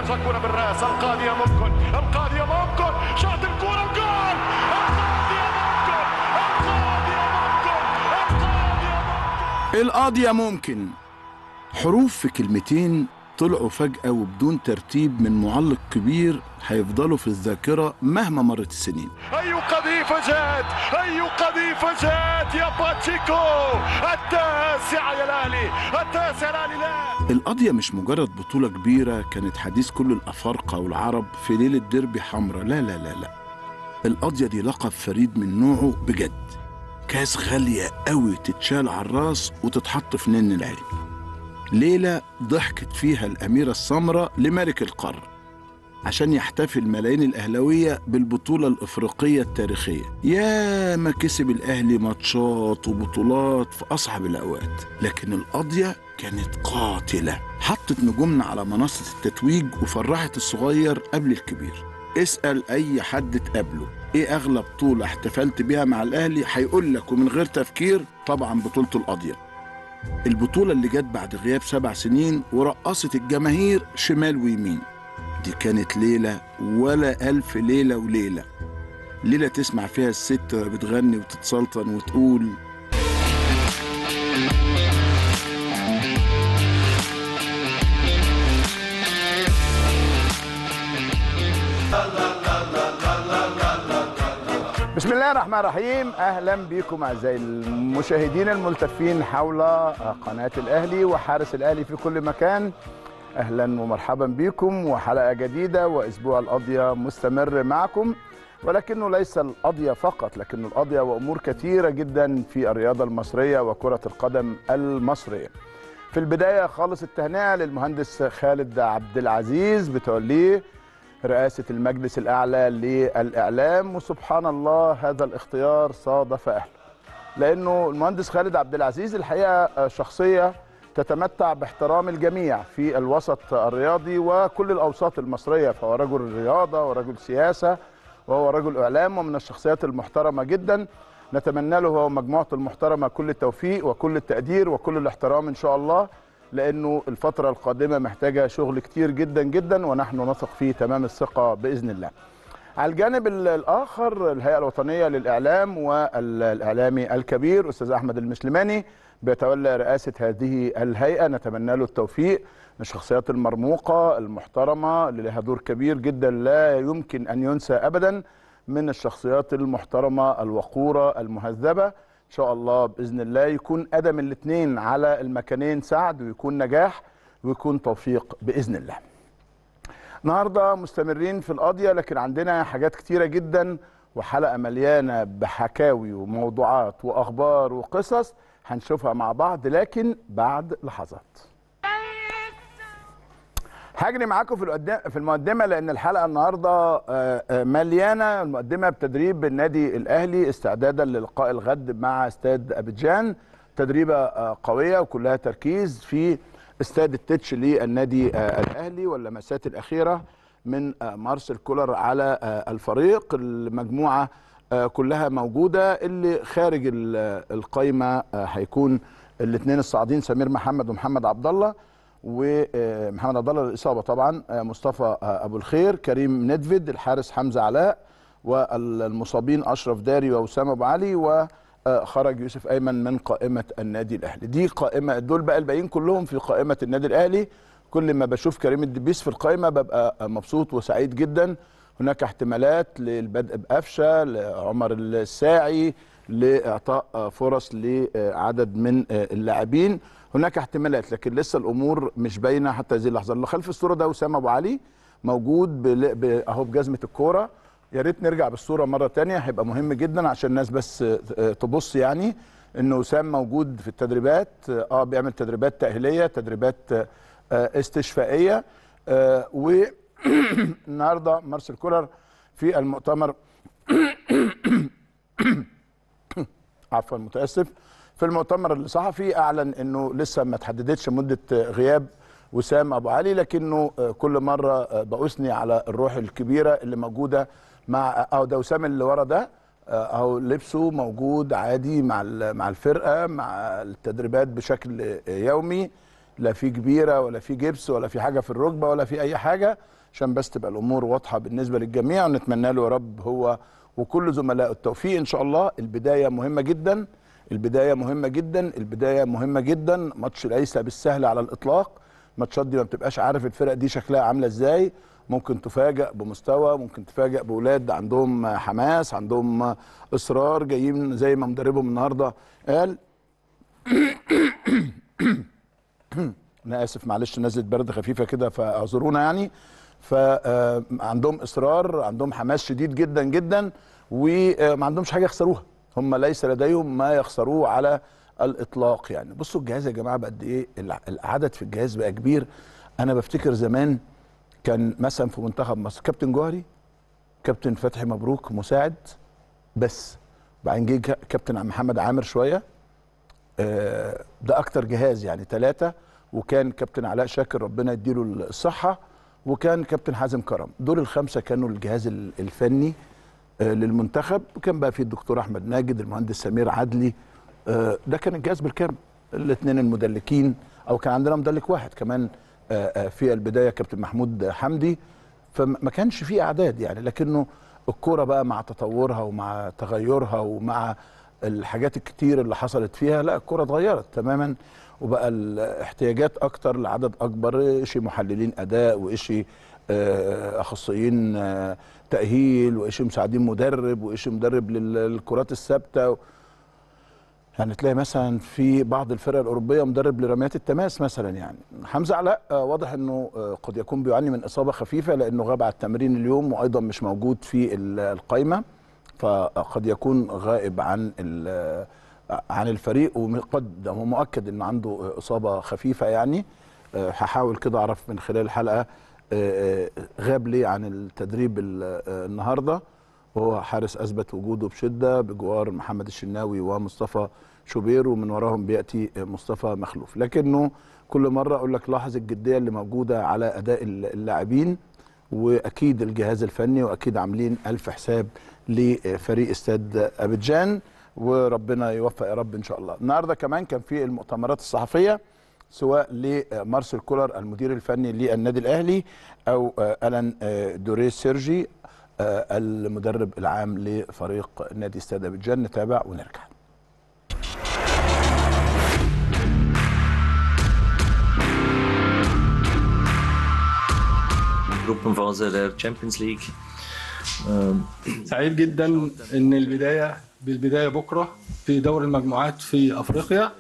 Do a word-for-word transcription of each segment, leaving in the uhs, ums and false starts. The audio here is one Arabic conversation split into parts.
يتحركون بالراس. القاضية ممكن، القاضية ممكن، شاط الكرة وجول. القاضية ممكن، القاضية ممكن، القاضية ممكن. القاضية ممكن حروف في كلمتين طلعوا فجأة وبدون ترتيب من معلق كبير هيفضلوا في الذاكرة مهما مرت السنين. أي قذيفة جات، أي قذيفة جات يا باتشيكو. التاسعة يا الأهلي، التاسعة الأهلي. لا، القضية مش مجرد بطولة كبيرة كانت حديث كل الأفارقة والعرب في ليلة ديربي حمراء، لا لا لا لا. القضية دي لقب فريد من نوعه بجد، كاس غالية قوي تتشال على الراس وتتحط في نن العين. ليلة ضحكت فيها الأميرة السمراء لملك القارة عشان يحتفل ملايين الأهلاوية بالبطولة الإفريقية التاريخية. يا ما كسب الأهلي ماتشات وبطولات في أصعب الأوقات، لكن القضية كانت قاتلة، حطت نجومنا على منصة التتويج وفرحت الصغير قبل الكبير. اسأل أي حد تقابله إيه أغلى بطولة احتفلت بيها مع الأهلي، هيقول لك ومن غير تفكير طبعا بطولة القضية. البطولة اللي جت بعد غياب سبع سنين ورقصت الجماهير شمال ويمين. دي كانت ليلة ولا ألف ليلة وليلة، ليلة تسمع فيها الست بتغني وتتسلطن وتقول بسم الله الرحمن الرحيم. اهلا بكم اعزائي المشاهدين الملتفين حول قناه الاهلي وحارس الاهلي في كل مكان. اهلا ومرحبا بكم وحلقه جديده واسبوع القضيه مستمر معكم، ولكنه ليس القضيه فقط، لكنه القضيه وامور كثيره جدا في الرياضه المصريه وكره القدم المصريه. في البدايه خالص التهنئه للمهندس خالد عبد العزيز بتوليه رئاسة المجلس الأعلى للإعلام، وسبحان الله هذا الاختيار صادف أهله، لأنه المهندس خالد عبد العزيز الحقيقة شخصية تتمتع باحترام الجميع في الوسط الرياضي وكل الأوساط المصرية، فهو رجل رياضة ورجل سياسة وهو رجل إعلام ومن الشخصيات المحترمة جدا. نتمنى له هو ومجموعته المحترمة كل التوفيق وكل التقدير وكل الاحترام إن شاء الله، لأنه الفترة القادمة محتاجة شغل كتير جدا جدا ونحن نثق فيه تمام الثقة بإذن الله. على الجانب الآخر الهيئة الوطنية للإعلام والإعلامي الكبير أستاذ أحمد المسلماني بيتولى رئاسة هذه الهيئة، نتمنى له التوفيق. من الشخصيات المرموقة المحترمة اللي لها دور كبير جدا لا يمكن أن ينسى أبدا، من الشخصيات المحترمة الوقورة المهذبة. إن شاء الله بإذن الله يكون قدم الاثنين على المكانين سعد، ويكون نجاح ويكون توفيق بإذن الله. النهارده مستمرين في القضية، لكن عندنا حاجات كتيرة جدا وحلقة مليانة بحكاوي وموضوعات وأخبار وقصص هنشوفها مع بعض، لكن بعد لحظات. هجري معاكم في في المقدمه لان الحلقه النهارده مليانه. المقدمه بتدريب النادي الاهلي استعدادا للقاء الغد مع استاد ابيجان، تدريبه قويه وكلها تركيز في استاد التتش للنادي الاهلي، واللمسات الاخيره من مارسيل كولر على الفريق. المجموعه كلها موجوده، اللي خارج القايمه هيكون الاثنين الصاعدين سمير محمد ومحمد عبد الله، ومحمد عبد الله للاصابه طبعا، مصطفى ابو الخير، كريم ندفد، الحارس حمزه علاء، والمصابين اشرف داري واسامه ابو علي، وخرج يوسف ايمن من قائمه النادي الاهلي. دي قائمه، دول بقى الباقيين كلهم في قائمه النادي الاهلي. كل ما بشوف كريم الدبيس في القائمه ببقى مبسوط وسعيد جدا. هناك احتمالات للبدء بقفشه، لعمر الساعي، لاعطاء فرص لعدد من اللاعبين. هناك احتمالات لكن لسه الامور مش باينه حتى هذه اللحظه. اللي خلف الصوره ده اسامه ابو علي موجود اهو بجزمه الكوره. يا ريت نرجع بالصوره مره ثانيه، هيبقى مهم جدا عشان الناس بس تبص، يعني انه اسام موجود في التدريبات، اه بيعمل تدريبات تاهيليه، تدريبات استشفائيه. آه والنهارده مارسيل كولر في المؤتمر عفوا متاسف في المؤتمر الصحفي اعلن انه لسه ما تحددتش مده غياب وسام ابو علي، لكنه كل مره باثني على الروح الكبيره اللي موجوده مع اهو ده وسام اللي ورا ده اهو لبسه موجود عادي مع مع الفرقه، مع التدريبات بشكل يومي. لا في كبيره ولا في جبس ولا في حاجه في الركبه ولا في اي حاجه، عشان بس تبقى الامور واضحه بالنسبه للجميع، ونتمنى له يا رب هو وكل زملائه التوفيق ان شاء الله. البدايه مهمه جدا، البدايه مهمه جدا، البدايه مهمه جدا. ماتش ليس بالسهل على الاطلاق، الماتشات دي ما بتبقاش عارف الفرق دي شكلها عامله ازاي، ممكن تفاجئ بمستوى، ممكن تفاجئ باولاد عندهم حماس، عندهم اصرار، جايين زي ما مدربهم النهارده قال انا اسف معلش نزلت برد خفيفه كده فاعذرونا يعني. فعندهم اصرار، عندهم حماس شديد جدا جدا، وما عندهمش حاجه يخسروها، هم ليس لديهم ما يخسروه على الاطلاق يعني. بصوا الجهاز يا جماعه بقد ايه العدد في الجهاز بقى كبير. انا بفتكر زمان كان مثلا في منتخب مصر كابتن جوهري، كابتن فتحي مبروك مساعد بس، بعدين جه كابتن عم محمد عامر شويه، ده اكتر جهاز يعني ثلاثه، وكان كابتن علاء شاكر ربنا يديله الصحه، وكان كابتن حازم كرم. دول الخمسه كانوا الجهاز الفني للمنتخب، وكان بقى في الدكتور احمد ناجد، المهندس سمير عدلي، ده كان الجهاز بالكامل، الاثنين المدلكين، او كان عندنا مدلك واحد كمان في البدايه كابتن محمود حمدي، فما كانش في اعداد يعني. لكنه الكوره بقى مع تطورها ومع تغيرها ومع الحاجات الكتير اللي حصلت فيها، لا الكوره اتغيرت تماما، وبقى الاحتياجات اكتر لعدد اكبر، شيء محللين اداء، وشيء اخصائيين تاهيل، وشيء مساعدين مدرب، وشيء مدرب للكرات الثابته. يعني تلاقي مثلا في بعض الفرق الاوروبيه مدرب لرميات التماس مثلا. يعني حمزه علاء واضح انه قد يكون بيعاني من اصابه خفيفه لانه غاب على التمرين اليوم، وايضا مش موجود في القائمه، فقد يكون غائب عن عن الفريق، وقد هو مؤكد انه عنده اصابه خفيفه يعني. هحاول كده اعرف من خلال الحلقه غاب ليه عن التدريب النهارده، وهو حارس اثبت وجوده بشده بجوار محمد الشناوي ومصطفى شوبير، ومن وراهم بياتي مصطفى مخلوف. لكنه كل مره اقول لك لاحظ الجديه اللي موجوده على اداء اللاعبين، واكيد الجهاز الفني واكيد عاملين الف حساب لفريق استاد ابيجان، وربنا يوفق يا رب ان شاء الله. النهارده كمان كان في المؤتمرات الصحفيه سواء لمارسيل كولر المدير الفني للنادي الاهلي، او الان دوري سيرجي المدرب العام لفريق نادي استاد ابيجان. نتابع ونرجع. Gruppenphase der Champions League. سعيد جدا ان البدايه بالبدايه بكره في دوري المجموعات في افريقيا.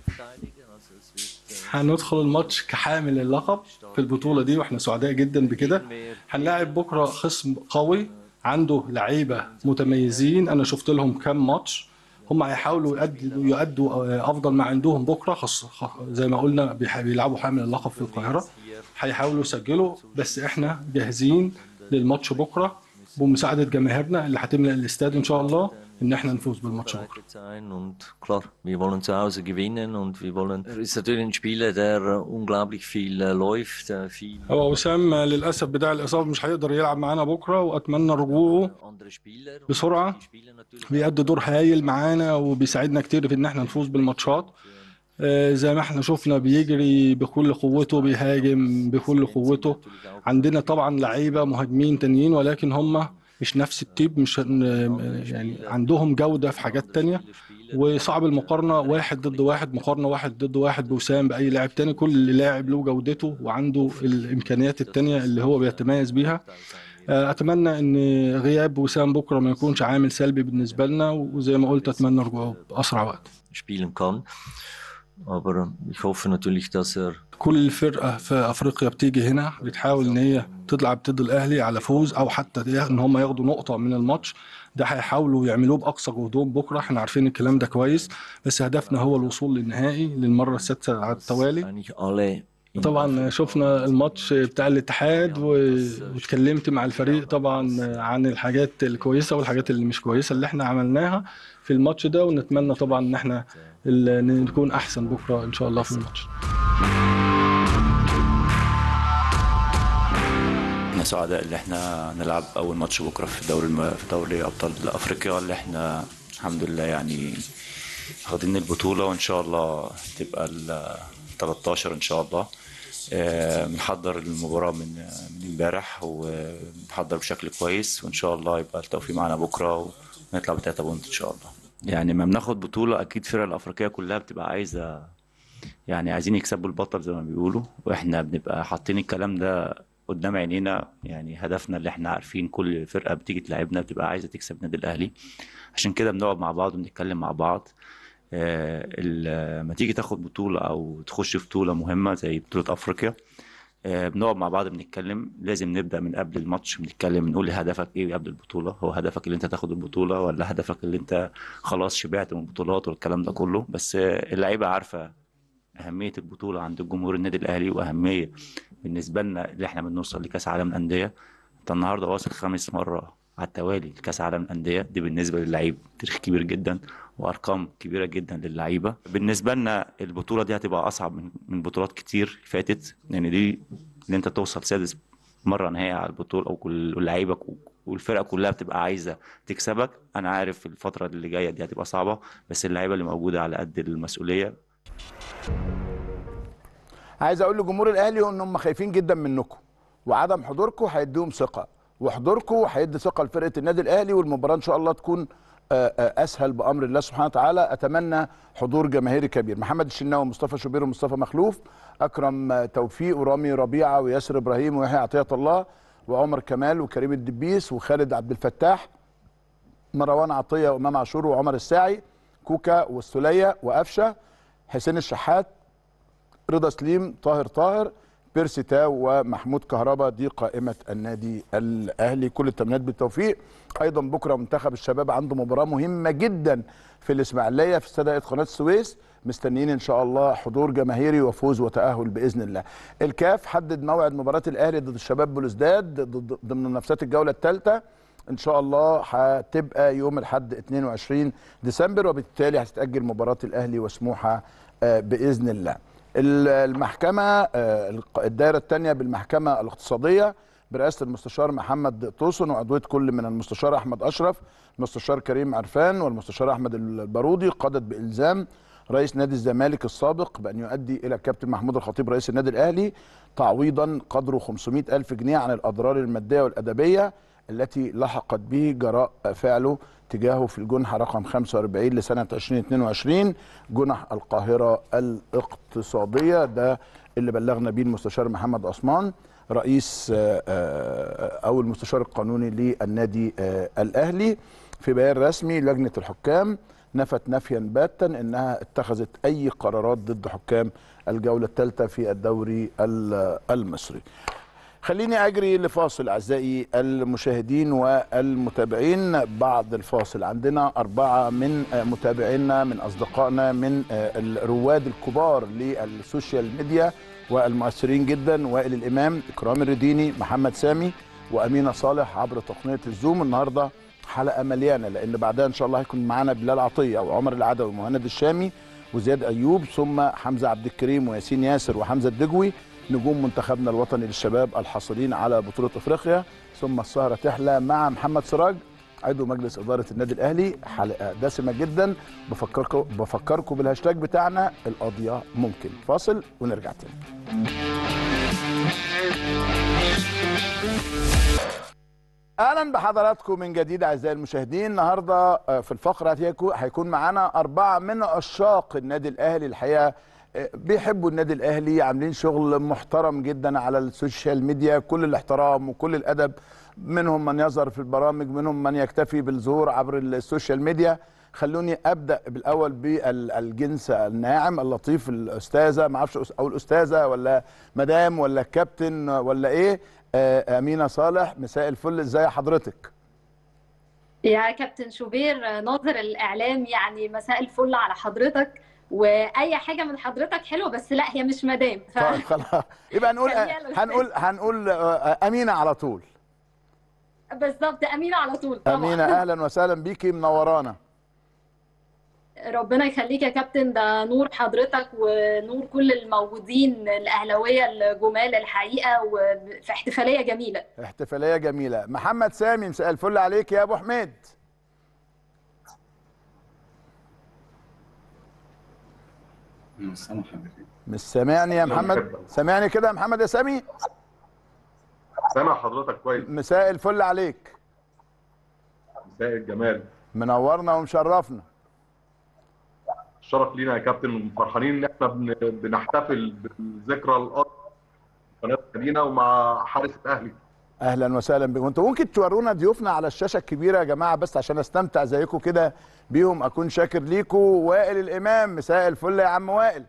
هندخل الماتش كحامل اللقب في البطوله دي، واحنا سعداء جدا بكده. هنلاعب بكره خصم قوي عنده لعيبه متميزين، انا شفت لهم كام ماتش، هم هيحاولوا يؤدوا يؤدوا افضل ما عندهم بكره، خص زي ما قلنا بيلعبوا حامل اللقب في القاهره، هيحاولوا يسجلوا، بس احنا جاهزين للماتش بكره بمساعده جماهيرنا اللي هتملأ الاستاد ان شاء الله، ان احنا نفوز بالماتش بكره. Und klar, wir wollen zu Hause gewinnen und wir wollen. Er ist natürlich ein Spieler, der unglaublich viel läuft, viel. هو وسام للاسف بداع الاصابه مش هيقدر يلعب معانا بكره، واتمنى رجوعه بسرعه. بيأدي دور هايل معانا وبيساعدنا كتير في ان احنا نفوز بالماتشات. زي ما احنا شفنا بيجري بكل قوته، بيهاجم بكل قوته. عندنا طبعا لعيبه مهاجمين تانيين، ولكن هم مش نفس التيب، مش يعني عندهم جوده في حاجات تانية، وصعب المقارنه واحد ضد واحد، مقارنه واحد ضد واحد بوسام باي لاعب تاني. كل لاعب له جودته وعنده الامكانيات التانية اللي هو بيتميز بيها. اتمنى ان غياب وسام بكره ما يكونش عامل سلبي بالنسبه لنا، وزي ما قلت اتمنى رجوعه باسرع وقت. spielen kann. Aber ich hoffe natürlich, dass er. كل فرقه في افريقيا بتيجي هنا بتحاول ان هي تطلع ضد الاهلي على فوز، او حتى ان هم ياخدوا نقطه من الماتش ده، هيحاولوا يعملوا باقصى جهدهم بكره. احنا عارفين الكلام ده كويس، بس هدفنا هو الوصول للنهائي للمره السادسه على التوالي. طبعا شفنا الماتش بتاع الاتحاد واتكلمت مع الفريق طبعا عن الحاجات الكويسه والحاجات اللي مش كويسه اللي احنا عملناها في الماتش ده، ونتمنى طبعا ان احنا نكون احسن بكره ان شاء الله في الماتش. احنا سعداء اللي احنا نلعب اول ماتش بكره في دوري الم... في دوري ابطال افريقيا، اللي احنا الحمد لله يعني واخدين البطوله، وان شاء الله تبقى تلتاشر ان شاء الله. بنحضر المباراه من من امبارح وبنحضر بشكل كويس، وان شاء الله يبقى التوفيق معنا بكره ونطلع بتلاتة بونت ان شاء الله. يعني ما بناخد بطوله اكيد الفرق الافريقيه كلها بتبقى عايزه، يعني عايزين يكسبوا البطل زي ما بيقولوا، واحنا بنبقى حاطين الكلام ده قدام عينينا. يعني هدفنا اللي احنا عارفين كل فرقه بتيجي تلعبنا بتبقى عايزه تكسب النادي الاهلي، عشان كده بنقعد مع بعض وبنتكلم مع بعض. لما تيجي تاخد بطوله او تخش في بطوله مهمه زي بطوله افريقيا، بنقعد مع بعض بنتكلم. لازم نبدا من قبل الماتش بنتكلم، نقول هدفك ايه قبل البطوله. هو هدفك اللي انت تاخد البطوله، ولا هدفك اللي انت خلاص شبعت من البطولات والكلام ده كله؟ بس اللعيبه عارفه اهميه البطوله عند الجمهور النادي الاهلي، واهميه بالنسبه لنا اللي احنا بنوصل لكاس عالم الانديه. انت النهارده واصل خامس مره على التوالي لكاس عالم الانديه، دي بالنسبه للعيب تاريخ كبير جدا وارقام كبيره جدا للعيبه. بالنسبه لنا البطوله دي هتبقى اصعب من من بطولات كتير فاتت، لان دي اللي انت توصل سادس مره نهائي على البطوله، او كل لعيبك والفرقه كلها بتبقى عايزه تكسبك. انا عارف الفتره اللي جايه دي هتبقى صعبه، بس اللعيبه اللي موجوده على قد المسؤوليه. عايز اقول لجمهور الاهلي ان هم خايفين جدا منكم، وعدم حضوركم هيديهم ثقه، وحضوركم هيدي ثقه لفرقه النادي الاهلي، والمباراه ان شاء الله تكون اسهل بامر الله سبحانه وتعالى. اتمنى حضور جماهيري كبير. محمد الشناوي ومصطفى شوبير ومصطفى مخلوف، اكرم توفيق ورامي ربيعه وياسر ابراهيم ويحيى عطيه الله وعمر كمال وكريم الدبيس وخالد عبد الفتاح، مروان عطيه وامام عاشور وعمر الساعي، كوكا والسوليه وقفشه، حسين الشحات، رضا سليم، طاهر طاهر، بيرسي تاو ومحمود كهربا. دي قائمه النادي الاهلي. كل التمنيات بالتوفيق. ايضا بكره منتخب الشباب عنده مباراه مهمه جدا في الاسماعيليه في استاد قناه السويس، مستنيين ان شاء الله حضور جماهيري وفوز وتاهل باذن الله. الكاف حدد موعد مباراه الاهلي ضد الشباب بلوزداد ضمن منافسات الجوله الثالثه، ان شاء الله هتبقى يوم الاحد اتنين وعشرين ديسمبر، وبالتالي هتتاجل مباراه الاهلي وسموحه باذن الله. المحكمه الدائره الثانيه بالمحكمه الاقتصاديه برئاسه المستشار محمد توسن وعضويه كل من المستشار احمد اشرف، المستشار كريم عرفان والمستشار احمد البارودي، قضت بالزام رئيس نادي الزمالك السابق بان يؤدي الى الكابتن محمود الخطيب رئيس النادي الاهلي تعويضا قدره خمسمائة ألف جنيه عن الاضرار الماديه والادبيه التي لحقت به جراء فعله تجاهه في الجنحة رقم خمسة وأربعين لسنة ألفين واثنين وعشرين جنح القاهرة الاقتصادية. ده اللي بلغنا به المستشار محمد عثمان رئيس أو المستشار القانوني للنادي الأهلي. في بيان رسمي لجنة الحكام نفت نفيا باتا انها اتخذت اي قرارات ضد حكام الجولة الثالثة في الدوري المصري. خليني أجري لفاصل أعزائي المشاهدين والمتابعين. بعد الفاصل عندنا أربعة من متابعينا من أصدقائنا من الرواد الكبار للسوشيال ميديا والمؤثرين جدا، وائل الإمام، إكرام الرديني، محمد سامي، وأمينة صالح عبر تقنية الزوم. النهاردة حلقة مليانة لأن بعدها إن شاء الله هيكون معانا بلال عطية وعمر العدوي ومهند الشامي وزياد أيوب، ثم حمزة عبد الكريم وياسين ياسر وحمزة الدجوي نجوم منتخبنا الوطني للشباب الحاصلين على بطولة افريقيا. ثم السهرة تحلى مع محمد سراج عضو مجلس إدارة النادي الأهلي. حلقة دسمة جدا. بفكركم بفكركم بالهاشتاج بتاعنا القضية ممكن. فاصل ونرجع تاني. اهلا بحضراتكم من جديد اعزائي المشاهدين. النهارده في الفقره هيكون معانا اربعه من عشاق النادي الاهلي، الحقيقه بيحبوا النادي الاهلي، عاملين شغل محترم جدا على السوشيال ميديا، كل الاحترام وكل الادب. منهم من يظهر في البرامج، منهم من يكتفي بالظهور عبر السوشيال ميديا. خلوني ابدا بالاول بالجنس الناعم اللطيف، الاستاذه، ما اعرفش او الاستاذه ولا مدام ولا كابتن ولا ايه، امينه صالح. مساء الفل، ازاي حضرتك؟ يا كابتن شوبير ناظر الاعلام، يعني مساء الفل على حضرتك، واي حاجه من حضرتك حلوه، بس لا هي مش مدام. ف... طيب خلاص يبقى هنقول هنقول هنقول امينه على طول. بالظبط، امينه على طول طبعا. امينه اهلا وسهلا بيكي، منورانا. ربنا يخليك يا كابتن، ده نور حضرتك ونور كل الموجودين الاهلاويه الجمال الحقيقه، وفي احتفاليه جميله. احتفاليه جميله. محمد سامي مساء الفل عليك يا ابو حميد. السلام حضرتك. مش سامعني يا محمد؟ سامعني كده يا محمد يا سامي؟ سامع حضرتك كويس. مساء الفل عليك. مساء الجمال. منورنا ومشرفنا. الشرف لينا يا كابتن، فرحانين ان احنا بنحتفل بالذكرى الأرض قناه مدينه ومع حارس الاهلي. اهلا وسهلا بكم. انتوا ممكن تورونا ضيوفنا على الشاشه الكبيره يا جماعه بس عشان استمتع زيكم كده بيهم، اكون شاكر ليكم. وائل الامام، مساء الفل يا عم وائل.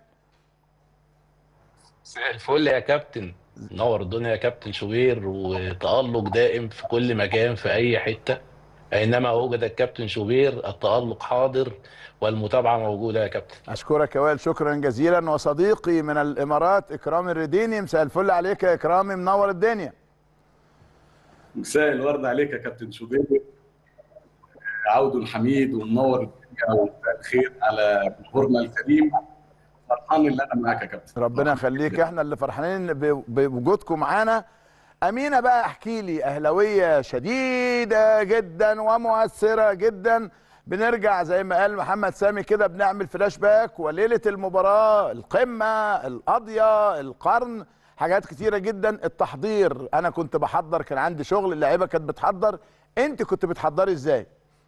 مساء الفل يا كابتن، نور الدنيا يا كابتن شوبير، وتألق دائم في كل مكان في اي حته، اينما وجد الكابتن شوبير التألق حاضر والمتابعه موجوده يا كابتن. اشكرك يا وائل شكرا جزيلا. وصديقي من الامارات اكرامي الرديني، مساء الفل عليك يا اكرامي، منور الدنيا. مساء الورد عليك يا كابتن شوبير، عود الحميد ومنور الدنيا ومساء الخير على جمهورنا الكريم. فرحان ان انا معاك يا كابتن. ربنا يخليك، احنا اللي فرحانين بوجودكم معانا. امينه بقى احكي لي، اهلاويه شديده جدا ومؤثره جدا، بنرجع زي ما قال محمد سامي كده بنعمل فلاش باك، وليله المباراه القمه القاضيه القرن، حاجات كتيره جدا. التحضير، انا كنت بحضر، كان عندي شغل، اللعيبه كانت بتحضر، انت كنت بتحضري ازاي؟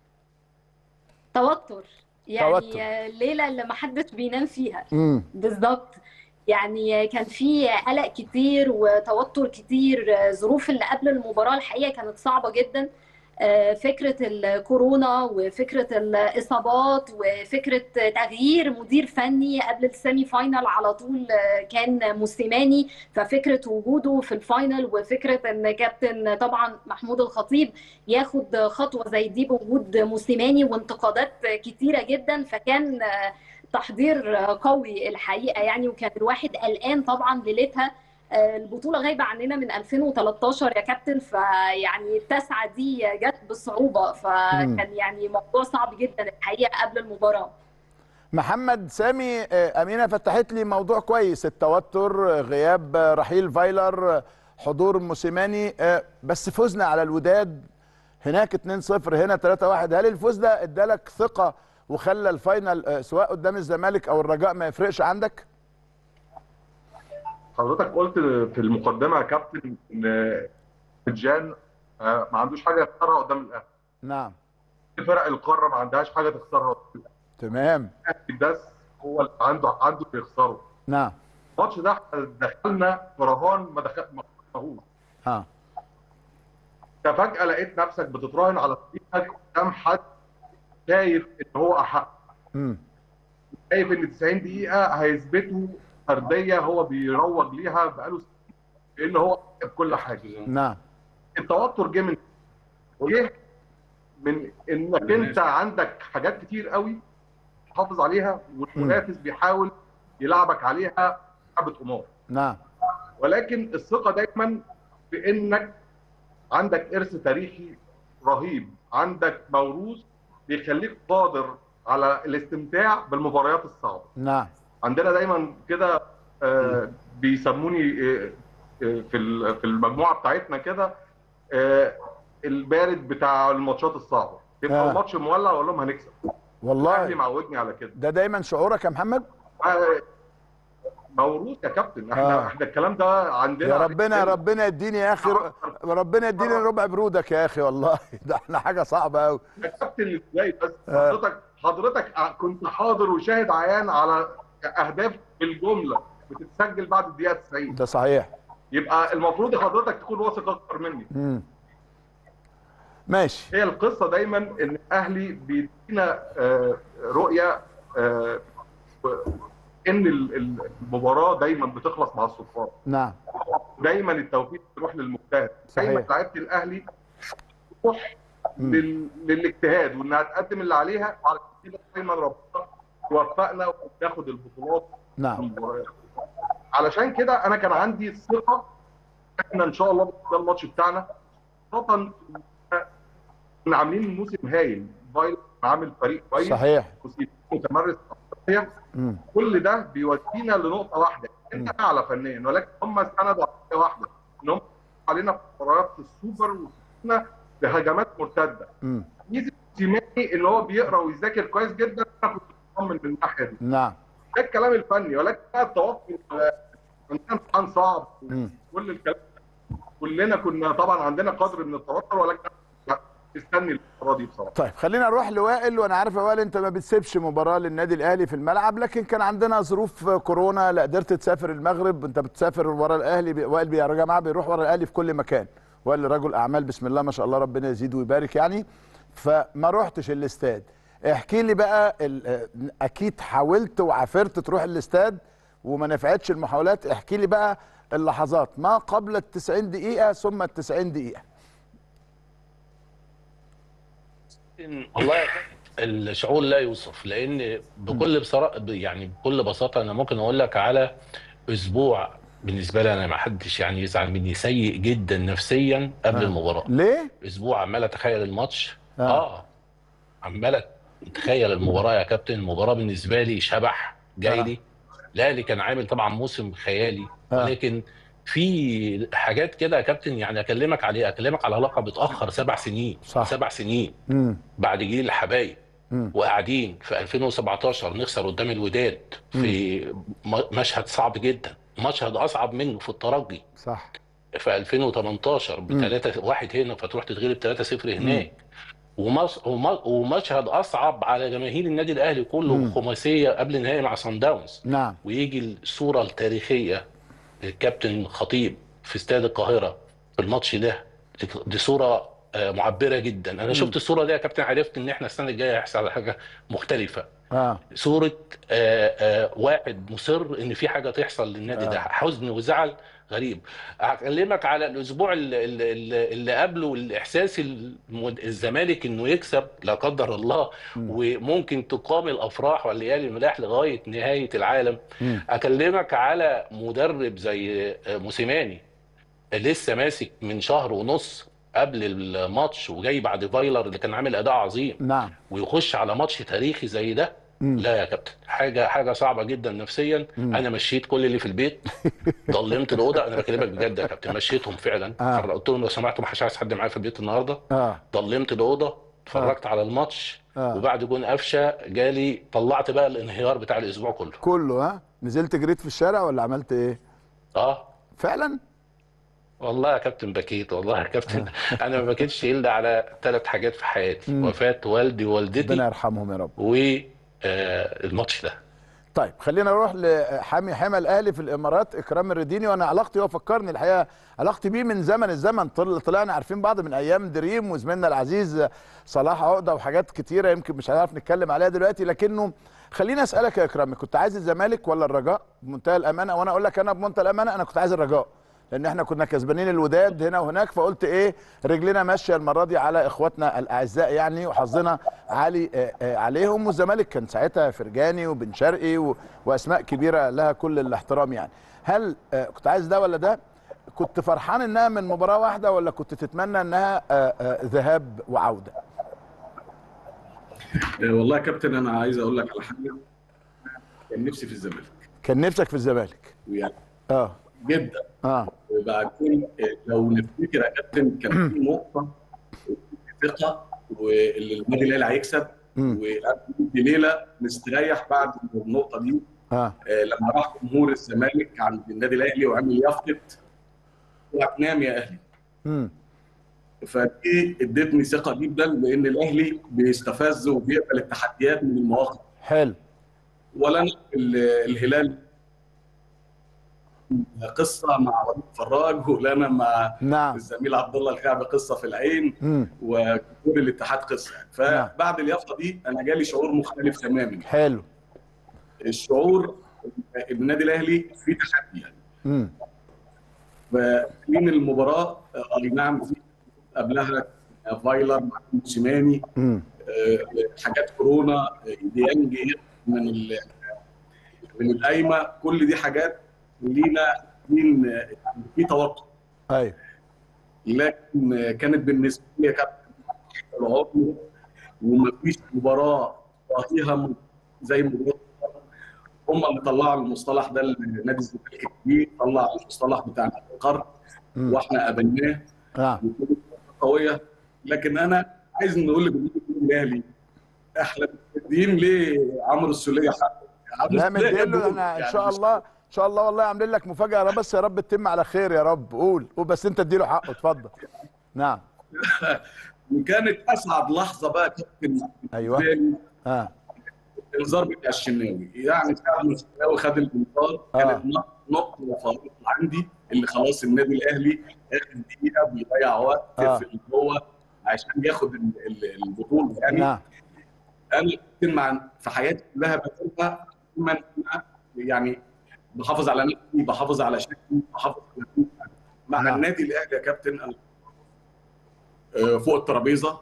توتر يعني توتر. الليله اللي ما حدش بينام فيها امم بالظبط. يعني كان في قلق كتير وتوتر كتير. ظروف اللي قبل المباراه الحقيقه كانت صعبه جدا، فكره الكورونا وفكره الاصابات وفكره تغيير مدير فني قبل السيمي فاينال على طول كان موسيماني، ففكره وجوده في الفاينال وفكره ان كابتن طبعا محمود الخطيب ياخد خطوه زي دي بوجود موسيماني وانتقادات كتيره جدا، فكان تحضير قوي الحقيقه يعني. وكان الواحد قلقان طبعا ليلتها، البطوله غايبه عننا من ألفين وتلتاشر يا كابتن، فيعني التاسعه دي جت بصعوبه، فكان يعني موضوع صعب جدا الحقيقه قبل المباراه. محمد سامي، امينه فتحت لي موضوع كويس، التوتر، غياب رحيل فايلر، حضور موسيماني، بس فزنا على الوداد هناك اتنين صفر، هنا تلاتة واحد. هل الفوز ده ادالك ثقه وخلى الفاينل سواء قدام الزمالك او الرجاء ما يفرقش عندك؟ حضرتك قلت في المقدمه يا كابتن ان جان ما عندوش حاجه يخسرها قدام الاهلي. نعم. فرق القاره ما عندهاش حاجه تخسرها قدام الاهلي. تمام. بس هو اللي عنده عنده يخسره. نعم. الماتش ده دخلنا في رهان ما دخل ما خسرناهوش. اه. انت فجاه لقيت نفسك بتتراهن على فريقك قدام حد شايف ان هو احق. امم شايف ان تسعين دقيقه هيثبتوا فرديه هو بيروج ليها بقاله سنين لان هو بكل حاجه. نعم. التوتر جه من جه من انك انت عندك حاجات كتير قوي تحافظ عليها والمنافس بيحاول يلعبك عليها لعبه قمار. نعم. ولكن الثقه دايما في انك عندك ارث تاريخي رهيب، عندك موروث بيخليك قادر على الاستمتاع بالمباريات الصعبه. نعم. عندنا دايما كده آه بيسموني آه في في المجموعه بتاعتنا كده آه البارد بتاع الماتشات الصعبه، يبقى آه. الماتش مولع اقول لهم هنكسب. والله الاهلي معودني على كده. ده دايما شعورك يا محمد؟ آه موروث يا كابتن، احنا آه. احنا الكلام ده عندنا. يا ربنا ربنا يديني يا اخي، ربنا يديني ربع برودك يا اخي، والله ده احنا حاجه صعبه قوي يا كابتن. ازاي بس حضرتك حضرتك كنت حاضر وشاهد عيان على اهداف بالجمله بتتسجل بعد الدقيقه تسعين. ده صحيح. يبقى المفروض حضرتك تكون واثق اكتر مني. امم ماشي. هي القصه دايما ان الاهلي بيدينا رؤيه ان المباراه دايما بتخلص مع الصفار. نعم. دايما التوفيق بيروح للمجتهد. دايما لعيبه الاهلي تروح لل... للاجتهاد وانها تقدم اللي عليها، وعلى كده دايما ربنا يوفقنا وناخد البطولات. نعم. علشان كده انا كان عندي ثقه احنا ان شاء الله ده الماتش بتاعنا، خاصه كنا عاملين موسم هايل، فايلر عامل فريق كويس صحيح، متمرس افريقيا. كل ده بيودينا لنقطه واحده، انت اعلى فنيا، ولكن هم استندوا على حاجه واحده، ان هم علينا في مباريات السوبر وكنا بهجمات مرتده. ميزه سيماني ان هو بيقرا ويذاكر كويس جدا، انا كنت مطمن من الناحيه دي. نعم. ده الكلام الفني، ولكن التوقي عندنا امتحان صعب كل الكلام. كلنا كنا طبعا عندنا قدر من التوتر، ولكن مستني المباراه دي بصراحه. طيب خلينا نروح لوائل، وانا عارف يا وائل انت ما بتسيبش مباراه للنادي الاهلي في الملعب، لكن كان عندنا ظروف كورونا لا قدرت تسافر المغرب، انت بتسافر ورا الاهلي. وائل يا جماعه بيروح ورا الاهلي في كل مكان، وائل رجل اعمال بسم الله ما شاء الله ربنا يزيد ويبارك يعني، فما روحتش الاستاد. احكي لي بقى، اكيد حاولت وعافرت تروح الاستاد وما نفعتش المحاولات، احكي لي بقى اللحظات ما قبل ال تسعين دقيقه ثم ال تسعين دقيقه. والله الشعور لا يوصف، لان بكل بصراحه يعني بكل بساطه انا ممكن اقول لك على اسبوع بالنسبه لي انا، ما حدش يعني يزعل مني، سيء جدا نفسيا قبل آه. المباراه. ليه؟ اسبوع عمال اتخيل الماتش اه, آه. عمال اتخيل المباراه يا كابتن. المباراه بالنسبه لي شبح جاي لي. آه. الاهلي كان عامل طبعا موسم خيالي، آه. ولكن في حاجات كده يا كابتن يعني اكلمك عليها، اكلمك على علاقه بتاخر سبع سنين صح. سبع سنين مم. بعد جيل الحبايب، وقاعدين في ألفين وسبعتاشر نخسر قدام الوداد في مم. مشهد صعب جدا، مشهد اصعب منه في الترجي صح. في ألفين وتمنتاشر ب ثلاثة واحد هنا فتروح تتغلب ثلاثة صفر هناك، ومشهد اصعب على جماهير النادي الاهلي كله خماسيه قبل النهائي مع صن داونز. نعم. ويجي الصوره التاريخيه الكابتن خطيب في استاد القاهره في الماتش ده، دي صوره معبره جدا. انا م. شفت الصوره دي يا كابتن، عرفت ان احنا السنه الجايه هيحصل على حاجه مختلفه. اه صوره آآ آآ واحد مصر ان في حاجه تحصل للنادي آه. ده، حزن وزعل غريب. اكلمك على الاسبوع اللي, اللي, اللي قبله الاحساس الزمالك انه يكسب لا قدر الله، م. وممكن تقام الافراح والليالي الملاح لغايه نهايه العالم. م. اكلمك على مدرب زي موسيماني لسه ماسك من شهر ونص قبل الماتش، وجاي بعد فايلر اللي كان عامل اداء عظيم. نعم. ويخش على ماتش تاريخي زي ده. مم. لا يا كابتن، حاجه حاجه صعبه جدا نفسيا. مم. انا مشيت كل اللي في البيت، ضلمت الاوضه، انا بكلمك بجد يا كابتن، مشيتهم فعلا. آه. قلت لهم لو سمحتوا ما حدش عايز حد معايا في البيت النهارده. آه. ضلمت الاوضه، اتفرجت آه. على الماتش. آه. وبعد جون قفشه جالي طلعت بقى الانهيار بتاع الاسبوع كله كله. ها نزلت جريت في الشارع ولا عملت ايه؟ اه فعلا والله يا كابتن بكيت، والله يا كابتن انا ما بكيتش الا على ثلاث حاجات في حياتي: مم. وفاه والدي ووالدتي ربنا يرحمهم يا رب، والماتش ده. طيب خلينا نروح لحامي حمى الاهلي في الامارات اكرام الرديني، وانا علاقتي هو فكرني الحقيقه علاقتي بيه من زمن الزمن، طلعنا عارفين بعض من ايام دريم، وزميلنا العزيز صلاح عقده وحاجات كتيره يمكن مش هنعرف نتكلم عليها دلوقتي. لكنه خليني اسالك يا اكرام، كنت عايز الزمالك ولا الرجاء بمنتهى الامانه؟ وانا اقول لك انا بمنتهى الامانه انا كنت عايز الرجاء، لان احنا كنا كسبانين الوداد هنا وهناك، فقلت ايه رجلنا ماشيه المره دي على اخواتنا الاعزاء يعني، وحظنا عالي آآ آآ عليهم. والزمالك كان ساعتها فرجاني وبن شرقي واسماء كبيره لها كل الاحترام يعني. هل كنت عايز ده ولا ده؟ كنت فرحان انها من مباراه واحده ولا كنت تتمنى انها آآ ذهاب وعوده؟ والله يا كابتن انا عايز اقول لك على حاجه، كان نفسي في الزمالك. كان نفسك في الزمالك؟ يعني اه جدا. اه وبعدين لو نفتكر يا كابتن كان في نقطه ثقه واللي النادي الاهلي هيكسب، وقبل ليله مستريح بعد النقطه دي. اه لما راح جمهور الزمالك عند النادي الاهلي وعمل يافطه وهتنام يا اهلي. امم فدي ادتني ثقه جدا، لان الاهلي بيستفز وبيقبل التحديات من المواقف. حلو. ولا الهلال قصه مع وليد فراج، ولنا مع نعم. الزميل عبد الله الكعبي قصه في العين، وجمهور الاتحاد قصه يعني. فبعد اليافطه دي انا جالي شعور مختلف تماما. حلو. الشعور النادي الاهلي في تحدي يعني. امم فمين المباراه اي نعم في قبلها فايلر مع موسيماني، حاجات كورونا، ديانج من من القايمه، كل دي حاجات لينا مين في توقع. ايوه. لكن كانت بالنسبه لي كابتن العضو، ومفيش مباراه فيها زي مباراه هم اللي طلعوا المصطلح ده لنادي الزمالك الكبير، طلع المصطلح بتاع القرن واحنا قابلناه. اه قويه. لكن انا عايز نقول لجمهور الاهلي احنا مدين ليه عمرو السوليه حقه. لا مدين له احنا ان شاء الله ان شاء الله والله عاملين لك مفاجاه. يا بس يا رب تتم على خير يا رب. قول قول بس انت اديله حقه. اتفضل. نعم. وكانت اسعد لحظه بقى كابتن. ايوه. اه الانذار بتاع الشناوي، يعني ساعه ما الشناوي خد الانذار آه. كانت نقطه فارقه عندي، اللي خلاص النادي الاهلي اخر دقيقه بيضيع وقت آه. في اللي هو عشان ياخد البطوله يعني. نعم. انا مع في حياتي كلها بقولها دايما، يعني بحافظ على نفسي، بحافظ على شكلي، بحافظ على مع نعم. النادي الاهلي يا كابتن انا فوق الترابيزه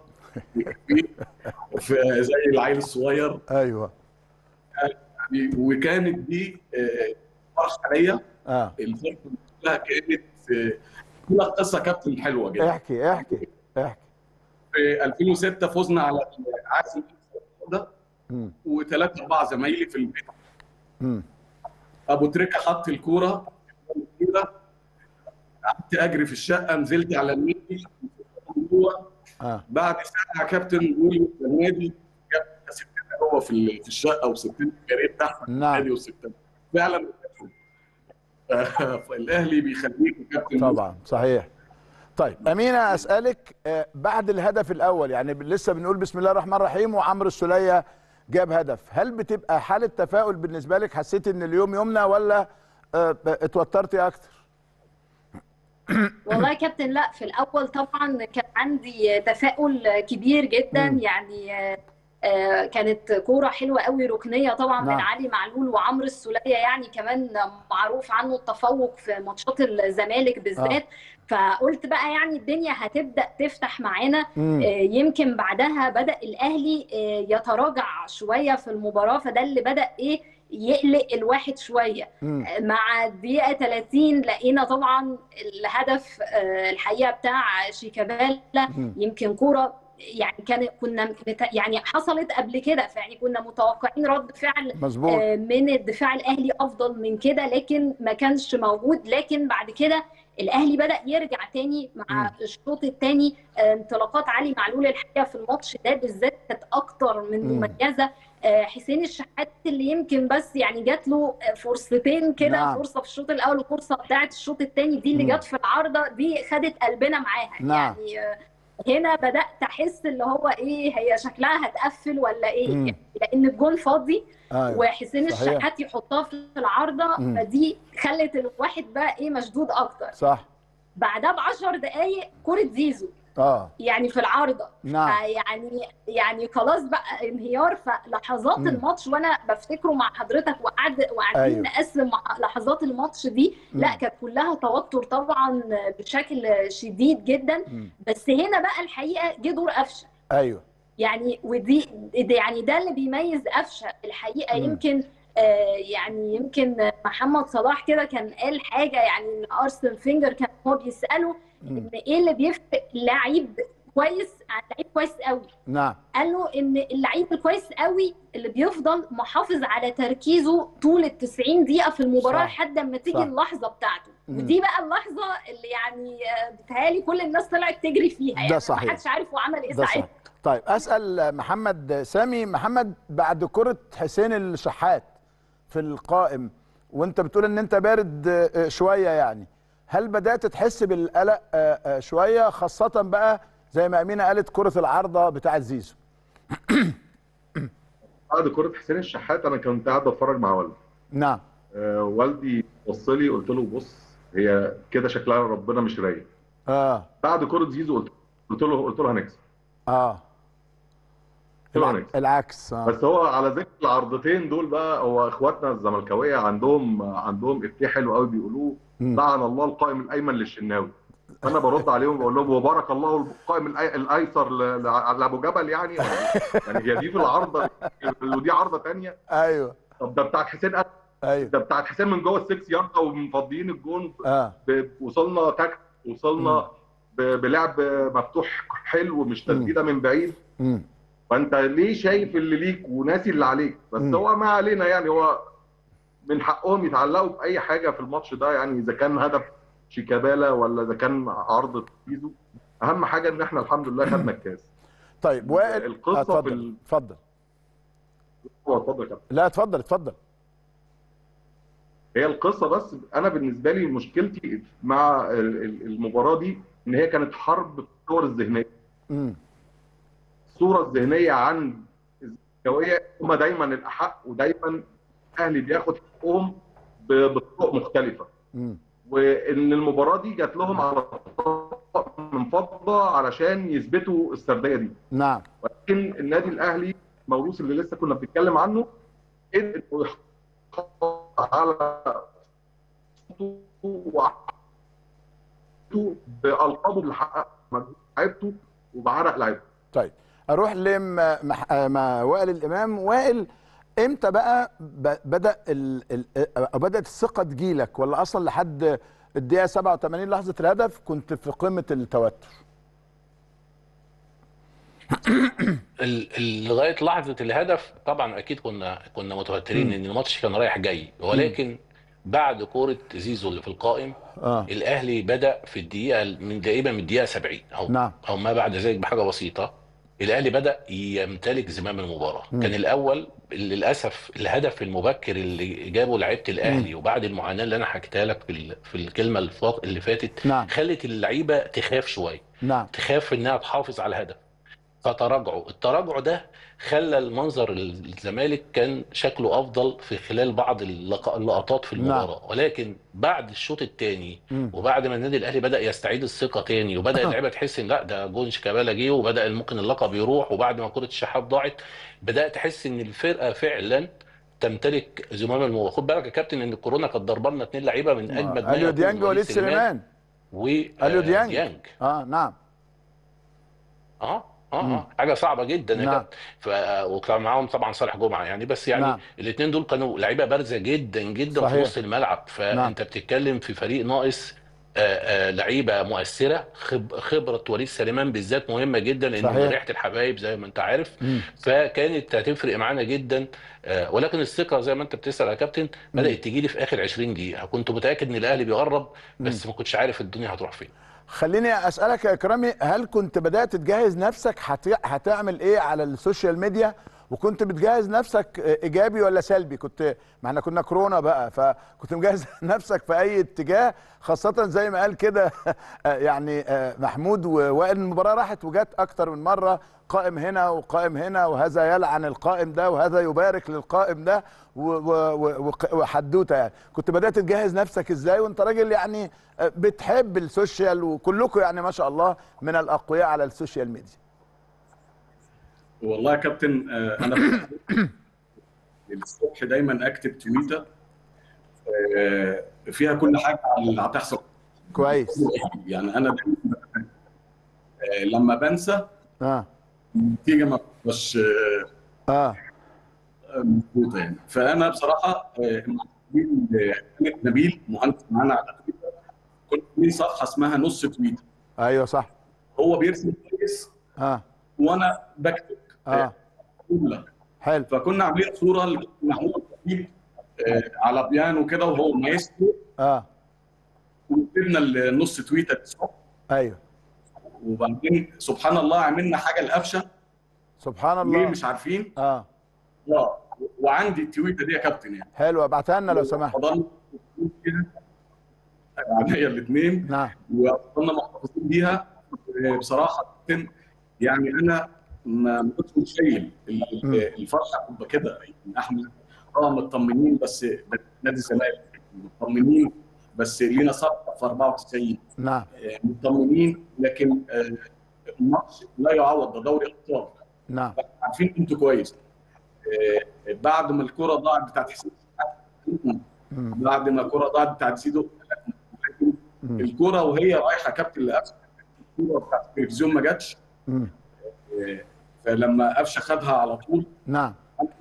في زي العيل الصغير. ايوه. يعني وكانت دي فرحه ليا. اه الفرقه كلها كانت كلها قصه كابتن حلوه جدا. احكي احكي احكي. في ألفين وستة فزنا على عازم ده وثلاثة أربعة زمايلي في البيت. امم ابو تريكه حط الكوره كده، قعدت اجري في الشقه، نزلت على النادي جوه. اه بعد ساعه كابتن بيقول النادي كابتن سبتنا هو في في الشقه وسبتنا الجري بتاعها في النادي وسبتنا فعلا. الاهلي بيخليك كابتن طبعا صحيح. طيب امينه اسالك بعد الهدف الاول، يعني لسه بنقول بسم الله الرحمن الرحيم وعمرو السوليه جاب هدف، هل بتبقى حاله تفاؤل بالنسبه لك؟ حسيت ان اليوم يومنا ولا اتوترتي اكتر؟ والله يا كابتن لا، في الاول طبعا كان عندي تفاؤل كبير جدا. م. يعني كانت كوره حلوه قوي ركنيه طبعا. نعم. من علي معلول وعمرو السوليه، يعني كمان معروف عنه التفوق في ماتشات الزمالك بالذات. آه. فقلت بقى يعني الدنيا هتبدا تفتح معانا. يمكن بعدها بدا الاهلي يتراجع شويه في المباراه، فده اللي بدا ايه يقلق الواحد شويه. مم. مع الدقيقه ثلاثين لقينا طبعا الهدف الحقيقه بتاع شيكابالا. مم. يمكن كوره يعني كان كنا يعني حصلت قبل كده، فيعني كنا متوقعين رد فعل مزبوط. من الدفاع الاهلي افضل من كده، لكن ما كانش موجود. لكن بعد كده الاهلي بدا يرجع تاني مع م. الشوط الثاني. انطلاقات علي معلول الحقيقه في الماتش ده بالذات كانت اكتر من مميزه. حسين الشحات اللي يمكن بس يعني جات له فرصتين كده. نعم. فرصه في الشوط الاول وفرصه بتاعه الشوط الثاني دي اللي جت في العارضه دي خدت قلبنا معاها. نعم. يعني هنا بدات احس اللي هو ايه هي شكلها هتقفل ولا ايه. يعني لان الجون فاضي. أيوة. وحسين الشحات يحطها في العارضه. مم. فدي خلت الواحد بقى ايه مشدود اكتر. صح. بعدها بعشر دقائق كوره زيزو اه يعني في العارضه. نعم. يعني يعني خلاص بقى انهيار. فلحظات مم. الماتش وانا بفتكره مع حضرتك وقعد وقاعدين أيوة. نقسم لحظات الماتش دي. مم. لا كانت كلها توتر طبعا بشكل شديد جدا. مم. بس هنا بقى الحقيقه جه دور قفشه. ايوه يعني ودي يعني ده اللي بيميز قفشه الحقيقه. مم. يمكن آه يعني يمكن محمد صلاح كده كان قال حاجه، يعني ارسنال فينجر كان هو بيساله ان ايه اللي بيفرق لعيب كويس عن لعيب كويس قوي. نعم. قال له ان اللعيب الكويس قوي اللي بيفضل محافظ على تركيزه طول ال تسعين دقيقه في المباراه لحد ما تيجي اللحظه بتاعته. مم. ودي بقى اللحظه اللي يعني بتهيألي كل الناس طلعت تجري فيها. يعني ده صحيح. ما حدش عارف هو عمل ايه ساعتها. طيب اسال محمد سامي. محمد بعد كره حسين الشحات في القائم وانت بتقول ان انت بارد شويه، يعني هل بدات تحس بالقلق شويه خاصه بقى زي ما امينه قالت كره العارضه بتاعه زيزو؟ بعد كره حسين الشحات انا كنت قاعد بتفرج مع والدي. نعم. آه والدي بص لي قلت له بص هي كده شكلها ربنا مش رايق. اه بعد كره زيزو قلت قلت له قلت له هنكسب. اه العكس. آه. بس هو على ذكر العرضتين دول بقى، هو اخواتنا الزملكاويه عندهم عندهم افيه حلو قوي بيقولوه لعن الله القائم الايمن للشناوي. فانا برد عليهم بقول لهم وبارك الله القائم الايسر لابو جبل. يعني يعني هي دي في العارضه ودي عارضه ثانيه. ايوه. طب ده بتاعت حسين. ايوه ده بتاعت حسين من جوه السكس يارده ومفضيين الجون. اه وصلنا تاك وصلنا بلعب مفتوح حلو مش تسديده من بعيد. امم فانت ليه شايف اللي ليك وناسي اللي عليك؟ بس م. هو ما علينا، يعني هو من حقهم يتعلقوا باي حاجه في الماتش ده. يعني اذا كان هدف شيكابالا ولا اذا كان عرض زيزو، اهم حاجه ان احنا الحمد لله خدنا الكاس. طيب وائل القصه اتفضل في ال... اتفضل. هو اتفضل يا كابتن. لا اتفضل اتفضل. هي القصه بس انا بالنسبه لي مشكلتي مع المباراه دي ان هي كانت حرب الصور الذهنيه. امم الصوره الذهنيه عن الزملكاويه هم دايما الاحق، ودايما الاهلي بياخد حقهم بطرق مختلفه. امم وان المباراه دي جات لهم على من فضه علشان يثبتوا السرديه دي. نعم. ولكن النادي الاهلي موروث اللي لسه كنا بنتكلم عنه قدر على بالقابه اللي حقق لعيبته وبعرق لعيبته. طيب اروح لما وائل الامام. وائل، امتى بقى بدا ال... ال... بدات الثقه تجيلك، ولا اصلا لحد الدقيقه سبعة وثمانين لحظه الهدف كنت في قمه التوتر؟ لغايه لحظه الهدف طبعا اكيد كنا كنا متوترين ان الماتش كان رايح جاي، ولكن بعد كوره زيزو اللي في القائم آه. الاهلي بدا في الدقيقه من تقريبا من الدقيقه سبعين او نعم. او ما بعد ذلك بحاجه بسيطه الاهلي بدا يمتلك زمام المباراه. م. كان الاول للاسف الهدف المبكر اللي جابه لعيبه الاهلي م. وبعد المعاناه اللي انا حكيتها لك في في الكلمه اللي فاتت، نعم. خلت اللعيبه تخاف شويه. نعم. تخاف انها تحافظ على الهدف، فتراجعوا. التراجع ده خلى المنظر الزمالك كان شكله افضل في خلال بعض اللقطات في المباراه. نعم. ولكن بعد الشوط الثاني وبعد ما النادي الاهلي بدا يستعيد الثقه ثاني وبدا اللعيبه تحس ان لا ده جون شيكابالا جه وبدا ممكن اللقب يروح، وبعد ما كره الشحات ضاعت بدات تحس ان الفرقه فعلا تمتلك زمام المباراه. خد بالك يا كابتن ان الكورونا كانت ضربه لنا اثنين لعيبه من اجمد ما اليو ديانج ووليد سليمان واليو ديانج. ديانج اه نعم اه اه اه حاجه صعبه جدا. نعم. ف وكان معاهم طبعا صالح جمعه يعني، بس يعني نعم. الاثنين دول كانوا لعيبه بارزه جدا جدا. صحيح. في نص الملعب. فانت نعم. بتتكلم في فريق ناقص لعيبه مؤثره. خب... خبره وليد سليمان بالذات مهمه جدا لانه من ريحه الحبايب زي ما انت عارف. مم. فكانت هتفرق معانا جدا. ولكن الثقه زي ما انت بتسال يا كابتن بدات تجي لي في اخر عشرين دقيقه. كنت متاكد ان الاهلي بيقرب بس مم. ما كنتش عارف الدنيا هتروح فين. خليني اسالك يا اكرامي، هل كنت بدات تجهز نفسك هتعمل ايه على السوشيال ميديا، وكنت بتجهز نفسك ايجابي ولا سلبي؟ كنت ما احنا كنا كورونا بقى، فكنت مجهز نفسك في اي اتجاه، خاصه زي ما قال كده يعني محمود ووائل، المباراه راحت وجت اكتر من مره، قائم هنا وقائم هنا، وهذا يلعن القائم ده وهذا يبارك للقائم ده وحدوته يعني. كنت بدات تجهز نفسك ازاي وانت راجل يعني بتحب السوشيال، وكلكم يعني ما شاء الله من الاقوياء على السوشيال ميديا؟ والله يا كابتن انا الصبح دايما اكتب تويته فيها كل حاجه اللي هتحصل. كويس. يعني انا لما بنسى اه النتيجه ما بتبقاش اه مظبوطه يعني. فانا بصراحه نبيل مهندس معانا على تويتر كنت ليه صفحه اسمها نص تويتر. ايوه صح. هو بيرسم كويس اه وانا بكتب اه جمله. حلو. فكنا عاملين صوره لمحمود خطيب آه على بيانو كده وهو مايسترو. اه وكتبنا النص تويتر الصبح. ايوه. وبعدين سبحان الله عملنا حاجه القفشه. سبحان الله. ليه مش عارفين؟ اه اه وعندي التويته دي يا كابتن يعني. حلو، ابعتها لنا لو سمحت. فضلنا كده عليا الاثنين. نعم. وفضلنا محتفظين بيها بصراحه. يعني انا ما كنتش متخيل الفرحه تبقى كده. يعني احنا اه مطمنين بس نادي الزمالك، مطمنين بس لينا صفقه في أربعة وتسعين. نعم. مطمنين لكن الماتش لا يعوض، ده دوري ابطال. نعم. عارفين انتوا كويس. بعد ما الكره ضاعت بتاعت حسين، بعد ما الكره ضاعت بتاعت زيدو، الكره وهي رايحه كابتن لقفشه، الكره بتاعت التلفزيون ما جاتش. فلما قفشه خدها على طول. نعم.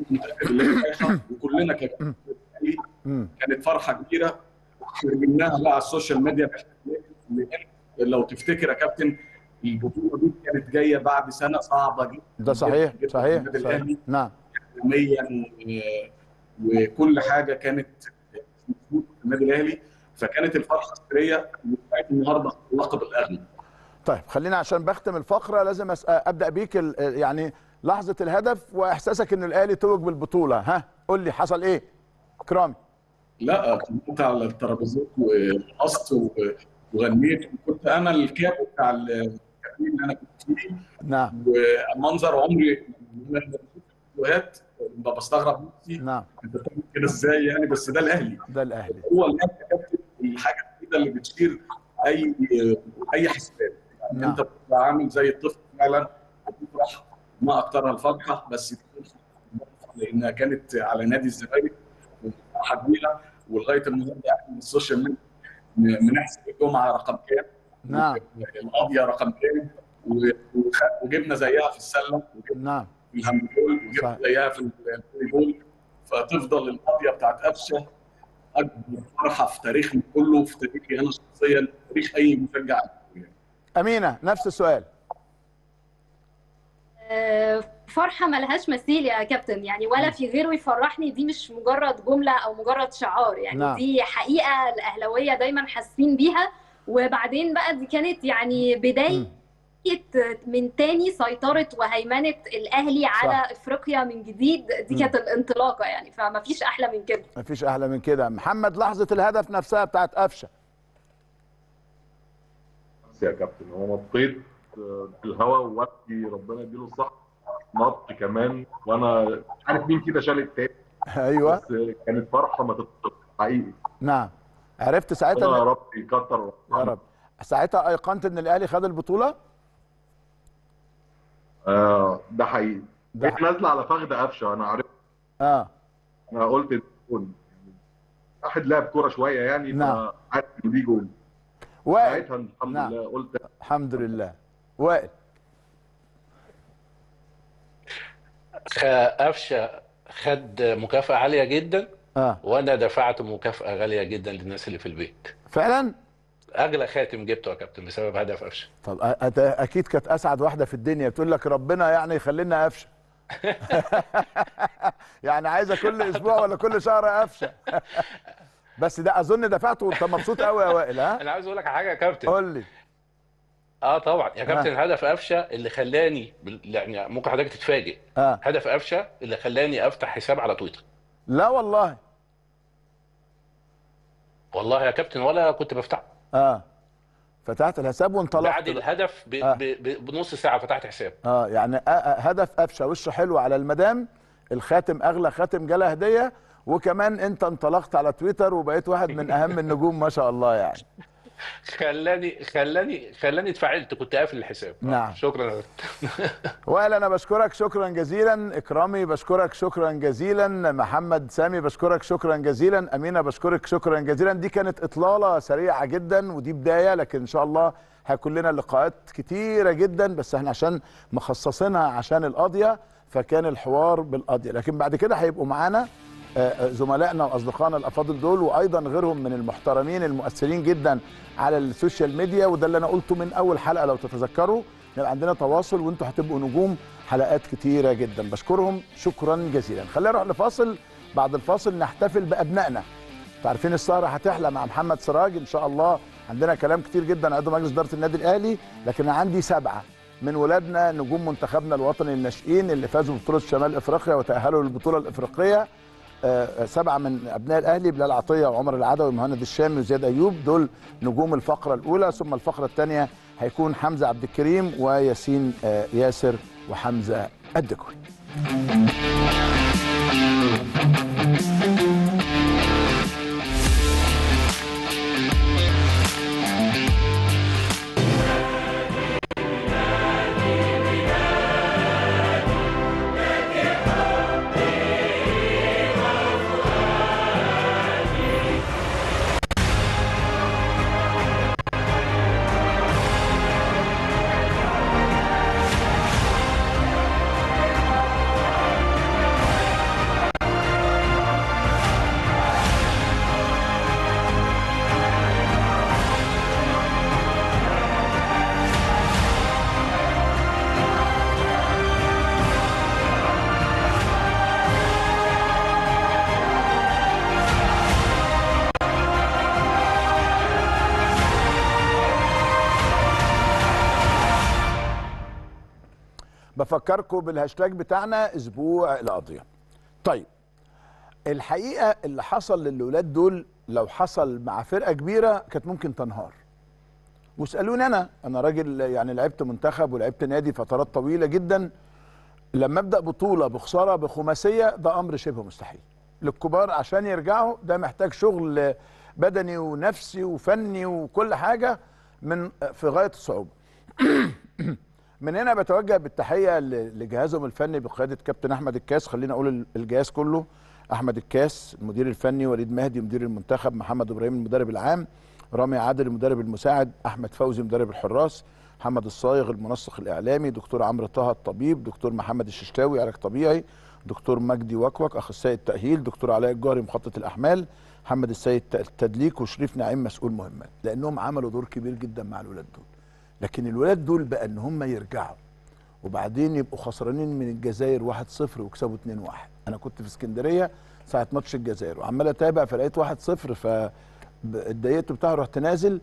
وكلنا كده كانت فرحه كبيره. جبناها بقى على السوشيال ميديا. لو تفتكر يا كابتن البطوله دي كانت جايه بعد سنه صعبه جدا. ده صحيح صحيح, صحيح. نعم. اعلاميا وكل حاجه كانت في النادي الاهلي. فكانت الفرحه السريه بتاعت النهارده اللقب الاغلى. طيب خلينا عشان بختم الفقره لازم ابدا بيك يعني لحظه الهدف واحساسك ان الاهلي توج بالبطوله. ها قول لي حصل ايه؟ كرامي. لا كنت على الترابيزات ورقصت وغنيت، وكنت انا الكابو بتاع الكابين اللي انا كنت فيه. نعم. ومنظر عمري لما بشوف الفيديوهات بستغرب نفسي. نعم. انت بتعمل كده ازاي يعني؟ بس ده الاهلي. ده الاهلي. هو الاهلي كابتن الحاجه الوحيده اللي بتشير اي اي حسابات. يعني نعم. انت بتبقى عامل زي الطفل فعلا، بتفرح ما اكثرها الفرحه، بس لانها كانت على نادي الزمالك حبيله، ولغايه النهارده يعني السوشيال ميديا بنحسب الجمعه رقم كام، نعم. القضيه رقم كام، وجبنا زيها في السله، وجبنا نعم في الهاندبول، وجبنا زيها في الفوليبول. فتفضل القضيه بتاعت قفشه اكبر فرحه في تاريخنا كله، في تاريخي انا شخصيا، في تاريخ اي مشجع. امينه نفس السؤال. فرحه ملهاش مثيل يا كابتن، يعني ولا في غيره يفرحني. دي مش مجرد جمله او مجرد شعار، يعني نعم. دي حقيقه الاهلاويه دايما حاسين بيها. وبعدين بقى دي كانت يعني بدايه م. من تاني سيطره وهيمنه الاهلي على صح. افريقيا من جديد. دي كانت الانطلاقه يعني، فما فيش احلى من كده. ما فيش احلى من كده. محمد لحظه الهدف نفسها بتاعت قفشه. يا كابتن هو نطيت في الهواء ووقتي ربنا يديله الصحه، نط كمان وانا مش عارف مين كده شال التاني. ايوه بس كانت فرحه ما تتوصفش حقيقي. نعم. عرفت ساعتها يا رب يكتر يا رب. ساعتها ايقنت ان الاهلي خد البطوله؟ اه ده حقيقي. هي نازله على فخد قفشه، انا عرفت. اه انا قلت جول، واحد لعب كوره شويه يعني، نعم. فعارف ان دي جول. ساعتها الحمد نعم. لله قلت الحمد لله. وائل. قفشه خد مكافاه عاليه جدا. اه وانا دفعت مكافاه غاليه جدا للناس اللي في البيت. فعلا؟ اغلى خاتم جبته يا كابتن بسبب هدف قفشه. طب اكيد كانت اسعد واحده في الدنيا، بتقول لك ربنا يعني يخلي لنا قفشه. يعني عايزه كل اسبوع ولا كل شهر قفشه. بس ده اظن دفعته وانت مبسوط قوي يا وائل. ها انا عايز اقول لك حاجه يا كابتن. قول لي. اه طبعا يا كابتن. آه. هدف قفشه اللي خلاني يعني ممكن حضرتك تتفاجئ. آه. هدف قفشه اللي خلاني افتح حساب على تويتر. لا والله. والله يا كابتن ولا كنت بفتحه. اه فتحت الحساب وانطلقت بعد الهدف ب... آه. ب... ب... بنص ساعه فتحت حساب. اه يعني آه هدف قفشه وشه حلو على المدام، الخاتم اغلى خاتم جالها هديه، وكمان انت انطلقت على تويتر وبقيت واحد من اهم النجوم ما شاء الله يعني. خلاني خلاني خلاني اتفاعلت، كنت قافل الحساب. نعم. شكرا. وائل انا بشكرك شكرا جزيلا، اكرامي بشكرك شكرا جزيلا، محمد سامي بشكرك شكرا جزيلا، امينه بشكرك شكرا جزيلا. دي كانت اطلاله سريعه جدا ودي بدايه، لكن ان شاء الله هيكون لنا لقاءات كتيره جدا، بس احنا عشان مخصصينها عشان القضيه فكان الحوار بالقضيه، لكن بعد كده هيبقوا معانا زملائنا واصدقائنا الافاضل دول، وايضا غيرهم من المحترمين المؤثرين جدا على السوشيال ميديا. وده اللي انا قلته من اول حلقه لو تتذكروا، يبقى عندنا تواصل وانتوا هتبقوا نجوم حلقات كتيره جدا. بشكرهم شكرا جزيلا. خلينا نروح لفاصل، بعد الفاصل نحتفل بابنائنا. انتوا عارفين السهره هتحلى مع محمد سراج ان شاء الله، عندنا كلام كتير جدا عضو مجلس اداره النادي الاهلي، لكن انا عندي سبعه من ولادنا نجوم منتخبنا الوطني الناشئين اللي فازوا ببطوله شمال افريقيا وتاهلوا للبطوله الافريقيه. أه سبعه من ابناء الاهلي، بلال عطيه وعمر العدوي ومهند الشامي وزياد ايوب، دول نجوم الفقره الاولى. ثم الفقره الثانيه هيكون حمزه عبد الكريم وياسين أه ياسر وحمزه الدكوي. بفكركم بالهاشتاج بتاعنا اسبوع القضيه. طيب الحقيقه اللي حصل للولاد دول لو حصل مع فرقه كبيره كانت ممكن تنهار. واسالوني انا انا راجل يعني لعبت منتخب ولعبت نادي فترات طويله جدا. لما ابدا بطوله بخساره بخماسيه ده امر شبه مستحيل للكبار عشان يرجعوا. ده محتاج شغل بدني ونفسي وفني وكل حاجه من في غايه الصعوبه. من هنا بتوجه بالتحيه لجهازهم الفني بقياده كابتن احمد الكاس. خلينا اقول الجهاز كله: احمد الكاس المدير الفني، وليد مهدي مدير المنتخب، محمد ابراهيم المدرب العام، رامي عادل المدرب المساعد، احمد فوزي مدرب الحراس، محمد الصايغ المنسق الاعلامي، دكتور عمرو طه الطبيب، دكتور محمد الششتاوي علاج طبيعي، دكتور مجدي وكوك اخصائي التاهيل، دكتور علاء الجوهري مخطط الاحمال، محمد السيد التدليك، وشريف نعيم مسؤول مهمات. لانهم عملوا دور كبير جدا مع الولاد دول. لكن الولاد دول بقى ان هم يرجعوا وبعدين يبقوا خسرانين من الجزائر واحد صفر ويكسبوا اتنين واحد. انا كنت في اسكندريه ساعه ماتش الجزائر وعمال اتابع فلقيت واحد صفر فاتضايقت بتاع، رحت نازل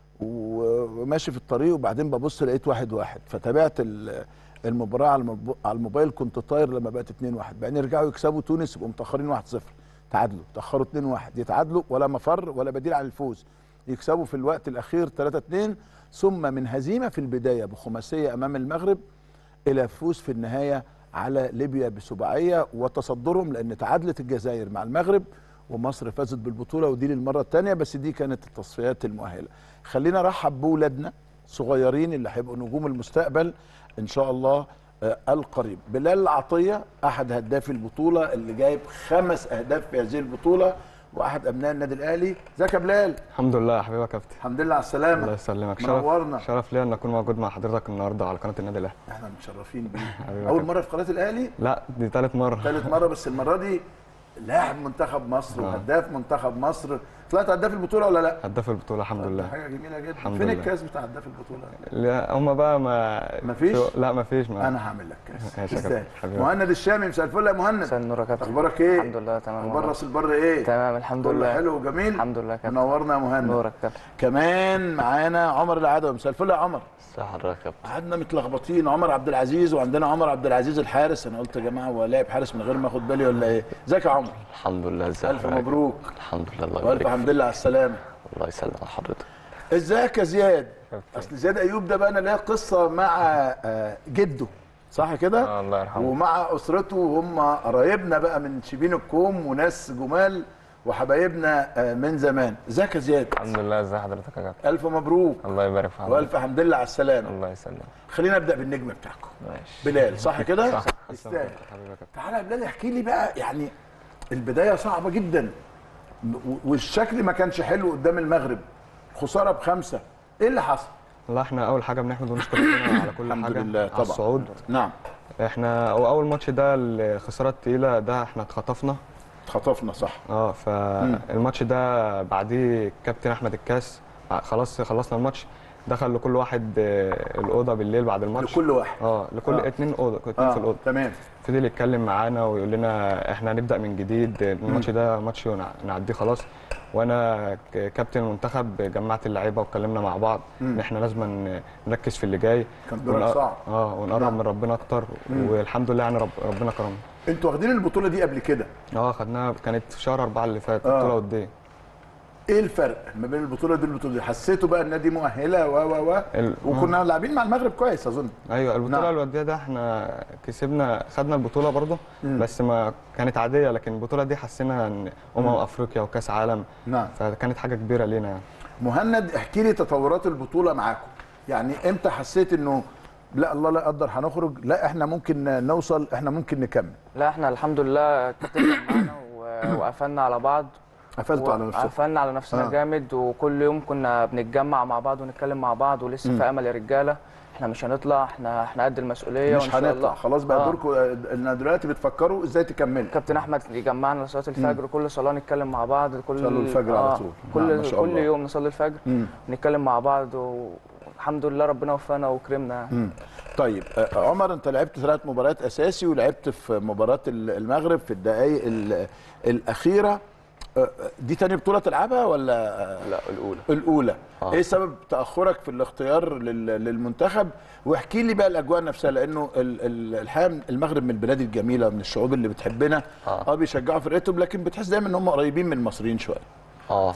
وماشي في الطريق وبعدين ببص لقيت واحد واحد فتابعت المباراه على الموبايل. كنت طاير لما بقت اتنين واحد. بعدين يرجعوا يكسبوا تونس يبقوا متاخرين واحد صفر، تعادلوا، تاخروا اتنين واحد، يتعادلوا ولا مفر ولا بديل عن الفوز، يكسبوا في الوقت الاخير تلاتة اتنين، ثم من هزيمه في البدايه بخماسيه امام المغرب الى فوز في النهايه على ليبيا بسباعيه وتصدرهم، لان تعادلت الجزائر مع المغرب ومصر فازت بالبطوله ودي للمره الثانيه، بس دي كانت التصفيات المؤهله. خلينا نرحب بولادنا صغيرين اللي هيبقوا نجوم المستقبل ان شاء الله آه القريب. بلال عطيه احد هدافي البطوله اللي جايب خمس اهداف في هذه البطوله واحد ابناء النادي الاهلي. ازيك يا بلال؟ الحمد لله يا حبيبي يا كابتن. الحمد لله على السلامه. الله يسلمك. منورنا. شرف شرف ليا ان اكون موجود مع حضرتك النهارده على قناه النادي الاهلي. احنا متشرفين بيك. اول مره في قناه الاهلي؟ لا دي ثالث مره. ثالث مره، بس المره دي لاعب منتخب مصر وهداف منتخب مصر. طلعت هداف البطوله ولا لا؟ هداف البطوله الحمد لله. حاجه جميله جدا. الحمد فين لله. الكاس بتاع هداف البطوله؟ لا هم بقى ما مفيش؟ لا مفيش. ما انا هعمل لك كاس. ماشي يا كابتن حبيبي. مهند الشامي، مساء الفل يا مهند. مساء النور يا كابتن. اخبارك ايه؟ الحمد لله تمام. اخبار راس البر ايه؟ تمام الحمد لله. كله حلو وجميل. الحمد لله يا كابتن. منورنا يا مهند. نورك يا كابتن. كمان معانا عمر العدوي. مساء الفل يا عمر. مساء حضرتك يا كابتن. قعدنا متلخبطين. عمر عبد العزيز وعندنا عمر عبد العزيز الحارس. انا قلت يا جماعه هو لاعب حارس من غير ما اخد بالي ولا ايه؟ ازيك يا عمر؟ الحمد لله. ازيك؟ الف مبروك. الحمد لله. الله والف الحمد لله على السلامه. الله يسلم حضرتك. ازيك يا زياد؟ اصل زياد ايوب ده بقى انا ليا قصه مع جده صح كده؟ آه الله يرحمه. ومع اسرته وهم قرايبنا بقى من شبين الكوم وناس جمال وحبايبنا من زمان. ازيك يا زياد؟ الحمد لله. ازي حضرتك يا كابتن؟ الف مبروك. الله يبارك في حضرتك. والف الحمد لله على السلامه. الله يسلمك. خلينا نبدا بالنجم بتاعكم. ماشي. بلال صح كده؟ صح. يستاهل. تعالى يا بلال احكي لي بقى، يعني البدايه صعبه جدا والشكل ما كانش حلو قدام المغرب، خساره بخمسه، ايه اللي حصل؟ والله احنا اول حاجه بنحمد ونشكر ربنا على كل الحمد حاجه. لله طبعا. على الصعود. نعم. احنا اول ماتش ده الخساره الثقيله ده احنا اتخطفنا. اتخطفنا صح. اه فالماتش ده بعديه كابتن احمد الكاس خلاص خلصنا الماتش، دخل لكل واحد الاوضه بالليل بعد الماتش. لكل واحد؟ اه لكل آه. اتنين اوضه اتنين آه. في الاوضه. تمام. فضل يتكلم معانا ويقول لنا احنا هنبدا من جديد، الماتش ده ماتش نعديه خلاص. وانا كابتن المنتخب جمعت اللعيبه واتكلمنا مع بعض ان احنا لازم نركز في اللي جاي. كان دورك صعب. اه ونقرب نعم. من ربنا اكتر. مم. والحمد لله يعني رب ربنا كرمنا. انتوا واخدين البطوله دي قبل كده؟ اه خدناها، كانت في شهر أربعة اللي فات. آه. بطوله وديه. ايه الفرق ما بين البطوله دي والبطوله دي؟ حسيتوا بقى ان دي مؤهله و و و ال... وكنا لاعبين مع المغرب كويس اظن. ايوه البطوله نعم. الوديه ده احنا كسبنا، خدنا البطوله برضه بس ما كانت عاديه، لكن البطوله دي حسينا ان امم افريقيا وكاس عالم. نعم. فكانت حاجه كبيره لينا يعني. مهند احكي لي تطورات البطوله معاكم، يعني امتى حسيت انه لا الله لا قدر هنخرج، لا احنا ممكن نوصل، احنا ممكن نكمل؟ لا احنا الحمد لله الكابتن معانا وقفلنا على بعض. قفلتوا على نفسنا. قفلنا على نفسنا آه. جامد، وكل يوم كنا بنتجمع مع بعض ونتكلم مع بعض، ولسه في امل يا رجاله، احنا مش هنطلع، احنا احنا قد المسؤوليه مش هنطلع خلاص بقى. آه. دوركم ان دلوقتي بتفكروا ازاي تكملوا. كابتن احمد يجمعنا لصلاه الفجر، كل صلاه نتكلم مع بعض، كل صلوا الفجر آه. على طول. كل نعم كل الله. يوم نصلي الفجر ونتكلم مع بعض، والحمد لله ربنا وفقنا وكرمنا. مم. طيب عمر انت لعبت ثلاث مباريات اساسي ولعبت في مباراه المغرب في الدقائق الاخيره. دي تاني بطوله تلعبها ولا؟ لا الاولى. الاولى. آه. ايه سبب تاخرك في الاختيار للمنتخب؟ واحكي لي بقى الاجواء نفسها، لانه الحقيقه المغرب من البلاد الجميله، من الشعوب اللي بتحبنا. اه, آه بيشجعوا فرقتهم، لكن بتحس دايما ان هم قريبين من المصريين شويه. اه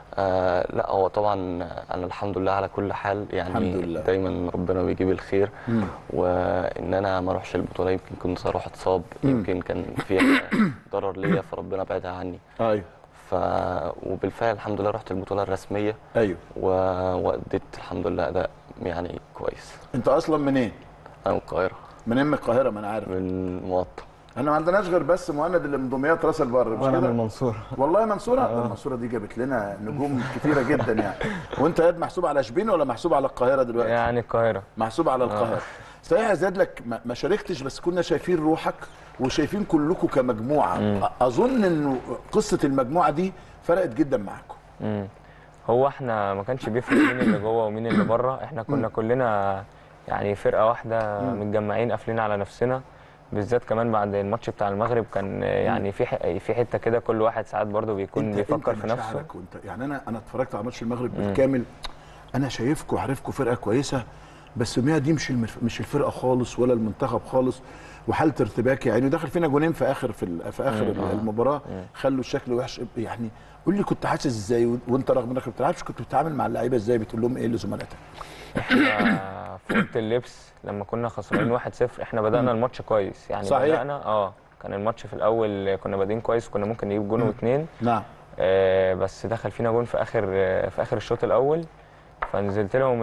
آه لا هو طبعا انا الحمد لله على كل حال، يعني الحمد لله. دايما ربنا بيجيب الخير. مم. وان انا ما اروحش البطوله يمكن كنت اروح اتصاب، يمكن كان فيها ضرر ليا فربنا بعدها عني. ايوه. ف وبالفعل الحمد لله رحت البطوله الرسميه. ايوه. واديت الحمد لله اداء يعني كويس. انت اصلا منين؟ انا من القاهره. منين من القاهره؟ ما انا عارف. من موطن. احنا ما عندناش غير بس مهند اللي من دمياط راس البر، مش كده؟ انا من المنصوره. والله منصوره؟ آه. المنصوره دي جابت لنا نجوم كتيره جدا يعني. وانت ياد محسوب على شبين ولا محسوب على القاهره دلوقتي؟ يعني القاهره. محسوب على القاهره. آه. صحيح يا زياد لك ما شاركتش، بس كنا شايفين روحك وشايفين كلكم كمجموعه. مم. اظن انه قصه المجموعه دي فرقت جدا معاكم. امم هو احنا ما كانش بيفرق مين اللي جوه ومين اللي بره، احنا كنا مم. كلنا يعني فرقه واحده، مم. متجمعين قافلين على نفسنا، بالذات كمان بعد الماتش بتاع المغرب كان يعني في في حته كده كل واحد ساعات برضو بيكون انت بيفكر انت في نفسه. وانت يعني انا انا اتفرجت على ماتش المغرب بالكامل، انا شايفكم عارفكم فرقه كويسه، بس مية دي مش مش الفرقه خالص ولا المنتخب خالص، وحاله ارتباك يعني، ودخل فينا جونين في اخر في, في اخر مم. المباراه مم. خلوا الشكل وحش يعني. قول لي كنت حاسس ازاي وانت رغم انك ما بتلعبش كنت بتتعامل مع اللعيبه ازاي؟ بتقول لهم ايه لزملائك؟ احنا في اوضه اللبس لما كنا خسرانين واحد صفر احنا بدانا الماتش كويس يعني. صحيح. بدانا اه كان الماتش في الاول كنا بادئين كويس وكنا ممكن نجيب جون واثنين. نعم. آه بس دخل فينا جون في اخر آه في اخر الشوط الاول، فنزلت لهم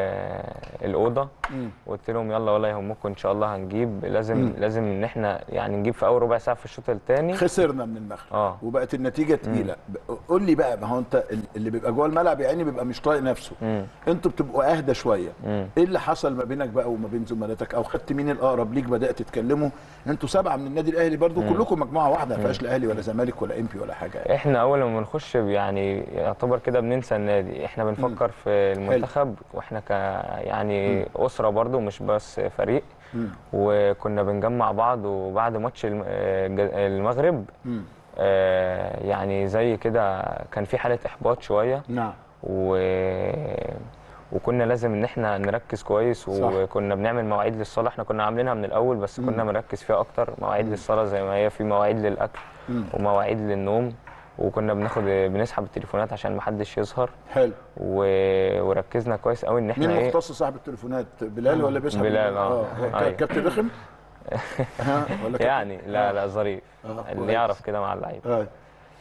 الاوضه وقلت لهم يلا ولا يهمكم ان شاء الله هنجيب، لازم مم. لازم ان احنا يعني نجيب في اول ربع ساعه في الشوط الثاني. خسرنا من المغرب اه وبقت النتيجه ثقيله. قول لي بقى، ما هو انت اللي بيبقى جوه الملعب يعني بيبقى مش طايق نفسه، مم. انتوا بتبقوا اهدى شويه. مم. ايه اللي حصل ما بينك بقى وما بين زملاتك، او خدت مين الاقرب ليك بدات تتكلموا؟ انتوا سبعه من النادي الاهلي برضو، مم. كلكم مجموعه واحده ما فيهاش لا اهلي ولا زمالك ولا امبي ولا حاجه يعني. احنا اول ما بنخش يعني يعتبر كده بننسى النادي، احنا بنفكر مم. في المنتخب، واحنا ك يعني مم. اسره برضو مش بس فريق. مم. وكنا بنجمع بعض، وبعد ماتش المغرب مم. آه يعني زي كده كان في حاله احباط شويه. نعم. و... وكنا لازم ان احنا نركز كويس، وكنا بنعمل مواعيد للصلاه، احنا كنا عاملينها من الاول بس مم. كنا بنركز فيها اكتر، مواعيد مم. للصلاه زي ما هي في مواعيد للاكل مم. ومواعيد للنوم، وكنا بناخد بنسحب التليفونات عشان ما حدش يظهر. حلو. و... وركزنا كويس قوي ان احنا مين مختص صاحب التليفونات؟ بلال ولا بيسحب؟ بلال. اه, آه. كابتن رخم ولا يعني لا لا ظريف آه. اللي يعرف كده مع اللعيبه. آه.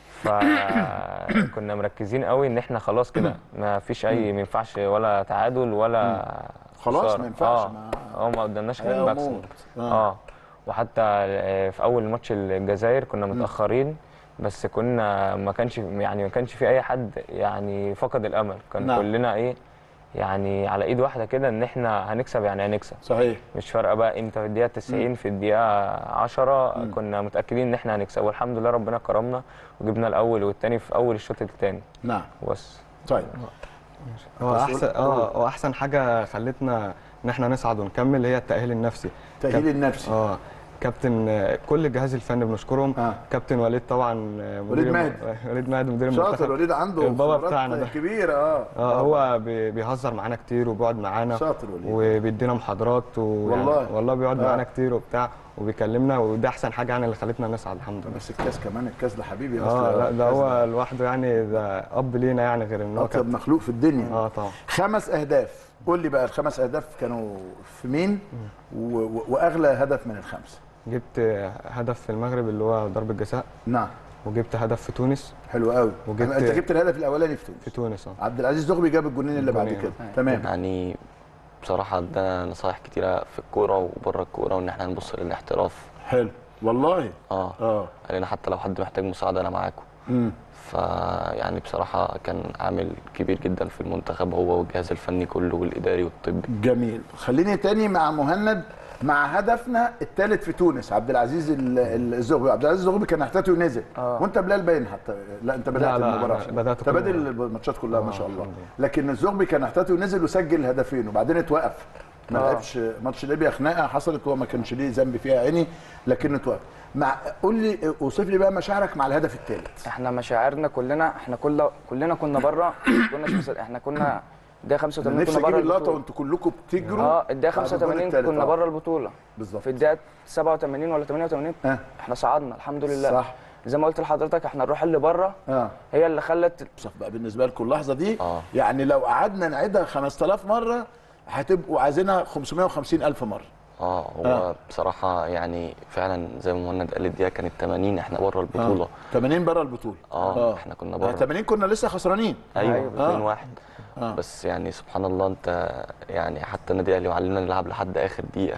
فكنا مركزين قوي ان احنا خلاص كده ما فيش اي، ما ينفعش ولا تعادل ولا خلاص ما ينفعش. اه اه ما قدامناش غير المكسب. اه وحتى في اول ماتش الجزائر كنا متاخرين، بس كنا ما كانش يعني ما كانش في اي حد يعني فقد الامل، كان نعم. كلنا ايه يعني على ايد واحده كده ان احنا هنكسب يعني هنكسب. صحيح. مش فارقه بقى امتى، في الدقيقه تسعين مم. في الدقيقه عشرة مم. كنا متاكدين ان احنا هنكسب، والحمد لله ربنا كرمنا وجبنا الاول والثاني في اول الشوط الثاني. نعم. بس طيب هو احسن اه هو احسن حاجه خلتنا ان احنا نصعد ونكمل هي التاهيل النفسي. التاهيل النفسي. اه كابتن كل الجهاز الفني بنشكرهم. آه. كابتن وليد طبعا وليد مهدي وليد مهدي مدير المنتخب شاطر. وليد عنده البابا بتاعنا ده كبير. اه اه هو بيهزر معانا كتير وبيقعد معانا شاطر وليد، وبيدينا محاضرات والله يعني والله بيقعد آه. معانا كتير وبتاع وبيكلمنا، وده احسن حاجه يعني اللي خلتنا نصعد الحمد لله. بس الكاس كمان، الكاس ده حبيبي اه لا ده هو لوحده يعني ده اب لينا يعني، غير ان هو اطيب مخلوق في الدنيا. اه طبعا. خمس اهداف، قول لي بقى الخمس اهداف كانوا في مين واغلى هدف من الخمسه؟ جبت هدف في المغرب اللي هو ضربه جزاء. نعم. وجبت هدف في تونس. حلو قوي. وجبت انت جبت الهدف الاولاني في تونس. في تونس اه عبد العزيز زغبي جاب الجونين اللي بعد كده. تمام. يعني بصراحه ادانا نصايح كتيره في الكوره وبره الكوره، وان احنا نبص للاحتراف. حلو والله. اه اه قال لنا حتى لو حد محتاج مساعده انا معاكم. امم فيعني بصراحه كان عامل كبير جدا في المنتخب، هو والجهاز الفني كله والاداري والطبي. جميل. خليني تاني مع مهند، مع هدفنا الثالث في تونس. عبد العزيز الزغبي، عبد العزيز الزغبي كان احتياطي ونزل. آه. وانت بلال باين حتى لا انت بدات لا المباراه. لا بدات انت بادئ الماتشات كلها. آه ما شاء الله. لكن الزغبي كان احتياطي ونزل وسجل هدفين وبعدين اتوقف. ما لعبش ماتش ليبيا، خناقه حصلت وهو ما كانش ليه ذنب فيها عيني، لكنه اتوقف. مع قول لي اوصف لي بقى مشاعرك مع الهدف الثالث. احنا مشاعرنا كلنا احنا كل كلنا كنا بره كناش احنا كنا الدقيقه خمسة وثمانين كنا بره اللقطه وانتوا كلكم بتجروا. اه الدقيقه خمسة وثمانين كنا بره البطوله بالظبط. في الدقيقه سبعة وثمانين ولا ثمانية وثمانين آه. احنا صعدنا الحمد لله. صح. زي ما قلت لحضرتك احنا الروح اللي بره آه. هي اللي خلت صح بقى بالنسبه لكم اللحظه دي. آه. يعني لو قعدنا نعيدها خمسة آلاف مره هتبقوا عايزينها خمسمائة وخمسين ألف مره. اه هو آه. بصراحه يعني فعلا زي ما مهند قال الدقيقه كانت ثمانين احنا بره البطوله. آه. ثمانين بره البطوله. اه, آه. احنا كنا بره. ثمانين كنا لسه خسرانين. ايوه اتنين واحد. آه. آه. بس يعني سبحان الله انت يعني حتى النادي الاهلي وعلينا نلعب لحد اخر دقيقه.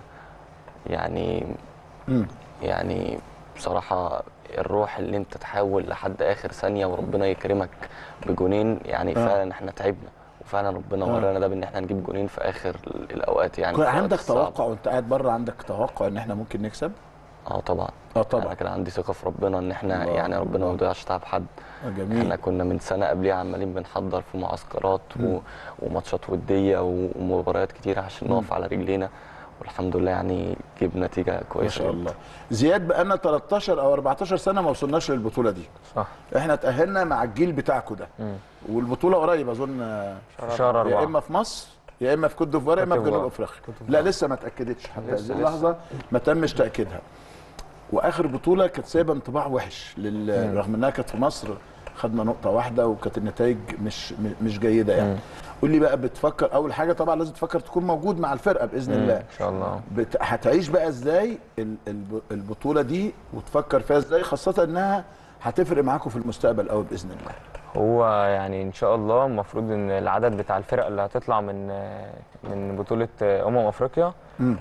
يعني م. يعني بصراحه الروح اللي انت تحاول لحد اخر ثانيه وربنا يكرمك بجونين يعني آه. فعلا احنا تعبنا وفعلا ربنا آه. ورانا ده بان احنا نجيب جونين في اخر الاوقات. يعني كان عندك توقع وانت قاعد بره، عندك توقع ان احنا ممكن نكسب؟ اه طبعا. اه طبعا. انا كان عندي ثقه في ربنا ان احنا الله. يعني ربنا ما يضيعش تعب حد. جميل. احنا كنا من سنه قبليها عمالين بنحضر في معسكرات و... وماتشات وديه ومباريات كتيره عشان نقف على رجلينا، والحمد لله يعني جيب نتيجه كويسه. ما شاء الله. زياد بقالنا تلتاشر او اربعتاشر سنه ما وصلناش للبطوله دي. صح. احنا تاهلنا مع الجيل بتاعكم ده. مم. والبطوله قريب اظن شهر أربعة. يا اما في مصر يا اما في كوت ديفوار يا اما في جنوب افريقيا. لا لسه ما اتاكدتش حتى هذه اللحظه ما تمش تاكيدها. واخر بطوله كانت سايبه انطباع وحش لل... رغم انها كانت في مصر خدنا نقطه واحده وكانت النتائج مش مش جيده يعني. قول لي بقى بتفكر اول حاجه طبعا لازم تفكر تكون موجود مع الفرقه باذن الله ان شاء الله. بت... هتعيش بقى ازاي البطوله دي وتفكر فيها ازاي، خاصه انها هتفرق معاكم في المستقبل قوي باذن الله. هو يعني ان شاء الله المفروض ان العدد بتاع الفرق اللي هتطلع من من بطوله امم افريقيا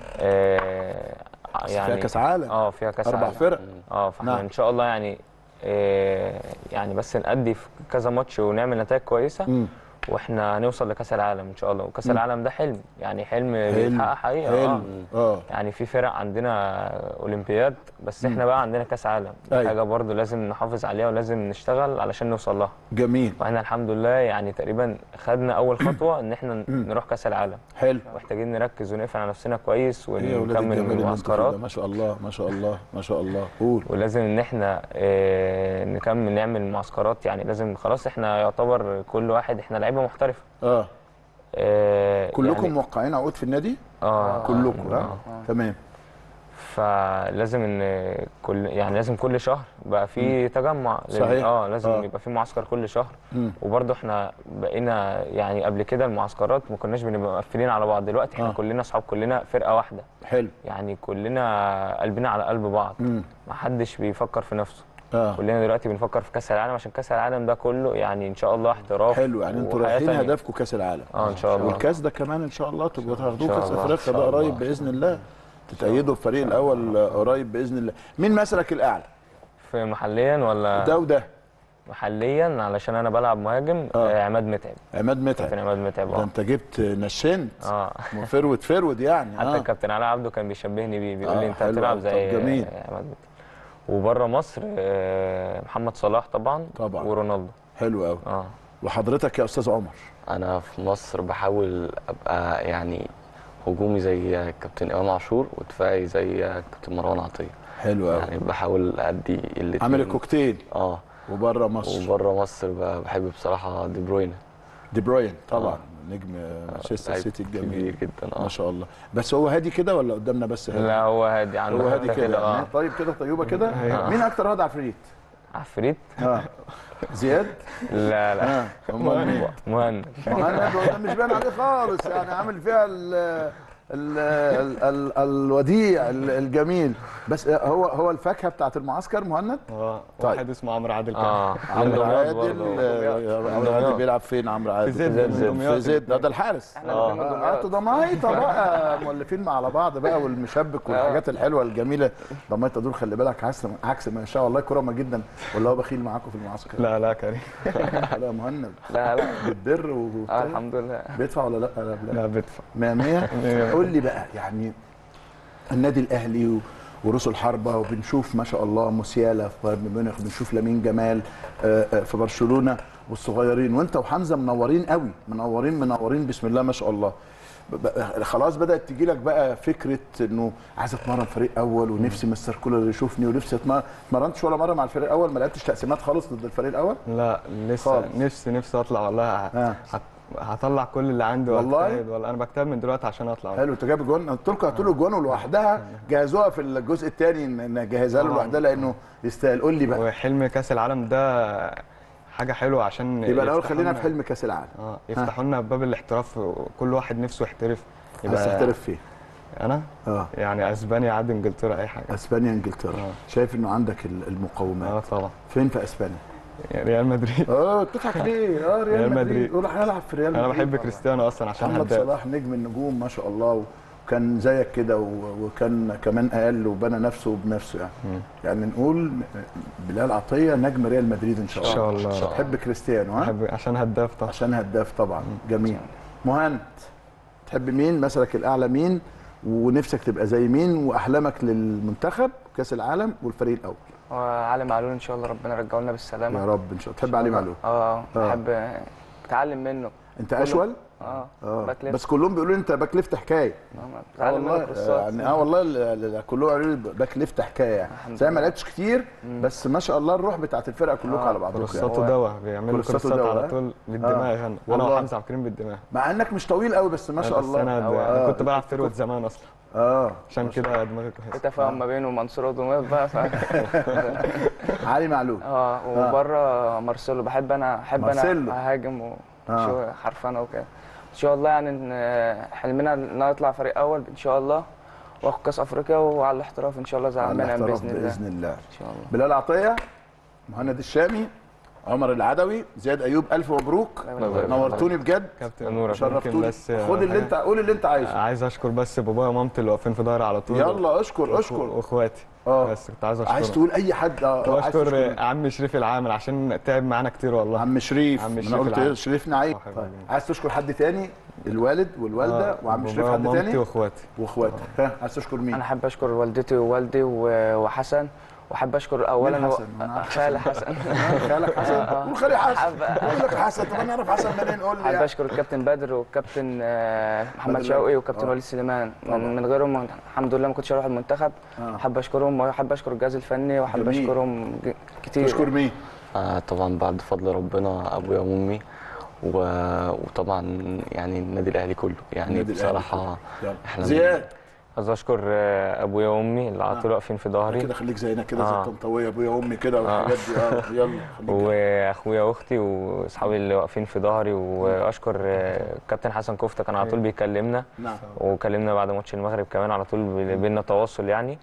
آه يعني فيها كاس عالم. اه فيها كاس عالم اربع فرق. اه فاحنا نعم. ان شاء الله يعني آه يعني بس نأدي في كذا ماتش ونعمل نتائج كويسه. م. واحنا هنوصل لكاس العالم ان شاء الله. وكاس العالم ده حلم يعني حلم بيتحقق حقيقه. حلم. اه يعني في فرق عندنا اولمبياد بس احنا م. بقى عندنا كاس عالم. دي أيوة. حاجه برضو لازم نحافظ عليها ولازم نشتغل علشان نوصل لها. جميل. واحنا الحمد لله يعني تقريبا خدنا اول خطوه ان احنا نروح كاس العالم. حلو. محتاجين نركز ونقفل على نفسنا كويس ونكمل المعسكرات. ما شاء الله ما شاء الله ما شاء الله. قول. ولازم ان احنا اه نكمل نعمل معسكرات يعني لازم خلاص احنا يعتبر كل واحد احنا لعيبه محترفه. اه, آه كلكم يعني موقعين عقود في النادي؟ اه كلكم. اه, آه. آه. تمام. فلازم ان كل يعني لازم كل شهر بقى في تجمع. صحيح. اه لازم آه. يبقى في معسكر كل شهر. وبرده احنا بقينا يعني قبل كده المعسكرات ما كناش بنبقى مقفلين على بعض، دلوقتي احنا آه. كلنا اصحاب كلنا فرقه واحده. حلو. يعني كلنا قلبنا على قلب بعض. ما حدش بيفكر في نفسه. آه. كلنا دلوقتي بنفكر في كاس العالم عشان كاس العالم ده كله يعني ان شاء الله احتراف. حلو. يعني انتوا رايحين هدفكم كاس العالم. اه ان شاء الله. والكاس ده كمان ان شاء الله تبقوا تاخدوه كاس افريقيا ده قريب باذن الله. تتأيدوا الفريق الاول قريب باذن الله. مين مثلك الاعلى؟ في محليا ولا ده وده؟ محليا علشان انا بلعب مهاجم. آه. عماد متعب. عماد متعب. كابتن عماد متعب. ده انت جبت نشنت. اه فرود فرود يعني. حتى آه. الكابتن علاء عبده كان بيشبهني بيه بيقول لي آه انت بتلعب زي جميل. عماد متعب. وبره مصر محمد صلاح طبعا. طبعا. ورونالدو. حلو قوي. اه وحضرتك يا استاذ عمر؟ انا في مصر بحاول ابقى يعني هجومي زي كابتن امام عاشور ودفاعي زي كابتن مروان عطيه. حلو قوي. يعني بحاول ادي الاثنين. عامل الكوكتيل. اه وبره مصر؟ وبره مصر بحب بصراحه دي بروين. دي بروين طبعا. آه. نجم مانشستر سيتي الجميل جدا. اه ما شاء الله. بس هو هادي كده ولا قدامنا بس هادي؟ لا هو هادي عنده. هو هادي كده. آه. طيب كده طيوبه كده. آه. مين اكتر واد عفريت؟ عفريت؟ اه زياد؟ لا لا. اه امال مين؟ مهند. مهند ده مش باين عليه خالص يعني عامل فيها ال ال ال ال الوديع الجميل. بس هو هو الفاكهه بتاعت المعسكر مهند؟ اه واحد طيب. اسمه عمرو عادل كده. اه عمرو عادل. عمرو عادل بيلعب فين عمرو عادل؟ في زد. في زد. ده الحارس. اه انتوا ضمايطه بقى مؤلفين على بعض بقى والمشبك والحاجات الحلوه الجميله. ضمايطه دول خلي بالك عكس عكس ما شاء الله كرمه جدا. ولا هو بخيل معاكم في المعسكر؟ لا لا كريم. لا مهند. لا لا بتبر و اه الحمد لله. بيدفع ولا لا؟ لا لا بيدفع. مية مية. قول لي بقى يعني النادي الاهلي ورؤوس الحربه وبنشوف ما شاء الله موسيالا في بايرن ميونخ، بنشوف لامين جمال في برشلونه والصغيرين، وانت وحمزه منورين قوي منورين منورين بسم الله ما شاء الله. خلاص بدات تجي لك بقى فكره انه عايز اتمرن فريق اول ونفسي مستر كولر يشوفني ونفسي اتمرن. اتمرنتش ولا مره مع الفريق الاول؟ ما لعبتش تقسيمات خالص ضد الفريق الاول؟ لا لسه نفسي نفسي اطلع والله. آه. هطلع كل اللي عندي والله. والله انا بجتهد من دلوقتي عشان اطلع. حلو. انت جايب جون، قلت لكم هاتوا له جون لوحدها، جهزوها في الجزء الثاني ان جهزها له لوحدها لانه يستاهل. قول لي بقى. وحلم كاس العالم ده حاجه حلوه عشان يبقى الاول خلينا في حلم كاس العالم. اه يفتحوا لنا باب الاحتراف، كل واحد نفسه يحترف. يبقى تحترف فيه؟ انا اه يعني اسبانيا عادي، انجلترا، اي حاجه. اسبانيا انجلترا. آه. شايف انه عندك المقومات. اه طبعا. فين في اسبانيا؟ ريال مدريد. اه بتضحك ليه؟ اه ريال, ريال مدريد. قول هنلعب في ريال مدريد. انا بحب كريستيانو اصلا عشان محمد صلاح نجم النجوم ما شاء الله، وكان زيك كده وكان كمان اقل وبنى نفسه بنفسه يعني. م. يعني نقول بلال عطيه نجم ريال مدريد ان شاء الله. ان شاء الله. تحب كريستيانو؟ ها؟ بحب عشان هداف طبعا. عشان هداف طبعا. م. جميل. مهند، تحب مين؟ مثلك الاعلى مين؟ ونفسك تبقى زي مين؟ واحلامك للمنتخب كاس العالم والفريق الاول؟ علي معلول ان شاء الله ربنا يرجعه لنا بالسلامه يا رب ان شاء الله. تحب علي معلول؟ اه بحب اتعلم منه. انت اشول؟ اه اه بس كلهم بيقولوا لي انت باك ليفت حكايه. اه والله يعني اه والله كلهم قالوا لي باك ليفت حكايه يعني. زي ما لعبتش كتير بس ما شاء الله الروح بتاعت الفرقه كلكم على بعضكم. كورساتو دوا بيعملوا كورسات على طول للدماغ. انا وانا وحمزه عبد بالدماغ، مع انك مش طويل قوي بس ما شاء الله. انا آه. كنت بلعب فيرويد زمان اصلا. اه عشان كده دماغي كويسه. التفاهم ما بينه ومنصور ودماغ بقى ف... علي معلول. اه وبره مارسيلو. بحب انا احب انا اهاجم وشو حرفنه وكده. ان شاء الله يعني حلمنا ان نطلع فريق اول ان شاء الله، واخد كاس افريقيا وعلى الاحتراف ان شاء الله زي ما عملنا باذن الله. باذن الله ان شاء الله. بلال عطيه، مهند الشامي، عمر العدوي، زياد ايوب، الف مبروك. نورتوني بجد. كابتن نور شرفتوني. بس خد اللي انت قول اللي انت عايزه. عايز اشكر بس بابايا ومامتي اللي واقفين في ظهري على طول. يلا اشكر اشكر. واخواتي. اه بس كنت عايز اشكر. عايز تقول اي حد؟ اه اشكر عم شريف العامل عشان تعب معانا كتير والله. عم شريف. عم انا قلت شريف نعيم. طيب. عايز تشكر حد تاني؟ الوالد والوالده آه. وعم شريف حد تاني؟ مامتي واخواتي. واخواتي. ها عايز تشكر مين؟ انا احب اشكر والدتي ووالدي وحسن، واحب اشكر اولا و... خالي حسن. خالك حسن؟ قول خالي حسن. بقول لك حسن. طب انا اعرف حسن منين؟ قول لي. احب اشكر الكابتن بدر والكابتن محمد شوقي والكابتن وليد سليمان. من, من غيرهم الحمد لله ما كنتش هروح المنتخب. احب اشكرهم واحب اشكر الجهاز الفني واحب اشكرهم كتير. تشكر مين؟ آه طبعا بعد فضل ربنا ابويا وامي و... وطبعا يعني النادي الاهلي كله يعني بصراحه. احنا زياد عايز اشكر ابويا وامي اللي على طول واقفين في ظهري كده. خليك زينا كده زي الطنطاويه ابويا وامي كده والحاجات دي. اه يلا واخويا واختي واصحابي اللي واقفين في ظهري. واشكر كابتن حسن كفته كان على طول بيكلمنا. نعم. وكلمنا بعد ماتش المغرب كمان على طول بينا تواصل يعني.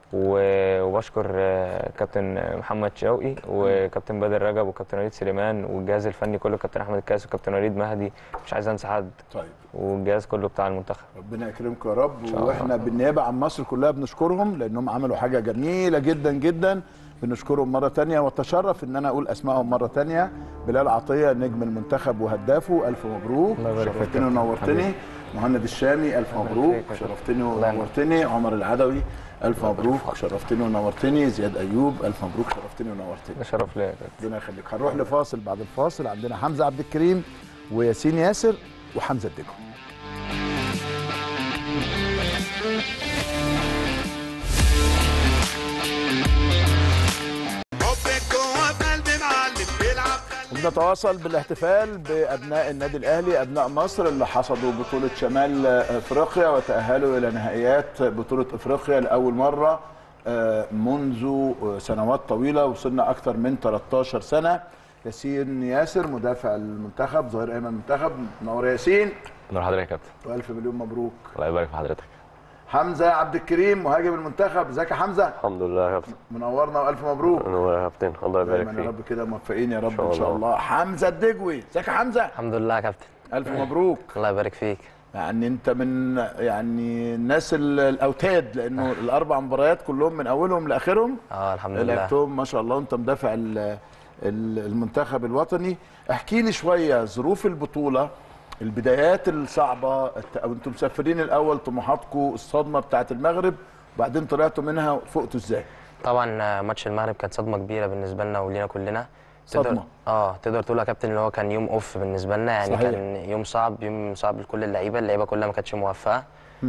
وبشكر كابتن محمد شوقي وكابتن بدر رجب وكابتن وليد سليمان والجهاز الفني كله، كابتن احمد الكاس وكابتن وليد مهدي، مش عايز انسى حد. طيب. والجهاز كله بتاع المنتخب. ربنا يكرمكم يا رب. واحنا بالنيابه عن مصر كلها بنشكرهم لانهم عملوا حاجه جميله جدا جدا. بنشكرهم مره ثانيه واتشرف ان انا اقول اسمائهم مره ثانيه. بلال عطيه نجم المنتخب وهدافه، الف مبروك. شرفتني ونورتني. مهند الشامي الف مبروك. شرفتني ونورتني. عمر العدوي الف مبروك. شرفتني ونورتني. زياد ايوب الف مبروك. شرفتني ونورتني. شرف ليا. ربنا يخليك. هنروح لفاصل. بعد الفاصل عندنا حمزه عبد الكريم وياسين ياسر وحمزه الدجو. نتواصل بالاحتفال بابناء النادي الاهلي ابناء مصر اللي حصدوا بطوله شمال افريقيا وتاهلوا الى نهائيات بطوله افريقيا لاول مره منذ سنوات طويله. وصلنا اكثر من ثلاثة عشر سنه. ياسين ياسر مدافع المنتخب، ظهير ايمن المنتخب. منور ياسين. نور حضرتك يا كابتن. والف مليون مبروك. الله يبارك في حضرتك. حمزه عبد الكريم مهاجم المنتخب. ازيك يا حمزه؟ الحمد لله يا كابتن. منورنا والف مبروك. منور يا كابتن. الله يبارك فيك. يا رب كده موفقين يا رب ان شاء الله. حمزه الدجوي. ازيك يا حمزه؟ الحمد لله يا كابتن. الف مبروك. الله يبارك فيك. يعني انت من يعني الناس الاوتاد لانه الاربع مباريات كلهم من اولهم لاخرهم اه الحمد لله لعبتهم ما شاء الله. انت مدافع المنتخب الوطني. احكي لي شويه ظروف البطوله، البدايات الصعبه، او انتم مسافرين الاول، طموحاتكم، الصدمه بتاعه المغرب وبعدين طلعتوا منها، فقتوا ازاي؟ طبعا ماتش المغرب كانت صدمه كبيره بالنسبه لنا ولينا كلنا. صدمه. اه تقدر تقول يا كابتن ان هو كان يوم اوف بالنسبه لنا، يعني صحيح. كان يوم صعب، يوم صعب لكل اللعيبه، اللعيبه كلها ما كانتش موفقه.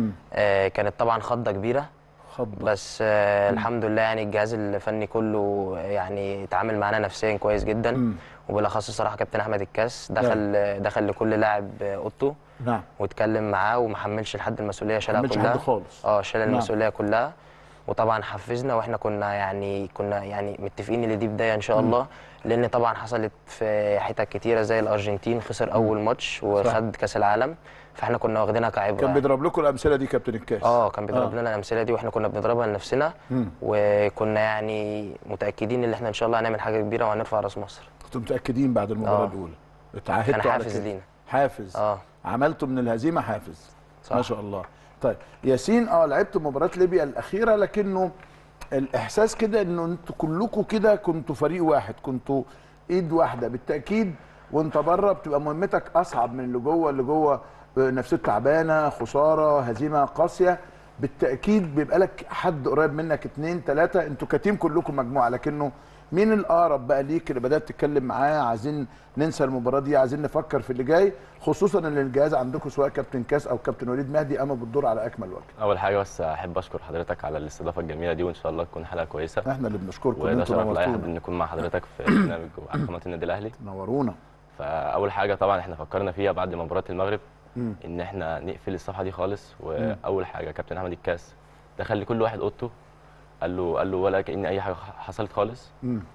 آه كانت طبعا خضه كبيره خضه، بس آه الحمد لله يعني الجهاز الفني كله يعني اتعامل معانا نفسيا كويس جدا. مم. وبالاخص صراحه كابتن احمد الكاس دخل نعم. دخل لكل لاعب اوضته نعم واتكلم معاه وما حملش لحد المسؤوليه، شالها كلها. ما حملش حد خالص. اه شال نعم. المسؤوليه كلها، وطبعا حفزنا، واحنا كنا يعني كنا يعني متفقين ان دي بدايه ان شاء الله. لان طبعا حصلت في حتت كتيره زي الارجنتين خسر اول ماتش وخد كاس العالم، فاحنا كنا واخدينها كعبره. كان بيضرب لكم الامثله دي كابتن الكاس؟ اه كان بيضرب آه. لنا الامثله دي واحنا كنا بنضربها لنفسنا. مم. وكنا يعني متاكدين ان احنا ان شاء الله هنعمل حاجه كبيره وهنرفع راس مصر. كنتوا متاكدين بعد المباراه الاولى؟ اتعهدتوا كان حافز لينا. حافز اه عملتوا من الهزيمه حافز. صح. ما شاء الله. طيب ياسين، اه لعبتوا مباراه ليبيا الاخيره، لكنه الاحساس كده انه انتوا كلكم كده كنتوا فريق واحد، كنتوا ايد واحده بالتاكيد، وانت بره بتبقى مهمتك اصعب من اللي جوه. اللي جوه نفسيته تعبانه، خساره، هزيمه قاسيه، بالتاكيد بيبقى لك حد قريب منك اثنين ثلاثه، انتوا كتيم كلكم مجموعه، لكنه مين الاقرب بقى ليك اللي بدات تتكلم معاه عايزين ننسى المباراه دي، عايزين نفكر في اللي جاي، خصوصا ان الجهاز عندكم سواء كابتن كاس او كابتن وليد مهدي قاموا بالدور على اكمل وجه؟ اول حاجه بس احب اشكر حضرتك على الاستضافه الجميله دي، وان شاء الله تكون حلقه كويسه. احنا اللي بنشكركم ان انتوا نورتونا، وده شرف لاي نكون مع حضرتك في برنامج وعلى قناه النادي الاهلي. نورونا. فاول حاجه طبعا احنا فكرنا فيها بعد مباراه المغرب م. ان احنا نقفل الصفحه دي خالص. واول حاجه كابتن احمد الكاس دخل لكل واحد اوضته، قال له قال له ولا كأن اي حاجه حصلت خالص،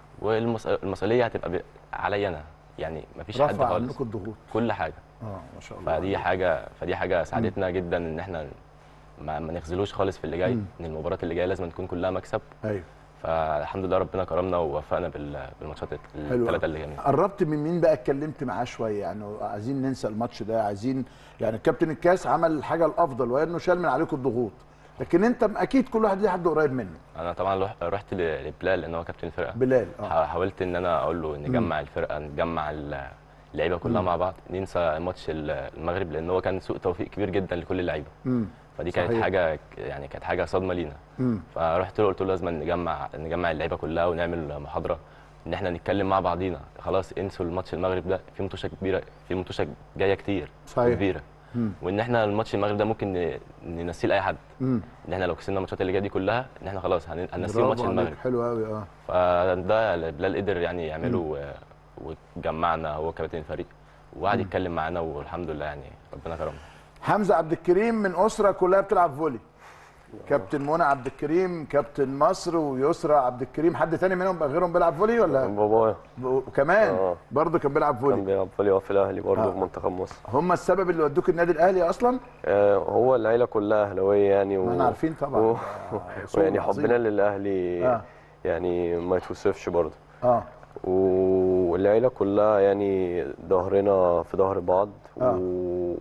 والمسؤوليه هتبقى عليا انا، يعني مفيش حد خالص، رفع الضغوط كل حاجه. اه ما شاء الله. فدي حاجه فدي حاجه ساعدتنا م. جدا ان احنا ما, ما نخذلوش خالص في اللي جاي، م. ان المباريات اللي جايه لازم تكون كلها مكسب. ايوه. فالحمد لله ربنا كرمنا ووفقنا بالماتشات الثلاثه اللي جايين. قربت من مين بقى اتكلمت معاه شويه؟ يعني عايزين ننسى الماتش ده، عايزين يعني كابتن الكاس عمل الحاجه الافضل وهي انه شال من عليكم الضغوط، لكن انت اكيد كل واحد ليه حد قريب منه. انا طبعا رحت لبلال لان هو كابتن الفرقه. بلال اه حاولت ان انا اقول له نجمع الفرقه، نجمع اللعيبه كلها مم. مع بعض، ننسى ماتش المغرب لان هو كان سوء توفيق كبير جدا لكل اللعيبه. فدي كانت صحيح. حاجه يعني كانت حاجه صدمه لينا. مم. فرحت له قلت له لازم نجمع نجمع اللعيبه كلها ونعمل محاضره ان احنا نتكلم مع بعضينا، خلاص انسوا الماتش المغرب ده، في ماتشات كبيره، في ماتشات جايه كتير صحيح. كبيره. مم. وان احنا الماتش المغرب ده ممكن ننسيه لاي حد. مم. ان احنا لو كسبنا الماتشات اللي جايه دي كلها ان احنا خلاص هننسيه ماتش المغرب. حلو قوي. اه فده بلال قدر يعني يعمله، وجمعنا هو كابتن الفريق وقعد يتكلم معانا والحمد لله يعني ربنا كرمنا. حمزه عبد الكريم من اسره كلها بتلعب فولي، كابتن منى عبد الكريم، كابتن مصر، ويسرى عبد الكريم، حد تاني منهم غيرهم بيلعب فولي ولا؟ بابايا كمان آه. برضه كان بيلعب فولي. كان بيلعب فولي في الاهلي برضه آه. في منتخب مصر. هم السبب اللي ودوك النادي الاهلي اصلا؟ آه هو العيله كلها اهلاويه يعني، و... احنا عارفين طبعا و... ويعني حبنا للاهلي آه. يعني ما يتوصفش برضه. اه والعيله كلها يعني ظهرنا في ظهر بعض. آه. و...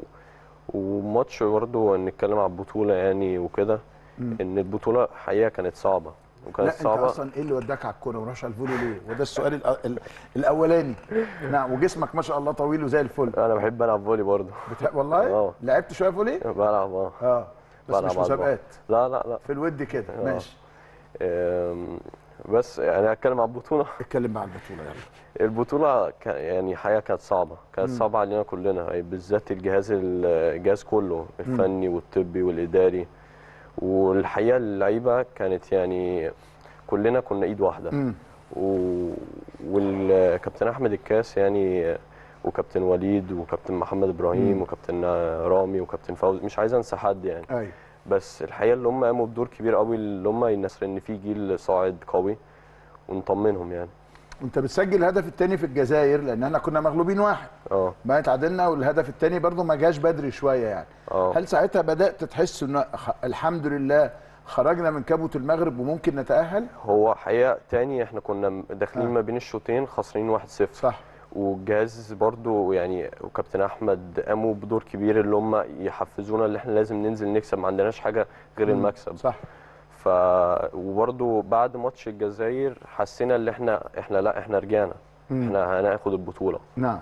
وماتش برضه نتكلم على البطوله يعني وكده، ان البطوله حقيقه كانت صعبه وكانت لا صعبه. انت اصلا ايه اللي وداك على الكوره وراش على الفولي ليه؟ وده السؤال الأ... ال... الاولاني. نعم. وجسمك ما شاء الله طويل وزي الفل. انا بحب العب فولي برضه. بت... والله؟ اه لعبت شويه فولي؟ بلعب اه اه بس مش مسابقات؟ لا لا لا في الود كده. آه. ماشي. آم... بس يعني هتكلم على البطوله. اتكلم عن البطوله يلا. البطوله ك... يعني حقيقه كانت صعبه، كانت مم. صعبه علينا كلنا، بالذات الجهاز الجهاز كله الفني مم. والطبي والاداري. والحقيقه اللعيبه كانت يعني كلنا كنا ايد واحده. مم. و... والكابتن احمد الكاس يعني وكابتن وليد وكابتن محمد ابراهيم مم. وكابتن رامي وكابتن فوزي، مش عايز انسى حد يعني. أي. بس الحقيقه اللي هم قاموا بدور كبير قوي، اللي هم ينسر ان في جيل صاعد قوي ونطمنهم يعني. انت بتسجل الهدف الثاني في الجزائر لان احنا كنا مغلوبين واحد اه بقى اتعادلنا، والهدف الثاني برضو ما جاش بدري شويه يعني. أوه. هل ساعتها بدات تحس ان الحمد لله خرجنا من كبوة المغرب وممكن نتاهل؟ هو حقيقه تاني احنا كنا داخلين آه. ما بين الشوطين خاسرين واحد صفر. صح. والجهاز برضو يعني وكابتن احمد قاموا بدور كبير اللي هم يحفزونا اللي احنا لازم ننزل نكسب، ما عندناش حاجه غير مم. المكسب. صح. ف وبرده بعد ماتش الجزائر حسينا ان احنا احنا لا احنا رجعنا. مم. احنا هناخد البطوله. نعم.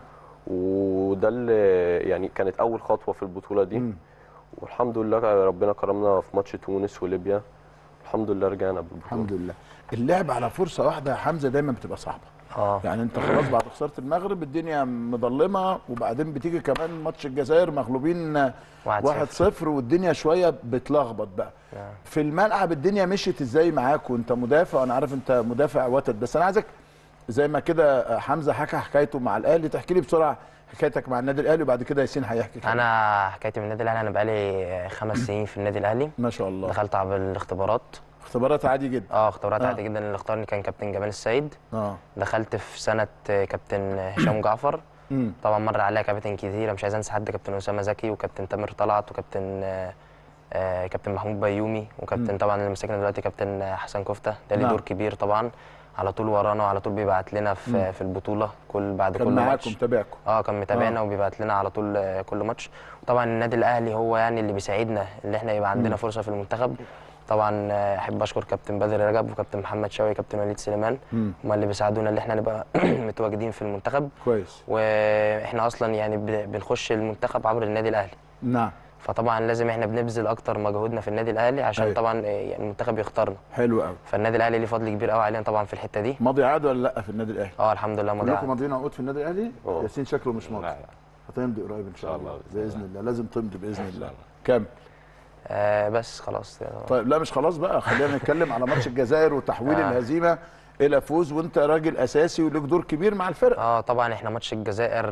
وده اللي يعني كانت اول خطوه في البطوله دي. مم. والحمد لله ربنا كرمنا في ماتش تونس وليبيا، الحمد لله رجعنا بالبطوله. الحمد لله. اللعب على فرصه واحده يا حمزه دايما بتبقى صعبه. اه يعني انت خلاص بعد خساره المغرب الدنيا مظلمه، وبعدين بتيجي كمان ماتش الجزائر مغلوبين واحد صفر والدنيا شويه بتلخبط بقى. آه. في الملعب الدنيا مشيت ازاي معاك وانت مدافع؟ وانا عارف انت مدافع وتد، بس انا عايزك زي ما كده حمزه حكى حكايته مع الاهلي تحكي لي بسرعه حكايتك مع النادي الاهلي، وبعد كده ياسين هيحكي. انا حكايتي من النادي الاهلي، انا بقالي خمس سنين في النادي الاهلي ما شاء الله. دخلت على الاختبارات. اختبارات عادي جدا؟ اه اختبارات آه. عادي جدا. اللي اختارني كان كابتن جمال السيد. اه دخلت في سنه كابتن هشام جعفر. مم. طبعا مر عليا كابتن كتير مش عايز انسى حد، كابتن اسامه زكي وكابتن تامر طلعت وكابتن آه آه كابتن محمود بيومي وكابتن مم. طبعا اللي ماسكنا دلوقتي كابتن حسن كفته، ده ليه دور كبير طبعا، على طول ورانا وعلى طول بيبعت لنا في مم. في البطوله كل بعد كل ماتش. كان متابعكم؟ اه كان متابعنا آه. وبيبعت لنا على طول كل ماتش. وطبعا النادي الاهلي هو يعني اللي بيساعدنا ان احنا يبقى عندنا مم. فرصه في المنتخب. طبعا احب اشكر كابتن بدر رجب وكابتن محمد شوقي وكابتن وليد سليمان، هم اللي بيساعدونا ان احنا نبقى متواجدين في المنتخب كويس. واحنا اصلا يعني بنخش المنتخب عبر النادي الاهلي. نعم. فطبعا لازم احنا بنبذل اكتر مجهودنا في النادي الاهلي عشان أيوة. طبعا يعني المنتخب يختارنا. حلو قوي. فالنادي الاهلي ليه فضل كبير قوي علينا طبعا في الحته دي. ماضي عقد ولا لا في النادي الاهلي؟ اه الحمد لله ماضي عقد. كلكم ماضيين عقود في النادي الاهلي؟ ياسين شكله مش ماضي. هتمضي قريب ان شاء الله باذن الله، لازم تمضي باذن الله. كمل. آه بس خلاص. طيب لا مش خلاص بقى، خلينا نتكلم على ماتش الجزائر وتحويل آه. الهزيمه الى فوز، وانت راجل اساسي ولك دور كبير مع الفرقه. اه طبعا احنا ماتش الجزائر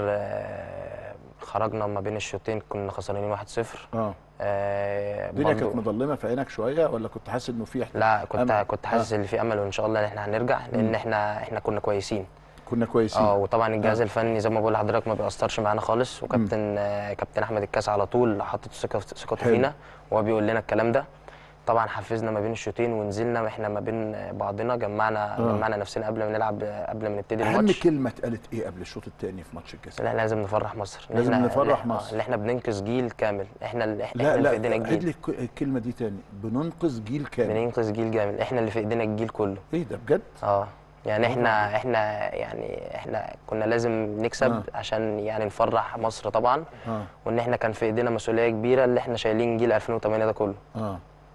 آه خرجنا ما بين الشوطين كنا خسرانين واحد صفر. اه الدنيا كانت مظلمه في عينك شويه ولا كنت حاسس انه في احتمال؟ لا كنت أمل. كنت حاسس آه. ان في امل وان شاء الله ان احنا هنرجع، لان احنا احنا كنا كويسين. كنا كويسين اه وطبعا الجهاز آه. الفني زي ما بقول لحضرتك ما بيأثرش معانا خالص، وكابتن آه كابتن احمد الكاس على طول حاطط ثقته فينا وهو بيقول لنا الكلام ده. طبعا حفزنا ما بين الشوطين ونزلنا احنا ما بين بعضنا، جمعنا آه. جمعنا نفسنا قبل ما نلعب قبل ما نبتدي الماتش. اهم كلمه اتقالت ايه قبل الشوط الثاني في ماتش الجزائر؟ احنا لازم نفرح مصر، لازم نفرح مصر، اللي احنا بننقذ جيل كامل. احنا اللي احنا لا اللي لا في ايدينا الجيل. عيد لي الكلمه دي تاني، بننقذ جيل كامل. بننقذ جيل كامل، احنا اللي في ايدينا الجيل كله. ايه ده بجد؟ اه يعني احنا احنا يعني احنا كنا لازم نكسب آه. عشان يعني نفرح مصر طبعا. آه. وان احنا كان في ايدينا مسؤوليه كبيره اللي احنا شايلين جيل ألفين وثمانية ده كله. اه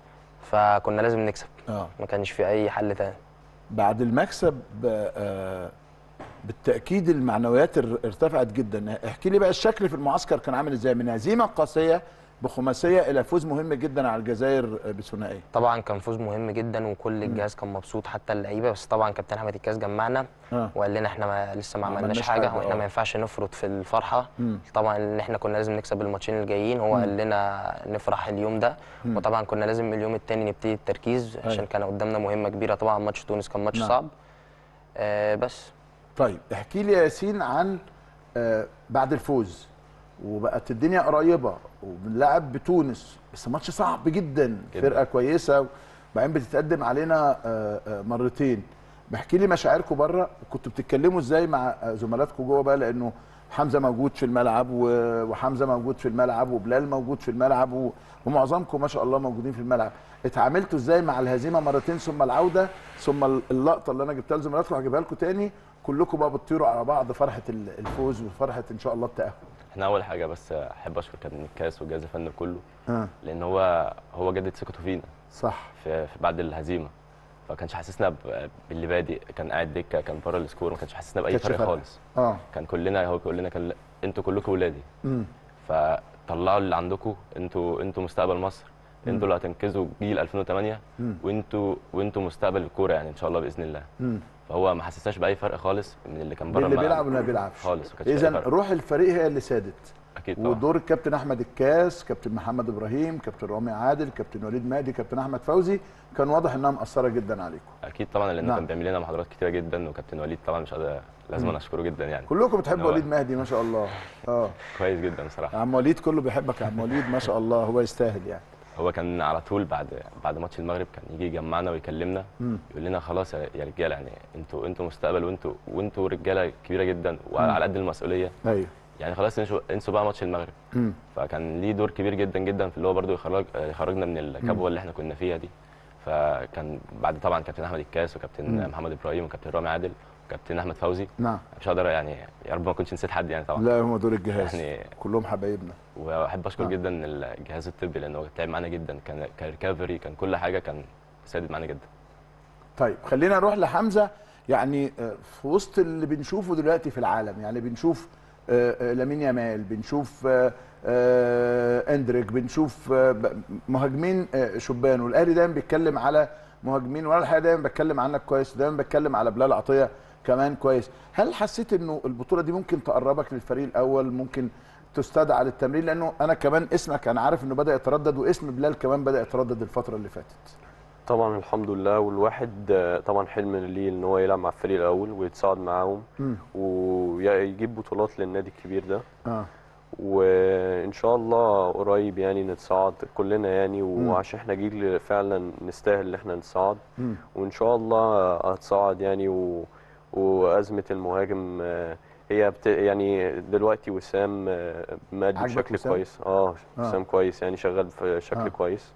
فكنا لازم نكسب. اه ما كانش في اي حل تاني. بعد المكسب آه بالتاكيد المعنويات ارتفعت جدا. احكي لي بقى الشكل في المعسكر كان عامل ازاي، من هزيمه قاسيه بخماسيه الى فوز مهم جدا على الجزائر بثنائيه؟ طبعا كان فوز مهم جدا وكل الجهاز كان مبسوط حتى اللعيبه، بس طبعا كابتن احمد الكاس جمعنا آه. وقال لنا احنا ما لسه ما عملناش حاجه, حاجة واحنا ما ينفعش نفرط في الفرحه. مم. طبعا ان احنا كنا لازم نكسب الماتشين الجايين، هو مم. قال لنا نفرح اليوم ده. مم. وطبعا كنا لازم اليوم الثاني نبتدي التركيز عشان أيوة. كان قدامنا مهمه كبيره طبعا. ماتش تونس كان ماتش صعب. آه بس طيب احكي لي يا ياسين عن آه بعد الفوز وبقت الدنيا قريبه وبنلعب بتونس، بس ماتش صعب جدا, جداً. فرقه كويسه وبعدين بتتقدم علينا مرتين. بحكي لي مشاعركم بره، كنتوا بتتكلموا ازاي مع زملاتكم جوه بقى، لانه حمزه موجود في الملعب وحمزه موجود في الملعب وبلال موجود في الملعب ومعظمكم ما شاء الله موجودين في الملعب. اتعاملتوا ازاي مع الهزيمه مرتين ثم العوده ثم اللقطه اللي انا جبتها لزملاتكم هجيبها لكم تاني، كلكم بقى بتطيروا على بعض فرحه الفوز وفرحه ان شاء الله التاهل؟ احنا اول حاجه بس احب اشكر كابتن الكاس والجهاز الفني كله. آه. لان هو هو جدد ثقته فينا صح في, في بعد الهزيمه، فما كانش حاسسنا باللي بادئ، كان قاعد دكه، كان بره السكور، ما كانش حاسسنا باي فرق خالص. اه كان كلنا هو بيقول لنا كان انتوا كلكم ولادي. امم فطلعوا اللي عندكم، انتوا انتوا مستقبل مصر، انتوا اللي هتنقذوا جيل ألفين وثمانية، وانتوا وانتوا مستقبل الكوره يعني ان شاء الله باذن الله. مم. فهو ما حسسناش باي فرق خالص من اللي كان بره اللي بيلعب ولا ما بيلعبش خالص. اذا روح الفريق هي اللي سادت. اكيد طبعا. ودور الكابتن احمد الكاس، كابتن محمد ابراهيم، كابتن رامي عادل، كابتن وليد مهدي، كابتن احمد فوزي، كان واضح انها مأثره جدا عليكم. اكيد طبعا لانه نعم. كان بيعمل لنا محاضرات كتيره جدا، وكابتن وليد طبعا مش قادر لازم انا اشكره جدا يعني. كلكم بتحبوا وليد مهدي ما شاء الله. اه كويس جدا بصراحه. عم وليد كله بيحبك يا عم وليد ما شاء الله، هو يستاهل يعني. هو كان على طول بعد بعد ماتش المغرب كان يجي يجمعنا ويكلمنا، مم. يقول لنا خلاص يا رجاله يعني انتوا انتوا مستقبل، وانتوا وانتوا رجاله كبيره جدا وعلى قد المسؤوليه. ايوه يعني خلاص انسوا انسوا بقى ماتش المغرب. مم. فكان ليه دور كبير جدا جدا في اللي هو برده يخرج يخرجنا من الكبوه اللي احنا كنا فيها دي. فكان بعد طبعا كابتن احمد الكاس وكابتن مم. محمد ابراهيم وكابتن رامي عادل وكابتن احمد فوزي. نعم مش هقدر يعني يا رب ما كنتش نسيت حد يعني طبعا. لا هم دول الجهاز يعني كلهم حبايبنا. واحب اشكر نعم. جدا الجهاز الطبي لانه تعب معانا جدا، كان كان ريكفري، كان كل حاجه كان سادد معانا جدا. طيب خلينا نروح لحمزه. يعني في وسط اللي بنشوفه دلوقتي في العالم، يعني بنشوف لامين يامال، بنشوف اندريك، بنشوف مهاجمين شبان، والاهلي دايما بيتكلم على مهاجمين، وانا الحقيقه دايما بتكلم عنك كويس، دايما بتكلم على بلال عطيه كمان كويس. هل حسيت انه البطوله دي ممكن تقربك للفريق الاول، ممكن تستدعى للتمرين؟ لانه انا كمان اسمك انا عارف انه بدا يتردد، واسم بلال كمان بدا يتردد الفتره اللي فاتت. طبعا الحمد لله، والواحد طبعا حلم ليه ان هو يلعب مع الفريق الاول ويتصعد معاهم ويجيب بطولات للنادي الكبير ده. اه وان شاء الله قريب يعني نتصعد كلنا يعني، وعشان احنا جيل فعلا نستاهل ان احنا نتصعد، وان شاء الله هتصعد يعني. و... وازمه المهاجم هي بت... يعني دلوقتي وسام مادي بشكل وسام؟ كويس. اه وسام آه. كويس يعني، شغال في شكل آه. كويس،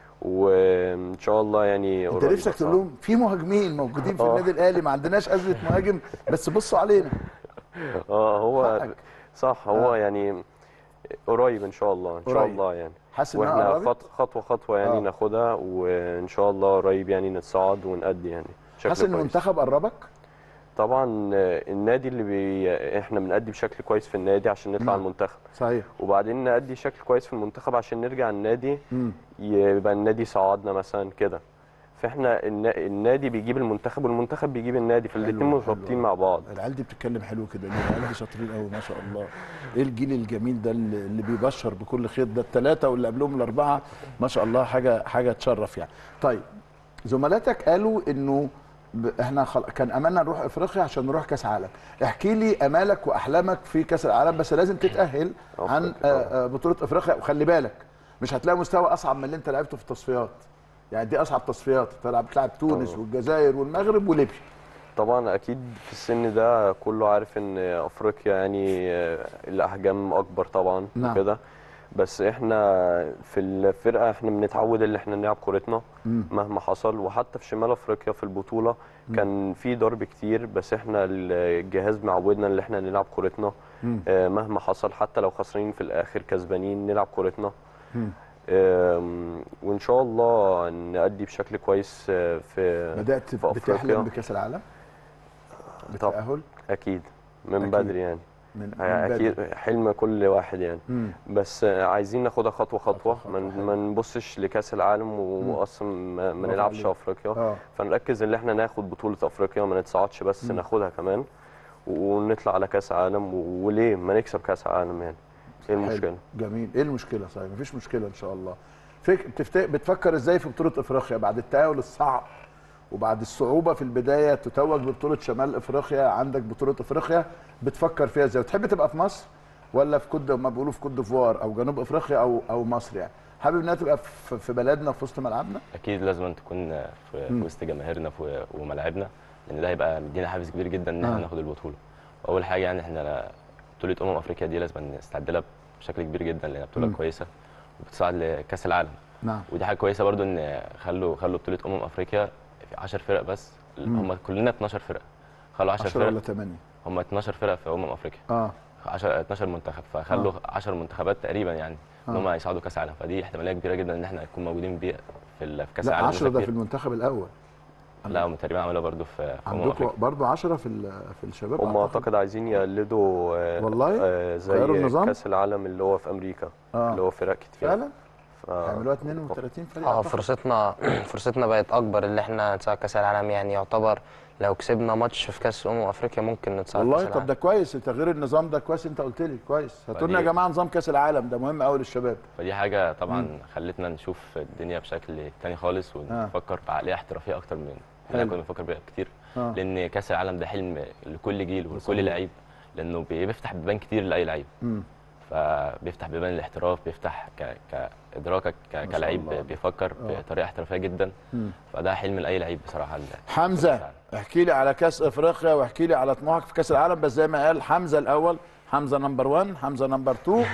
وان شاء الله يعني انت نفسك تقول لهم في مهاجمين موجودين في النادي الاهلي، ما عندناش ازمه مهاجم بس بصوا علينا. اه هو حقك. صح هو آه. يعني قريب ان شاء الله، ان شاء الله يعني حاسس انها خطوه خطوه يعني آه. ناخدها، وان شاء الله قريب يعني نتصعد ونأدي يعني شكل حاسس ان المنتخب قربك؟ طبعا النادي اللي بي... احنا بنأدي بشكل كويس في النادي عشان نطلع مم. المنتخب. صحيح. وبعدين نأدي شكل كويس في المنتخب عشان نرجع النادي مم. يبقى النادي صعدنا مثلا كده. فاحنا النادي بيجيب المنتخب والمنتخب بيجيب النادي، فالاثنين مرتبطين مع بعض. العيال دي بتتكلم حلو كده، العيال دي شاطرين قوي ما شاء الله. ايه الجيل الجميل ده اللي بيبشر بكل خير ده، الثلاثه واللي قبلهم الاربعه ما شاء الله، حاجه حاجه تشرف يعني. طيب زملاتك قالوا انه احنا خل... كان املنا نروح افريقيا عشان نروح كاس عالم. احكي لي امالك واحلامك في كاس العالم، بس لازم تتاهل عن بطوله افريقيا، وخلي بالك مش هتلاقي مستوى اصعب من اللي انت لعبته في التصفيات، يعني دي اصعب تصفيات، تلعب بتلعب تونس طبعا. والجزائر والمغرب وليبيا. طبعا اكيد في السن ده كله عارف ان افريقيا يعني الاحجام اكبر طبعا. نعم. وكده، بس احنا في الفرقه احنا بنتعود ان احنا نلعب كورتنا مهما حصل، وحتى في شمال افريقيا في البطوله مم. كان في ضرب كتير، بس احنا الجهاز معودنا ان احنا نلعب كورتنا اه مهما حصل، حتى لو خسرانين في الاخر كسبانين نلعب كورتنا. وان شاء الله نأدي بشكل كويس في بدأت في افريقيا. بتحلم بكاس العالم بالتأهل؟ اكيد من أكيد. بدري يعني من, من اكيد بدري. حلم كل واحد يعني. مم. بس عايزين ناخدها خطوه خطوه، ما نبصش لكاس العالم واصلا ما, ما نلعبش افريقيا. آه. فنركز ان احنا ناخد بطوله افريقيا، ما نتصعدش بس مم. ناخدها كمان ونطلع على كاس عالم، وليه ما نكسب كاس عالم يعني. ايه المشكله؟ جميل. ايه المشكله؟ صحيح مفيش مشكله ان شاء الله. فك... بتفت... بتفكر ازاي في بطوله افريقيا بعد التأهل الصعب وبعد الصعوبه في البدايه، تتوج ببطوله شمال افريقيا، عندك بطوله افريقيا، بتفكر فيها ازاي؟ بتحب تبقى في مصر ولا في كوت ما بيقولوا في كوت ديفوار او جنوب افريقيا او او مصر؟ يعني حابب انها تبقى في بلدنا في وسط ملعبنا؟ اكيد لازم تكون في م. وسط جماهيرنا وملاعبنا، لان ده هيبقى مدينا حافز كبير جدا ان احنا آه. ناخد البطوله. واول حاجه يعني احنا بطوله امم افريقيا دي لازم نستعد لها بشكل كبير جدا، لانها بطوله م. كويسه وبتصعد لكاس العالم. نعم. ودي حاجه كويسه برده ان خلوا خلوا بطوله امم افريقيا في عشر فرق بس، هم كلنا اتناشر فرقه، خلوا عشر فرق ولا ثمانية؟ هم اتناشر فرقه في امم افريقيا. اه عشرة اتناشر منتخب، فخلوا آه. عشر منتخبات تقريبا يعني آه. ان هم يصعدوا كاس العالم، فدي احتماليه كبيره جدا ان احنا نكون موجودين بيها في كاس العالم. لا عشرة ده في المنتخب الاول. لا هم تقريبا عملوها برده في امم افريقيا برده عشرة في في الشباب. هم اعتقد عايزين يقلدوا والله آه زي كاس العالم اللي هو في امريكا آه. اللي هو فرق كتير فعلا. هيعملوها اتنين وتلاتين فريق. اه فرصتنا فرصتنا بقت اكبر ان احنا نتصعد كاس العالم، يعني يعتبر لو كسبنا ماتش في كاس امم افريقيا ممكن نتصعد والله. كاس العالم. طب ده كويس، تغيير النظام ده كويس، انت قلت لي كويس. هاتوا لنا يا جماعه نظام كاس العالم ده مهم قوي للشباب. فدي حاجه طبعا مم. خلتنا نشوف الدنيا بشكل تاني خالص، ونفكر آه. بعقليه احترافيه اكتر من احنا كنا بنفكر بيها كتير. آه. لان كاس العالم ده حلم لكل جيل ولكل لعيب، لانه بيفتح بيبان كتير لاي لعيب. فبيفتح بيبان الاحتراف، بيفتح ك... كادراكك ك... كلاعب بيفكر أوه. بطريقه احترافيه جدا. مم. فده حلم لاي لعيب بصراحه. حمزه احكي لي على كاس افريقيا واحكي لي على طموحك في كاس العالم، بس زي ما قال حمزه الاول، حمزه نمبر واحد، حمزه نمبر اتنين،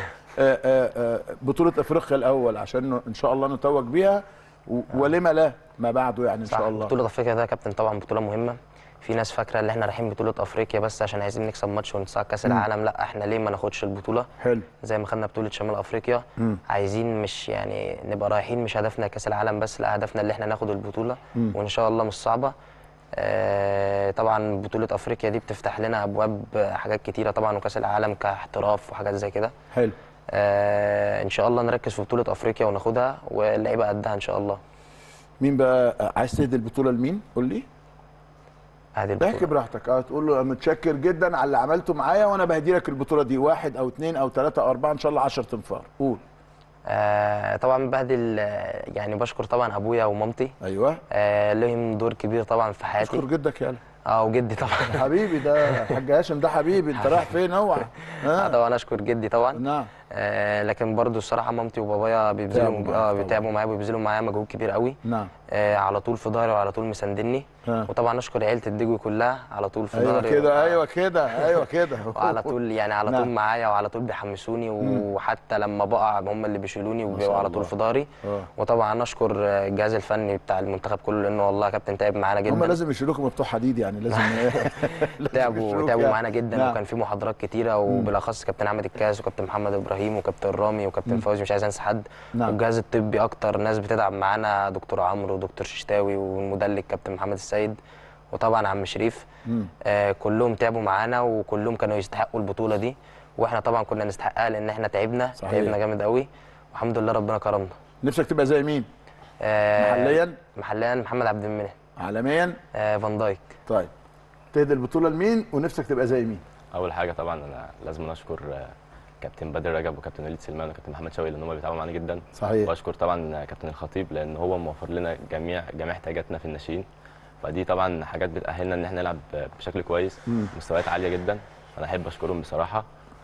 بطوله افريقيا الاول عشان ان شاء الله نتوج بيها، ولما لا ما بعده يعني ان شاء الله. بطوله افريقيا ده يا كابتن طبعا بطوله مهمه. في ناس فاكره ان احنا رايحين بطوله افريقيا بس عشان عايزين نكسب ماتش ونتصعد كاس العالم. لا احنا ليه ما ناخدش البطوله؟ حلو. زي ما خدنا بطوله شمال افريقيا. مم. عايزين مش يعني نبقى رايحين مش هدفنا كاس العالم بس، لا هدفنا اللي احنا ناخد البطوله. مم. وان شاء الله مش صعبه. آه طبعا بطوله افريقيا دي بتفتح لنا ابواب حاجات كتيره طبعا، وكاس العالم كاحتراف وحاجات زي كده. حلو. آه ان شاء الله نركز في بطوله افريقيا وناخدها واللعيبه قدها ان شاء الله. مين بقى عايز تهدي البطوله لمين؟ قول لي. احكي براحتك. اه تقول له متشكر جدا على اللي عملته معايا وانا بهدي لك البطوله دي، واحد او اثنين او ثلاثه او اربعه ان شاء الله عشرة تنفار. قول. آه طبعا بهدل يعني بشكر طبعا ابويا ومامتي. ايوه. آه لهم دور كبير طبعا في حياتي. اشكر جدك يالا. اه وجدي طبعا. حبيبي ده الحاج هاشم ده حبيبي، انت رايح فين اوعى. اه طبعا اشكر جدي طبعا. نعم. آه لكن برضو الصراحه مامتي وبابايا بيبذلوا اه بيتعبوا معايا وبيبذلوا معايا مجهود كبير قوي. نعم. آه على طول في ظهري وعلى طول مساندني. آه. وطبعا اشكر عيله الدجوي كلها على طول في أيوة ظهري. كده ايوه كده ايوه كده. وعلى طول يعني على طول معايا وعلى طول بيحمسوني، وحتى لما بقع هم اللي بيشيلوني وبيبقوا على طول في ظهري. وطبعا اشكر الجهاز الفني بتاع المنتخب كله، لانه والله يا كابتن تعب معانا جدا. هم لازم يشيلوكم بتوع حديد يعني، لازم تعبوا تعبوا معانا جدا. نعم. وكان في محاضرات كتيره، وبالاخص كابتن احمد الكاس وكابتن محمد ابراهيم وكابتن رامي وكابتن مم. فوزي، مش عايز انسى حد. نعم. والجهاز الطبي اكتر ناس بتدعم معانا دكتور عمرو ودكتور ششتاوي والمدلك كابتن محمد السيد، وطبعا عم شريف. آه كلهم تعبوا معانا وكلهم كانوا يستحقوا البطوله دي، واحنا طبعا كنا نستحقها لان احنا تعبنا. صحيح. تعبنا جامد قوي والحمد لله ربنا كرمنا. نفسك تبقى زي مين؟ آه محليا؟ محليا محمد عبد المنعم. عالميا؟ آه فان دايك. طيب تهدي البطوله لمين ونفسك تبقى زي مين؟ اول حاجه طبعا انا لازم اشكر كابتن بدر رجب وكابتن وليد سلمان وكابتن محمد شوقي لان هم بيتعاونوا معانا جدا. صحيح. واشكر طبعا كابتن الخطيب لان هو موفر لنا جميع جميع احتياجاتنا في الناشئين، فدي طبعا حاجات بتاهلنا ان احنا نلعب بشكل كويس، مستويات عاليه جدا. انا احب اشكرهم بصراحه.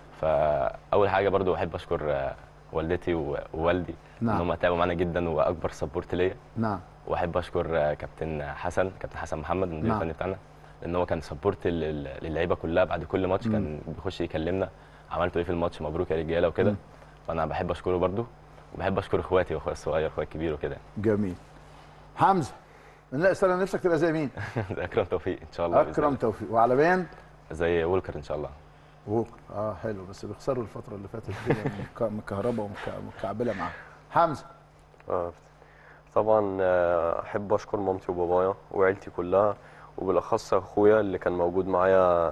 فاول حاجه برضو احب اشكر والدتي ووالدي. نعم. ان هم تعبوا معانا جدا واكبر سبورت ليا. نعم. واحب اشكر كابتن حسن كابتن حسن محمد المدير الفني بتاعنا، لان هو كان سبورت للعيبه كلها بعد كل ماتش. كان بيخش يكلمنا عملتوا ايه في الماتش، مبروك يا رجاله وكده. فانا بحب اشكره برضو، وبحب اشكر اخواتي واخويا الصغير واخويا الكبير وكده. جميل. حمزه لا استنى، نفسك تبقى زي مين؟ اكرم توفيق ان شاء الله. اكرم توفيق. وعلميا زي وولكر ان شاء الله. وولكر اه حلو، بس بيخسروا الفتره اللي فاتت دي مكهربه ومكعبله معاهم. حمزه. اه طبعا احب اشكر مامتي وبابايا وعيلتي كلها، وبالاخص اخويا اللي كان موجود معايا،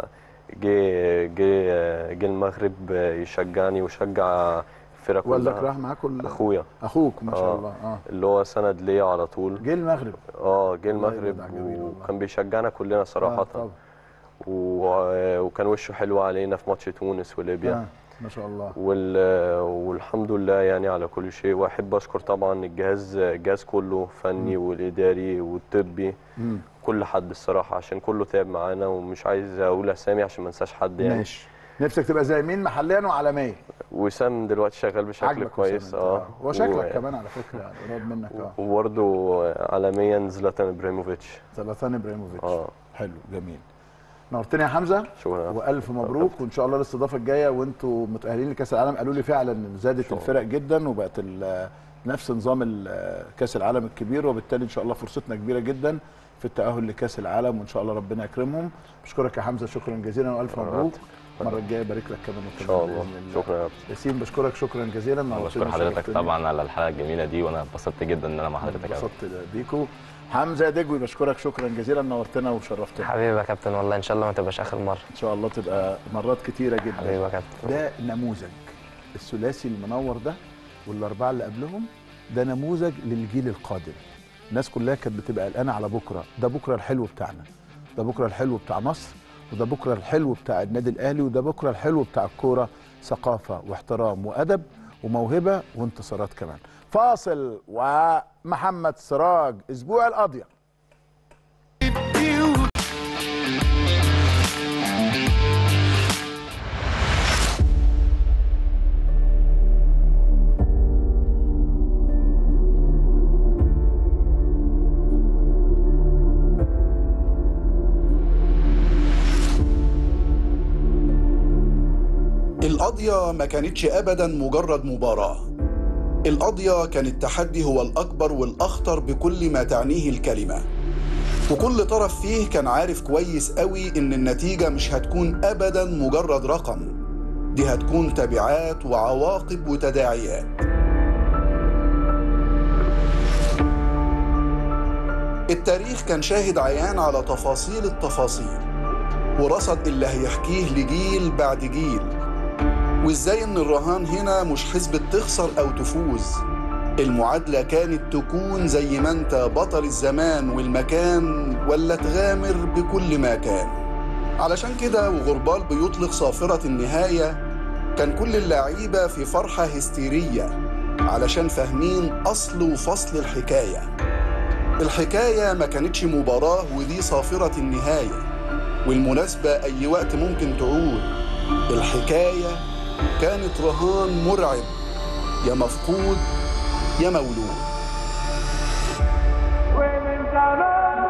جه جه جه المغرب يشجعني وشجع الفرقه كلها. والدك راح معاك؟ اخويا. اخوك ما شاء آه. الله. اه اللي هو سند ليا على طول. جه المغرب. اه جه المغرب وكان بيشجعنا كلنا صراحه. آه طبعا. وكان وشه حلو علينا في ماتش تونس وليبيا. آه. ما شاء الله. وال... والحمد لله يعني على كل شيء. واحب اشكر طبعا الجهاز الجهاز كله، فني والاداري والطبي. مم. كل حد الصراحه عشان كله تعب معانا، ومش عايز اقول اسامي عشان ما انساش حد يعني. ماشي. نفسك تبقى زي مين محليا وعالميا؟ وسام دلوقتي شغال بشكل كويس. اه هو شكلك و... كمان على فكره يعني قريب منك. اه وبرده عالميا زلاتان ابراهيموفيتش. زلاتان ابراهيموفيتش. اه حلو جميل. نورتني يا حمزه. شكرا. والف مبروك، وان شاء الله الاستضافه الجايه وانتم متاهلين لكاس العالم. قالوا لي فعلا زادت الفرق جدا وبقت نفس نظام كاس العالم الكبير، وبالتالي ان شاء الله فرصتنا كبيره جدا في التاهل لكاس العالم، وان شاء الله ربنا يكرمهم. بشكرك يا حمزه شكرا جزيلا والف مبروك. المره الجايه بارك لك كمان ان شاء الله. شكرا يا ياسين. بشكرك شكرا جزيلا. بشكر حضرتك طبعا على الحلقه الجميله دي، وانا اتبسطت جدا ان انا مع حضرتك. اتبسطت بيكو. حمزه دجوي بشكرك شكرا جزيلا، نورتنا وشرفتنا. حبيبي يا كابتن والله ان شاء الله ما تبقاش اخر مره. ان شاء الله تبقى مرات كتيره جدا. حبيبي يا كابتن. ده نموذج الثلاثي المنور ده والاربعه اللي قبلهم، ده نموذج للجيل القادم. الناس كلها كانت بتبقى قلقانه على بكره، ده بكره الحلو بتاعنا، ده بكره الحلو بتاع مصر، وده بكره الحلو بتاع النادي الاهلي، وده بكره الحلو بتاع الكوره. ثقافه واحترام وادب وموهبه وانتصارات كمان. فاصل ومحمد سراج اسبوع القضيه. القضية ما كانتش أبداً مجرد مباراة. القضية كان التحدي هو الأكبر والأخطر بكل ما تعنيه الكلمة، وكل طرف فيه كان عارف كويس قوي إن النتيجة مش هتكون أبداً مجرد رقم، دي هتكون تبعات وعواقب وتداعيات. التاريخ كان شاهد عيان على تفاصيل التفاصيل، ورصد اللي هيحكيه لجيل بعد جيل، وإزاي إن الرهان هنا مش حسبة تخسر أو تفوز. المعادلة كانت تكون زي ما أنت بطل الزمان والمكان، ولا تغامر بكل ما كان. علشان كده وغربال بيطلق صافرة النهاية، كان كل اللعيبة في فرحة هستيرية علشان فاهمين أصل وفصل الحكاية. الحكاية ما كانتش مباراة ودي صافرة النهاية، والمناسبة أي وقت ممكن تعود. الحكاية كانت رهان مرعب، يا مفقود يا مولود. ومن زمان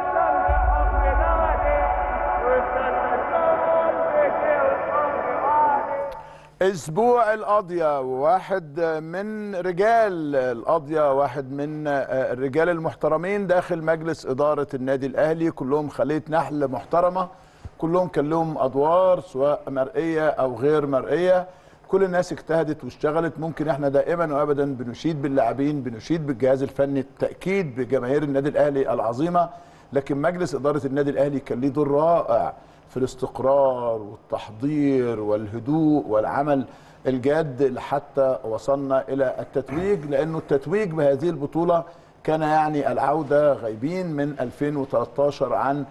اسبوع القضيه، واحد من رجال القضيه، واحد من الرجال المحترمين داخل مجلس اداره النادي الاهلي، كلهم خليه نحل محترمه، كلهم كان لهم ادوار سواء مرئيه او غير مرئيه. كل الناس اجتهدت واشتغلت. ممكن احنا دائما وابدا بنشيد باللاعبين، بنشيد بالجهاز الفني، التاكيد بجماهير النادي الاهلي العظيمه، لكن مجلس اداره النادي الاهلي كان ليه دور رائع في الاستقرار والتحضير والهدوء والعمل الجاد حتى وصلنا الى التتويج، لانه التتويج بهذه البطوله كان يعني العوده غايبين من ألفين وثلاثة عشر عن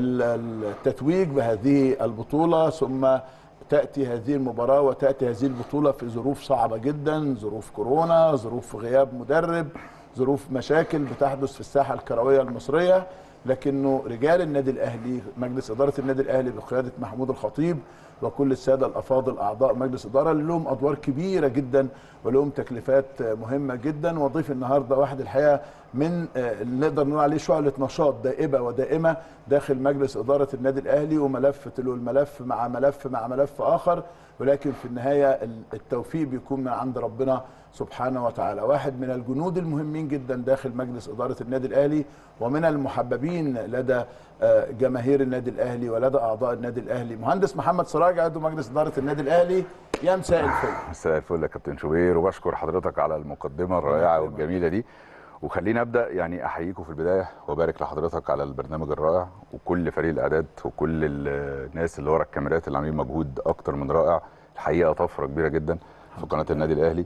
التتويج بهذه البطوله، ثم تأتي هذه المباراة وتأتي هذه البطولة في ظروف صعبة جدا، ظروف كورونا، ظروف غياب مدرب، ظروف مشاكل بتحدث في الساحة الكروية المصرية. لكنه رجال النادي الأهلي، مجلس إدارة النادي الأهلي بقيادة محمود الخطيب وكل السادة الأفاضل أعضاء مجلس إدارة اللي لهم أدوار كبيرة جدا ولهم تكليفات مهمة جدا. وضيف النهاردة واحد الحقيقة من اللي نقدر نقول عليه شعلة نشاط دائبة ودائمة داخل مجلس إدارة النادي الأهلي، وملف تلو الملف مع ملف مع ملف آخر، ولكن في النهاية التوفيق بيكون من عند ربنا سبحانه وتعالى. واحد من الجنود المهمين جدا داخل مجلس إدارة النادي الأهلي، ومن المحببين لدى جماهير النادي الأهلي ولدى أعضاء النادي الأهلي، مهندس محمد سراج عضو مجلس إدارة النادي الأهلي. يا مساء الفل. مساء الفل يا كابتن شوبير، وبشكر حضرتك على المقدمة الرائعة والجميلة دي. وخليني ابدا يعني احييكم في البدايه وابارك لحضرتك على البرنامج الرائع، وكل فريق الاعداد وكل الناس اللي ورا الكاميرات اللي عاملين مجهود اكتر من رائع. الحقيقه طفره كبيره جدا في قناه النادي الاهلي،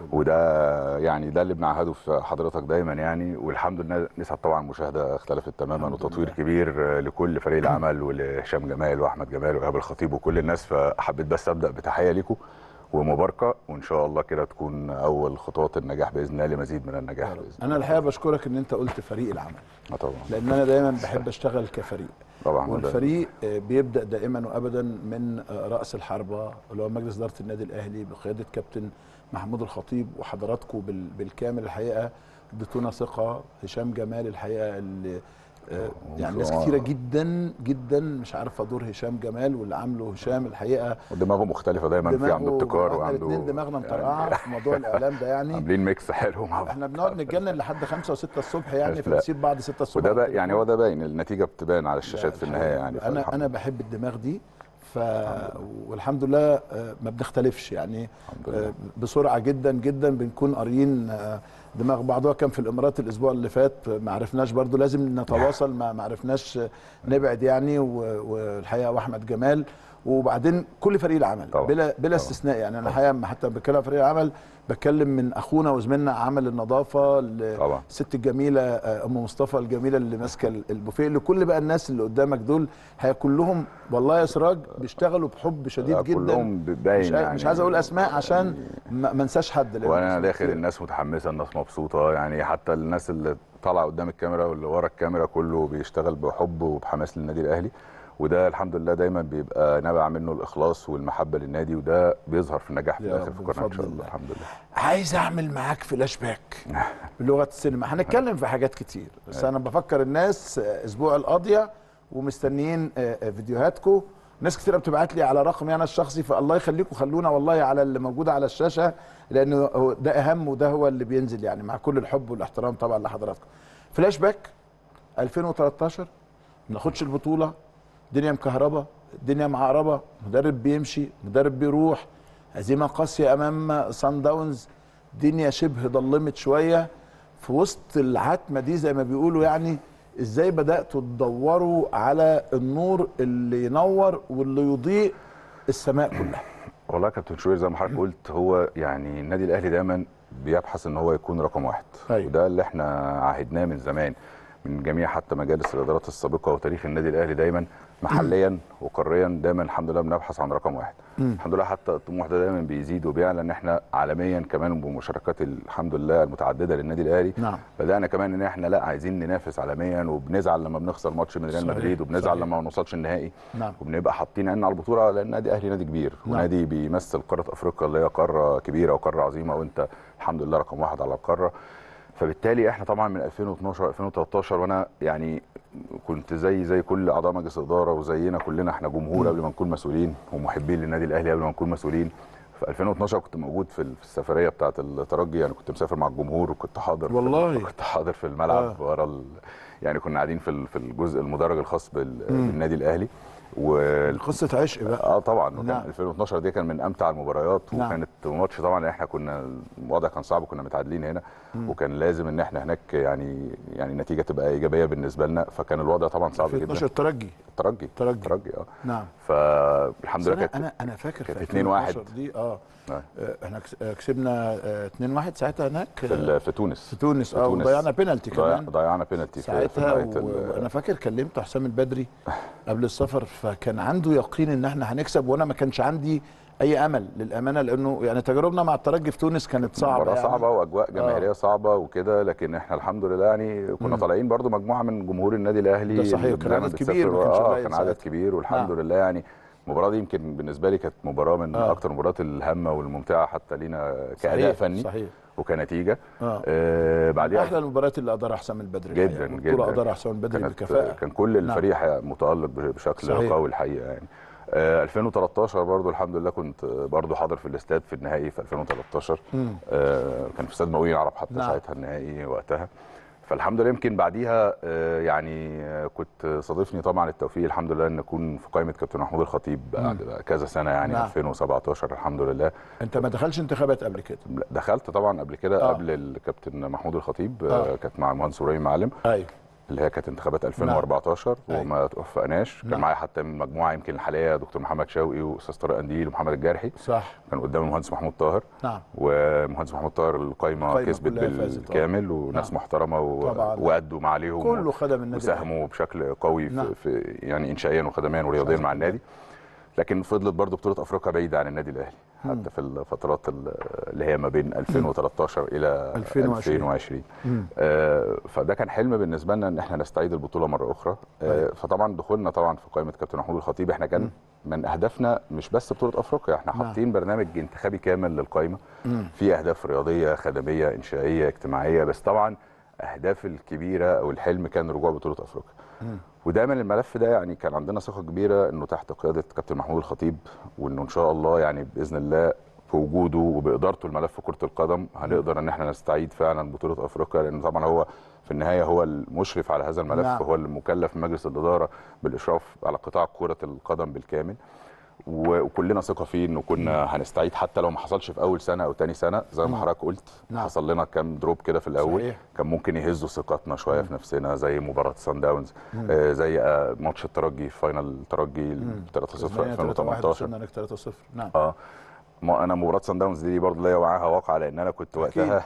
وده يعني ده اللي بنعهده في حضرتك دايما يعني. والحمد لله نسب طبعا المشاهده اختلفت تماما، وتطوير كبير لكل فريق العمل ولهشام جمال واحمد جمال وايهاب الخطيب وكل الناس. فحبيت بس ابدا بتحيه ليكم ومباركه، وان شاء الله كده تكون اول خطوات النجاح باذن الله لمزيد من النجاح باذن الله. انا الحقيقه بشكرك ان انت قلت فريق العمل. اه طبعا، لان انا دايما بحب اشتغل كفريق طبعا، والفريق بيبدا دائما وابدا من راس الحربه اللي هو مجلس اداره النادي الاهلي بقياده كابتن محمود الخطيب وحضراتكم بالكامل. الحقيقه اديتونا ثقه. هشام جمال الحقيقه اللي يعني ناس كتيره جدا جدا مش عارفه دور هشام جمال واللي عامله هشام الحقيقه، ودماغه مختلفه دايما، في عنده ابتكار وعنده الاثنين دماغنا مطرقعه يعني في موضوع الاعلام ده يعني عاملين ميكس حلو مع بعض. احنا بنقعد نتجنن لحد خمسة وستة الصبح يعني، فنسيب بعد ستة الصبح. وده بقى يعني هو ده باين، النتيجه بتبان على الشاشات في النهايه يعني. انا انا بحب الدماغ دي ف والحمد لله ما بنختلفش يعني بسرعه جدا جدا، بنكون قاريين دماغ بعض. هو كان في الامارات الاسبوع اللي فات، ما عرفناش برضو لازم نتواصل، ما عرفناش نبعد يعني. والحقيقه واحمد جمال، وبعدين كل فريق العمل طبعا. بلا بلا استثناء يعني. انا الحقيقه حتى بتكلم فريق العمل بتكلم من اخونا وزميلنا عمل النظافه، الست الجميله ام مصطفى الجميله اللي ماسكه البوفيه، لكل بقى الناس اللي قدامك دول هي كلهم والله يا سراج بيشتغلوا بحب شديد جدا. كلهم باين مش, يعني مش عايز اقول اسماء عشان ما انساش حد. وانا داخل الناس متحمسه، الناس مبسوطه يعني، حتى الناس اللي طالعه قدام الكاميرا واللي ورا الكاميرا كله بيشتغل بحب وبحماس للنادي الاهلي. وده الحمد لله دايما بيبقى نابع منه الاخلاص والمحبه للنادي، وده بيظهر في النجاح في الاخر في القناه ان شاء الله. الحمد لله. عايز اعمل معاك فلاش باك بلغه السينما، هنتكلم في حاجات كتير بس انا بفكر الناس اسبوع القضيه ومستنيين فيديوهاتكم. ناس كتير بتبعت لي على رقمي انا الشخصي، فالله يخليكم خلونا والله على اللي موجود على الشاشه، لانه ده اهم وده هو اللي بينزل يعني، مع كل الحب والاحترام طبعا لحضراتكم. فلاش باك ألفين وثلاثة عشر، ما ناخدش البطوله، الدنيا مكهربه، الدنيا معقربه، مدرب بيمشي، مدرب بيروح، هزيمه قاسيه امام سان داونز، الدنيا شبه ضلمت شويه. في وسط العتمه دي زي ما بيقولوا يعني ازاي بداتوا تدوروا على النور اللي ينور واللي يضيء السماء كلها؟ والله يا كابتن شوبير زي ما حضرتك قلت، هو يعني النادي الاهلي دايما بيبحث ان هو يكون رقم واحد. أيوة. وده اللي احنا عهدناه من زمان من جميع حتى مجالس الادارات السابقه وتاريخ النادي الاهلي دايما محليا وقاريا دايما الحمد لله بنبحث عن رقم واحد. مم. الحمد لله حتى الطموح ده دايما بيزيد وبيعلى ان احنا عالميا كمان بمشاركات الحمد لله المتعدده للنادي الاهلي. نعم. بدانا كمان ان احنا لا عايزين ننافس عالميا، وبنزعل لما بنخسر ماتش من ريال مدريد، وبنزعل صحيح. لما ما نوصلش النهائي. نعم. وبنبقى حاطين عيننا على البطوله لان النادي الاهلي نادي كبير. نعم. ونادي بيمثل قاره افريقيا اللي هي قاره كبيره وقاره عظيمه، وانت الحمد لله رقم واحد على القاره. فبالتالي احنا طبعا من ألفين واثناشر ألفين وتلتاشر وانا يعني كنت زي زي كل اعضاء مجلس الاداره وزينا كلنا احنا جمهور قبل ما نكون مسؤولين ومحبين للنادي الاهلي قبل ما نكون مسؤولين. في ألفين واتناشر كنت موجود في السفريه بتاعه الترجي، يعني كنت مسافر مع الجمهور وكنت حاضر والله كنت حاضر في الملعب آه. ورا ال... يعني كنا قاعدين في في الجزء المدرج الخاص بال... بالنادي الاهلي. قصه عشق بقى. اه طبعا. نعم. ألفين واتناشر دي كان من امتع المباريات. نعم. وكانت ماتش طبعا احنا كنا الوضع كان صعب وكنا متعادلين هنا. مم. وكان لازم ان احنا هناك يعني يعني النتيجه تبقى ايجابيه بالنسبه لنا، فكان الوضع طبعا صعب جدا. ألفين واتناشر الترجي الترجي الترجي الترجي اه نعم. فالحمد لله كانت انا انا فاكر كانت اتنين واحد دي اه احنا كسبنا اتنين واحد ساعتها هناك في, في تونس في تونس اه وضيعنا بينالتي كمان ضيعنا بينالتي ساعتها. وانا فاكر كلمت حسام البدري قبل السفر، فكان عنده يقين ان احنا هنكسب، وانا ما كانش عندي اي امل للامانه، لانه يعني تجربنا مع الترجي في تونس كانت صعبه يعني صعبه واجواء جماهيريه آه. صعبه وكده، لكن احنا الحمد لله يعني كنا طالعين برضو مجموعه من جمهور النادي الاهلي. ده صحيح. كان عدد كبير ما كانش اه كان عدد كبير والحمد آه. لله. يعني المباراه دي يمكن بالنسبه لي كانت مباراه من آه. اكتر المباريات الهامه والممتعه حتى لينا كاداء فني صحيح. وكنتيجه. اه, آه بعديها احلى المباريات اللي ادارها حسام البدري جدا جدا ادارها حسام البدري بكفاءه. كان كل الفريق نعم. متالق بشكل صحيح. قوي الحقيقه يعني. آه ألفين وتلتاشر برضو الحمد لله كنت برضو حاضر في الاستاد في النهائي في ألفين وتلتاشر. آه كان في استاد مقاولين العرب حتى نعم. ساعتها النهائي وقتها. فالحمد لله يمكن بعديها آه يعني كنت صادفني طبعا التوفيق الحمد لله ان اكون في قائمه كابتن محمود الخطيب بعد كذا سنه يعني نعم. ألفين وسبعتاشر الحمد لله. انت ما دخلش انتخابات قبل كده؟ دخلت طبعا قبل كده آه. قبل الكابتن محمود الخطيب آه. كانت مع المهندس ابراهيم معلم. ايوه اللي هي كانت انتخابات ألفين واربعتاشر نعم. وما توفقناش. كان نعم. معايا حتى من مجموعه يمكن الحاليه دكتور محمد شوقي واستاذ طارق قنديل ومحمد الجارحي. صح. كان قدام المهندس محمود طاهر. نعم. ومهندس محمود طاهر القايمه كسبت بالكامل وناس نعم. محترمه وادوا ما عليهم كله خدم النادي وساهموا بشكل قوي نعم. في يعني انشائيا وخدميا ورياضيا مع النادي. لكن فضلت برضو بطوله افريقيا بعيده عن النادي الاهلي حتى مم. في الفترات اللي هي ما بين ألفين وتلتاشر الى ألفين وعشرين. آه فده كان حلم بالنسبه لنا ان احنا نستعيد البطوله مره اخرى. آه فطبعا دخولنا طبعا في قائمه كابتن محمود الخطيب احنا كان مم. من اهدافنا مش بس بطوله افريقيا، احنا حاطين برنامج انتخابي كامل للقائمه في اهداف رياضيه خدميه انشائيه اجتماعيه، بس طبعا اهداف الكبيره او الحلم كان رجوع بطوله افريقيا. مم. ودايما الملف ده يعني كان عندنا ثقه كبيره انه تحت قياده كابتن محمود الخطيب، وانه ان شاء الله يعني باذن الله في وجوده وبادارته الملف كره القدم هنقدر ان احنا نستعيد فعلا بطوله افريقيا، لان طبعا هو في النهايه هو المشرف على هذا الملف. نعم. هو المكلف من مجلس الاداره بالاشراف على قطاع كره القدم بالكامل، وكلنا ثقه فيه انه كنا هنستعيد حتى لو ما حصلش في اول سنه او ثاني سنه زي ما حضرتك قلت. نعم. حصل لنا كام دروب كده في الاول صحيح. كان ممكن يهزوا ثقتنا شويه في نفسنا زي مباراه سان داونز آه زي آه ماتش الترجي فاينل الترجي ثلاثة صفر ألفين وتمنتاشر ثلاثة صفر نعم. اه ما انا مباراه سان داونز دي برضه ليا معاها واقعه، لان انا كنت وقتها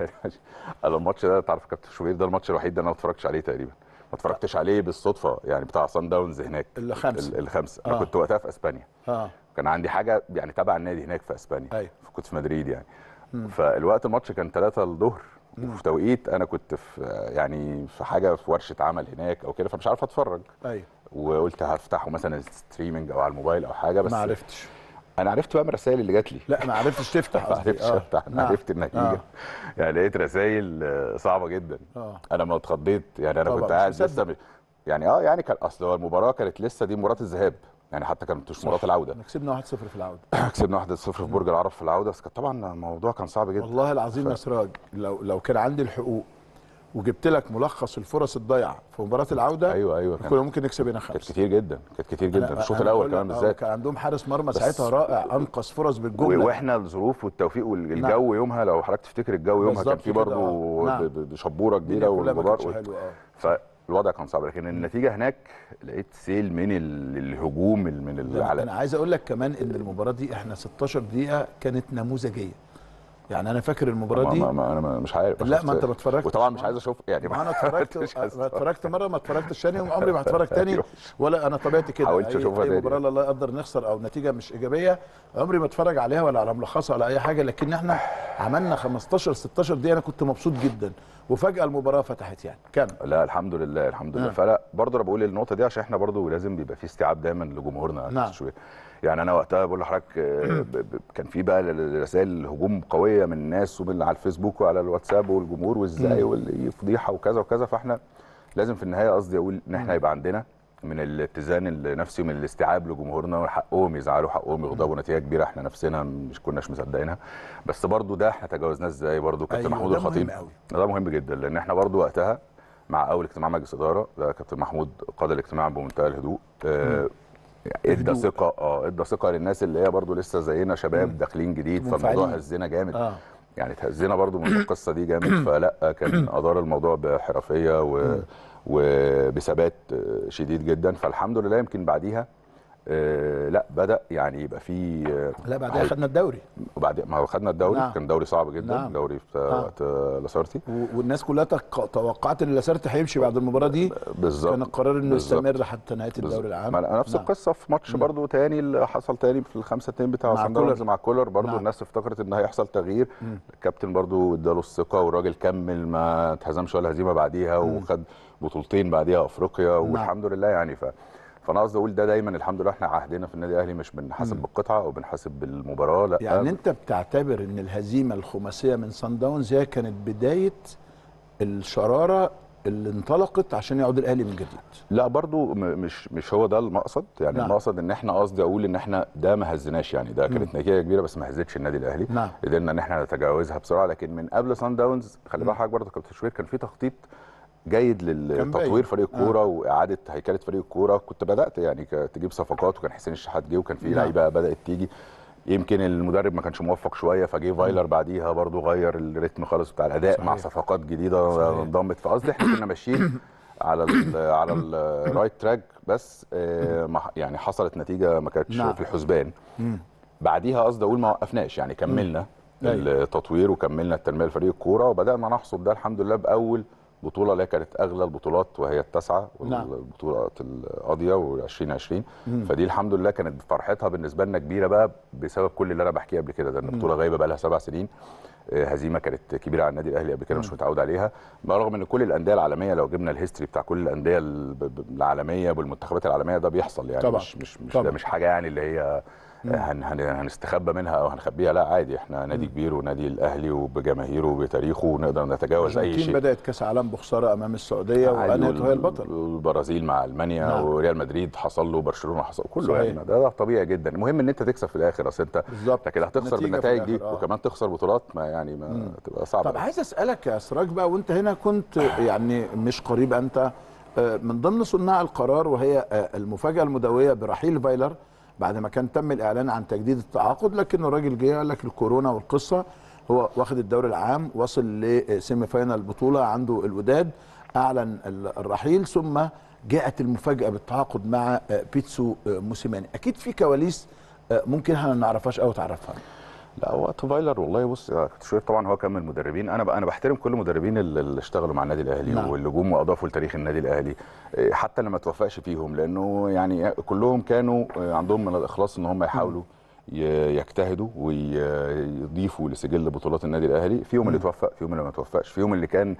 انا الماتش ده تعرف كابتن شوبير ده الماتش الوحيد ده انا ما اتفرجتش عليه تقريبا، ما اتفرجتش عليه بالصدفه يعني بتاع سان داونز هناك الخمسه الخمسه آه. انا كنت وقتها في اسبانيا. اه كان عندي حاجه يعني تبع النادي هناك في اسبانيا. أيوه. كنت في مدريد يعني. مم. فالوقت الماتش كان ثلاثة الظهر وفي توقيت انا كنت في يعني في حاجه في ورشه عمل هناك او كده، فمش عارف اتفرج. ايوه وقلت هفتحه مثلا ستريمنج او على الموبايل او حاجه، بس ما عرفتش. انا عرفت بقى من الرسائل اللي جات لي. لا ما عرفتش تفتح ما عرفتش آه. افتح انا نعم. عرفت النتيجه. آه. يعني لقيت رسائل صعبه جدا. آه. انا ما اتخضيت يعني انا كنت قاعد لسه م... يعني اه يعني كان اصل هو المباراه كانت لسه دي مباراه الذهاب يعني حتى كانت مش مباراه العوده. كسبنا واحد صفر في العوده. كسبنا واحد صفر في برج العرب في العوده، بس كان طبعا الموضوع كان صعب جدا والله العظيم ف... يا سراج لو لو كان عندي الحقوق وجبت لك ملخص الفرص الضايعه في مباراه العوده. ايوه ايوه كنا ممكن نكسب هنا خمسه. كانت كتير جدا كانت كتير جدا الشوط الاول كمان بالذات. كان عندهم حارس مرمى ساعتها رائع انقذ فرص بالجمله، واحنا الظروف والتوفيق والجو نعم. يومها لو حضرتك تفتكر الجو يومها كان فيه برضه نعم. بشبوره كبيره والغبار حلو. اه ف الوضع كان صعب، لكن النتيجه هناك لقيت سيل من الهجوم من العالم. انا عايز اقول لك كمان ان المباراه دي احنا ستاشر دقيقه كانت نموذجيه. يعني انا فاكر المباراه دي ما, ما انا مش عارف. لا ما انت ما اتفرجتش، وطبعا مش عايز اشوف يعني. ما انا اتفرجت ما اتفرجت مره، ما اتفرجتش ثاني، وعمري ما هتفرج ثاني، ولا انا طبيعتي كده. حاولت اشوفها اي مباراه الله يقدر نخسر او نتيجه مش ايجابيه عمري ما اتفرج عليها ولا على ملخصها ولا اي حاجه، لكن احنا عملنا خمستاشر ستاشر دقيقه انا كنت مبسوط جدا، وفجاه المباراه فتحت يعني. كمل. لا الحمد لله الحمد لله. فلا برضه انا بقول النقطه دي عشان احنا برضه لازم بيبقى في استيعاب دايما لجمهورنا. نعم. شويه يعني انا وقتها بقول لحضرتك كان في بقى رسائل هجوم قويه من الناس ومن على الفيسبوك وعلى الواتساب والجمهور وازاي والفضيحه وكذا وكذا، فاحنا لازم في النهايه قصدي اقول ان احنا يبقى عندنا من الاتزان النفسي ومن الاستيعاب لجمهورنا، وحقهم يزعلوا حقهم يغضبوا. نتيجه كبيره احنا نفسنا مش كناش مصدقينها، بس برضو ده احنا تجاوزناه ازاي. برضو كابتن أيوة محمود الخطيب ده مهم جدا، لان احنا برضو وقتها مع اول اجتماع مجلس اداره ده كابتن محمود قاد الاجتماع بمنتهى الهدوء. آه ادى ثقه اه ادى ثقه للناس اللي هي برضو لسه زينا شباب داخلين جديد، فالموضوع هزنا جامد. آه. يعني تهزنا برضو من القصه دي جامد. فلا كان ادار الموضوع بحرفيه و وبثبات شديد جدا. فالحمد لله يمكن بعديها آه لا بدا يعني يبقى في لا بعدها خدنا الدوري، وبعد ما خدنا الدوري نعم. كان دوري صعب جدا. نعم. دوري في نعم. وقت لاسارتي، والناس كلها توقعت ان لاسارتي هيمشي بعد المباراه دي. بالظبط. كان القرار انه يستمر حتى نهايه الدوري العام. نفس نعم. القصه في ماتش برضو تاني اللي حصل تاني في الخمسة اتنين بتاع صن داونز مع كولر برضو. نعم. الناس افتكرت ان هيحصل تغيير. مم. الكابتن برضو اداله الثقه والراجل كمل ما اتهزمش ولا هزيمه بعديها. مم. وخد بطولتين بعديها افريقيا. نعم. والحمد لله يعني. ف فانا قصدي اقول ده دايما الحمد لله احنا عهدنا في النادي الاهلي مش بنحاسب بالقطعه او بنحاسب بالمباراه. لا يعني انت بتعتبر ان الهزيمه الخماسيه من صن داونز هي كانت بدايه الشراره اللي انطلقت عشان يعود الاهلي من جديد؟ لا برضو مش مش هو ده المقصد يعني. نعم. المقصد ان احنا قصدي اقول ان احنا ده ما هزناش يعني. ده كانت نتيجه كبيره بس ما هزتش النادي الاهلي. نعم. قدرنا ان احنا نتجاوزها بسرعه. لكن من قبل صن داونز خلي بالك حضرتك برضو كابتن شوبير كان في تخطيط جيد للتطوير فريق الكوره. آه. واعاده هيكله فريق الكوره. كنت بدات يعني تجيب صفقات، وكان حسين الشحات جه، وكان في لعيبه بدات تيجي. يمكن المدرب ما كانش موفق شويه، فجه فايلر بعديها برضو غير الريتم خالص بتاع الاداء. صحيح. مع صفقات جديده انضمت. فقصدي احنا كنا ماشيين على ال على الرايت تراك، بس آه يعني حصلت نتيجه ما كانتش نعم. في الحسبان. مم. بعديها قصدي اقول ما وقفناش يعني. كملنا مم. التطوير وكملنا التنميه لفريق الكوره، وبدانا نحصد ده الحمد لله باول بطوله اللي كانت اغلى البطولات وهي التاسعه. نعم. والبطولات القاضيه وعشرين عشرين. فدي الحمد لله كانت فرحتها بالنسبه لنا كبيره بقى بسبب كل اللي انا بحكيه قبل كده. ده ان البطوله غايبه بقى لها سبع سنين. هزيمه كانت كبيره على النادي الاهلي قبل كده مش متعود عليها، رغم ان كل الانديه العالميه لو جبنا الهيستوري بتاع كل الانديه العالميه بالمنتخبات العالميه ده بيحصل يعني. طبعا. مش مش مش ده مش حاجه يعني اللي هي هن هن هنستخبى منها او هنخبيها. لا عادي، احنا نادي مم. كبير ونادي الاهلي وبجماهيره وبتاريخه ونقدر نتجاوز اي شيء. بدات كاس عالم بخساره امام السعوديه وانهت وهي البطل. البرازيل مع المانيا. نعم. وريال مدريد حصل له، برشلونه حصل كله يعني. ده, ده طبيعي جدا. المهم ان انت تكسب في الاخر. اصل انت لكن هتخسر بالنتائج دي آه. وكمان تخسر بطولات ما يعني ما تبقى صعبه. طب عايز اسالك يا سراج بقى، وانت هنا كنت يعني مش قريب، انت من ضمن صناع القرار، وهي المفاجاه المدويه برحيل فايلر بعد ما كان تم الاعلان عن تجديد التعاقد، لكن الراجل جه قال لك الكورونا والقصه. هو واخد الدوري العام، وصل لسيمي فاينال البطوله عنده الوداد، اعلن الرحيل، ثم جاءت المفاجاه بالتعاقد مع بيتسو موسيماني. اكيد في كواليس ممكن احنا ما نعرفهاش او تعرفها. لا وقت فايلر والله بص شويه طبعا هو كان من المدربين. انا انا بحترم كل المدربين اللي اشتغلوا مع النادي الاهلي. نعم. واللي جم واضافوا لتاريخ النادي الاهلي حتى لما توفقش فيهم، لانه يعني كلهم كانوا عندهم من الاخلاص ان هم يحاولوا يجتهدوا ويضيفوا لسجل بطولات النادي الاهلي. فيهم اللي توفق، فيهم اللي ما توفقش، فيهم اللي كان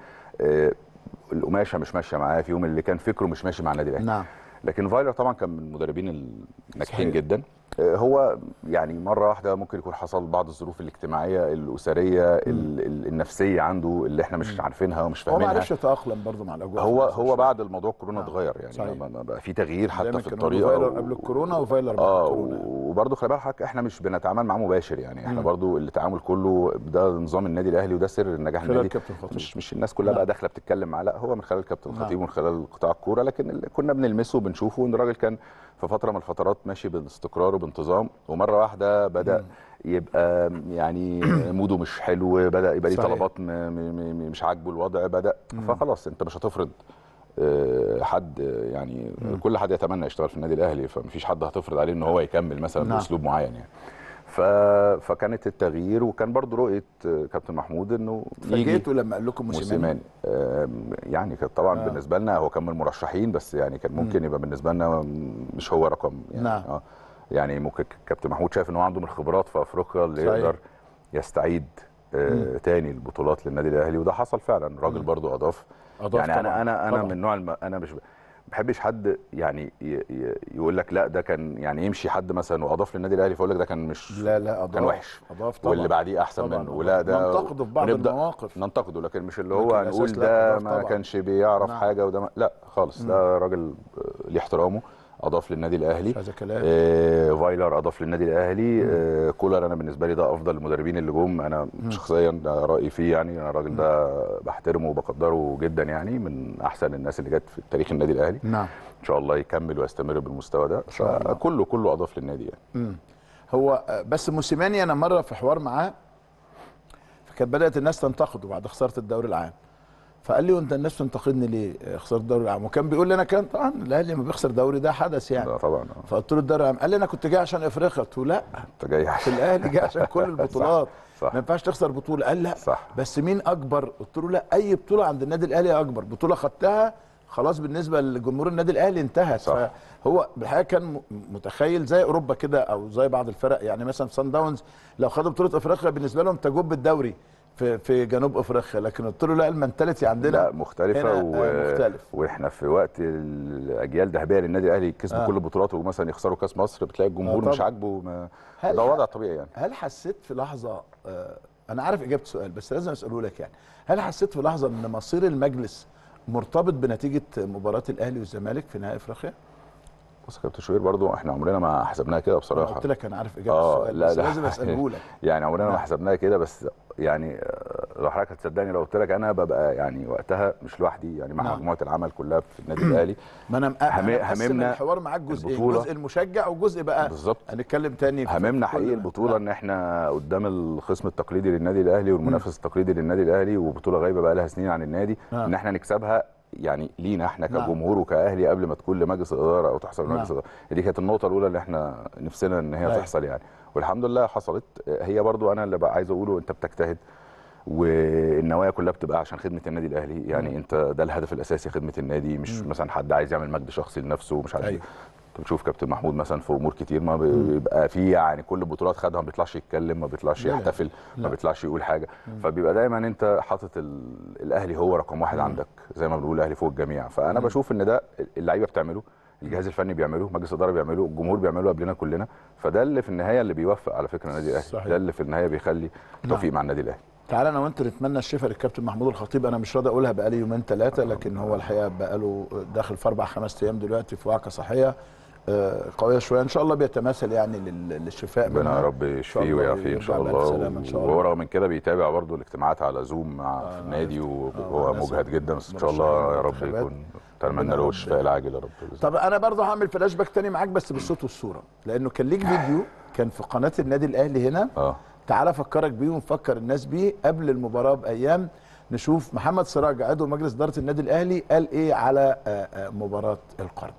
القماشه مش ماشيه معاه، فيهم اللي كان فكره مش ماشي مع النادي الاهلي. نعم. لكن فايلر طبعا كان من المدربين الناجحين جدا. هو يعني مره واحده ممكن يكون حصل بعض الظروف الاجتماعيه الاسريه النفسيه عنده اللي احنا مش عارفينها ومش فاهمينها. هو ما عرفش يتاقلم برضه مع الاجواء. هو هو بعد الموضوع كورونا اتغير يعني. بقى في تغيير حتى في الطريقه. فايلر قبل الكورونا وفايلر بعد اه الكورونا. وبرضه خلي بالك احنا مش بنتعامل معاه مباشر يعني. احنا برضه التعامل كله ده نظام النادي الاهلي وده سر النجاح النادي. مش مش الناس كلها بقى داخله بتتكلم معاه، لا هو من خلال الكابتن الخطيب ومن خلال قطاع الكوره. لكن اللي كنا بنلمسه وبنشوفه ان الراجل كان في فتره من الفترات ماشي باستقرار وبانتظام، ومره واحده بدا يبقى يعني موده مش حلو، بدا يبقى ليه طلبات مش عاجبه الوضع، بدا فخلاص انت مش هتفرض حد يعني م. كل حد يتمنى يشتغل في النادي الاهلي، فمفيش حد هتفرض عليه ان هو يكمل مثلا نعم. باسلوب معين يعني. ف... فكانت التغيير، وكان برضو رؤيه كابتن محمود انه فاجئته لما قال لكم موسيماني. يعني كانت طبعا آه. بالنسبه لنا هو كان من المرشحين، بس يعني كان ممكن م. يبقى بالنسبه لنا مش هو رقم يعني نعم. آه. يعني ممكن كابتن محمود شايف ان هو عنده من الخبرات في افريقيا اللي صحيح. يقدر يستعيد آه تاني البطولات للنادي الاهلي، وده حصل فعلا. الراجل برضو اضاف, أضاف يعني طبعًا. انا انا انا طبعًا. من نوع الم... انا مش ب... بحبش حد يعني ي... يقول لك لا ده كان يعني يمشي حد مثلا واضاف للنادي الاهلي فاقول لك ده كان مش لا لا أضاف. كان وحش أضاف طبعًا. واللي بعديه احسن طبعًا. منه، ولا ده ننتقده في بعض المواقف ننتقده، لكن مش اللي هو نقول ده ما كانش بيعرف نعم. حاجه وده ما... لا خالص. م. ده راجل ليه احترامه، اضاف للنادي الاهلي. آه فايلر اضاف للنادي الاهلي. آه كولر انا بالنسبه لي ده افضل المدربين اللي جم، انا مم. شخصيا ده رايي فيه يعني. انا الراجل ده بحترمه وبقدره جدا يعني، من احسن الناس اللي جت في تاريخ النادي الاهلي. نعم ان شاء الله يكمل ويستمر بالمستوى ده. فكله كله اضاف للنادي يعني. مم. هو بس موسيماني انا مره في حوار معاه فكانت بدات الناس تنتقده بعد خساره الدوري العام، فقال لي وانت الناس تنتقدني ليه خسرت الدوري العام؟ وكان بيقول لي انا كان طبعا الاهلي لما بيخسر دوري ده حدث يعني. طبعا. فقلت له الدوري العام، قال لي انا كنت جاي عشان افريقيا. قلت له لا انت جاي عشان الاهلي جاي عشان كل البطولات. صح. صح. ما ينفعش تخسر بطوله. قال لا صح. بس مين اكبر؟ قلت له لا اي بطوله عند النادي الاهلي اكبر بطوله خدتها خلاص بالنسبه لجمهور النادي الاهلي انتهت. صح. فهو بالحقيقه كان متخيل زي اوروبا كده او زي بعض الفرق يعني مثلا سان داونز لو خدوا بطوله افريقيا بالنسبه لهم تجوب الدوري في في جنوب افريقيا، لكن قلت له لا المنتاليتي عندنا لا مختلفه و... مختلف. واحنا في وقت الاجيال الذهبيه للنادي الاهلي كسبوا آه. كل بطولاته ومثلا يخسروا كاس مصر بتلاقي الجمهور آه مش عاجبه ما... ده وضع طبيعي يعني. هل حسيت في لحظه آه انا عارف اجابه السؤال بس لازم اساله لك يعني، هل حسيت في لحظه ان مصير المجلس مرتبط بنتيجه مباراه الاهلي والزمالك في نهائي افريقيا؟ بص يا كابتن شوبير برضو احنا عمرنا ما حسبناها كده بصراحه. قلت لك انا عارف اجابه آه السؤال بس لازم اساله لك. يعني عمرنا ما حسبناها كده، بس يعني لو حضرتك هتصدقني لو قلت لك انا ببقى يعني وقتها مش لوحدي يعني مع مجموعه العمل كلها في النادي الاهلي. ما انا هممنا الحوار معاك جزئين، جزء المشجع وجزء بقى بالظبط هنتكلم تاني في هممنا حقيقي البطوله ان احنا قدام الخصم التقليدي للنادي الاهلي والمنافس التقليدي للنادي الاهلي وبطوله غايبه بقى لها سنين عن النادي آه. ان احنا نكسبها يعني لينا احنا كجمهور وكاهلي قبل ما تكون لمجلس الاداره او تحصل لمجلس الاداره. دي كانت النقطه الاولى اللي احنا نفسنا ان هي لا. تحصل يعني، والحمد لله حصلت. هي برضو انا اللي بقى عايز اقوله انت بتجتهد والنوايا كلها بتبقى عشان خدمه النادي الاهلي يعني. م. انت ده الهدف الاساسي خدمه النادي، مش م. مثلا حد عايز يعمل مجد شخصي لنفسه مش عارف ايه. انت بتشوف كابتن محمود مثلا في امور كتير ما بيبقى فيه يعني كل البطولات خدها ما بيطلعش يتكلم ما بيطلعش يحتفل لا. ما بيطلعش يقول حاجه. م. فبيبقى دايما انت حاطط الاهلي هو رقم واحد م. عندك زي ما بنقول الاهلي فوق الجميع. فانا م. بشوف ان ده اللعيبه بتعمله، الجهاز الفني بيعمله، مجلس الاداره بيعمله، الجمهور بيعمله قبلنا كلنا. فده اللي في النهايه اللي بيوفق على فكره النادي الاهلي، ده اللي في النهايه بيخلي توفيق مع النادي الاهلي. تعالى انا وانت نتمنى الشفاء للكابتن محمود الخطيب. انا مش راضي اقولها بقالي يومين ثلاثه، لكن هو الحقيقه بقاله داخل في اربع خمس ايام دلوقتي في وعكه صحيه قويه شويه، ان شاء الله بيتماثل يعني للشفاء. ربنا يا رب يشفيه ويعافيه ان شاء الله. وهو رغم من كده بيتابع برضه الاجتماعات على زوم مع آه في النادي وهو مجهد جدا، بس ان شاء الله يا رب يكون اتمنى له الشفاء العاجل يا رب. طب انا برضه هعمل فلاش باك تاني معاك بس بالصوت والصوره، لانه كان ليك فيديو كان في قناه النادي الاهلي هنا. اه تعالى افكرك بيه ونفكر الناس بيه قبل المباراه بايام، نشوف محمد سراج عضو مجلس اداره النادي الاهلي قال ايه على مباراه القرن.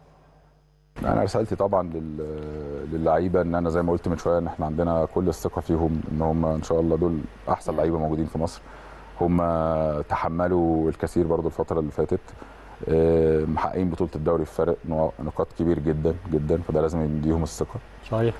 انا رسالتي طبعا للعيبه ان انا زي ما قلت من شويه ان احنا عندنا كل الثقه فيهم ان هم ان شاء الله دول احسن لعيبه موجودين في مصر. هم تحملوا الكثير برضو الفتره اللي فاتت، محققين بطوله الدوري في فرق نقاط كبير جدا جدا، فده لازم نديهم الثقه. صحيح.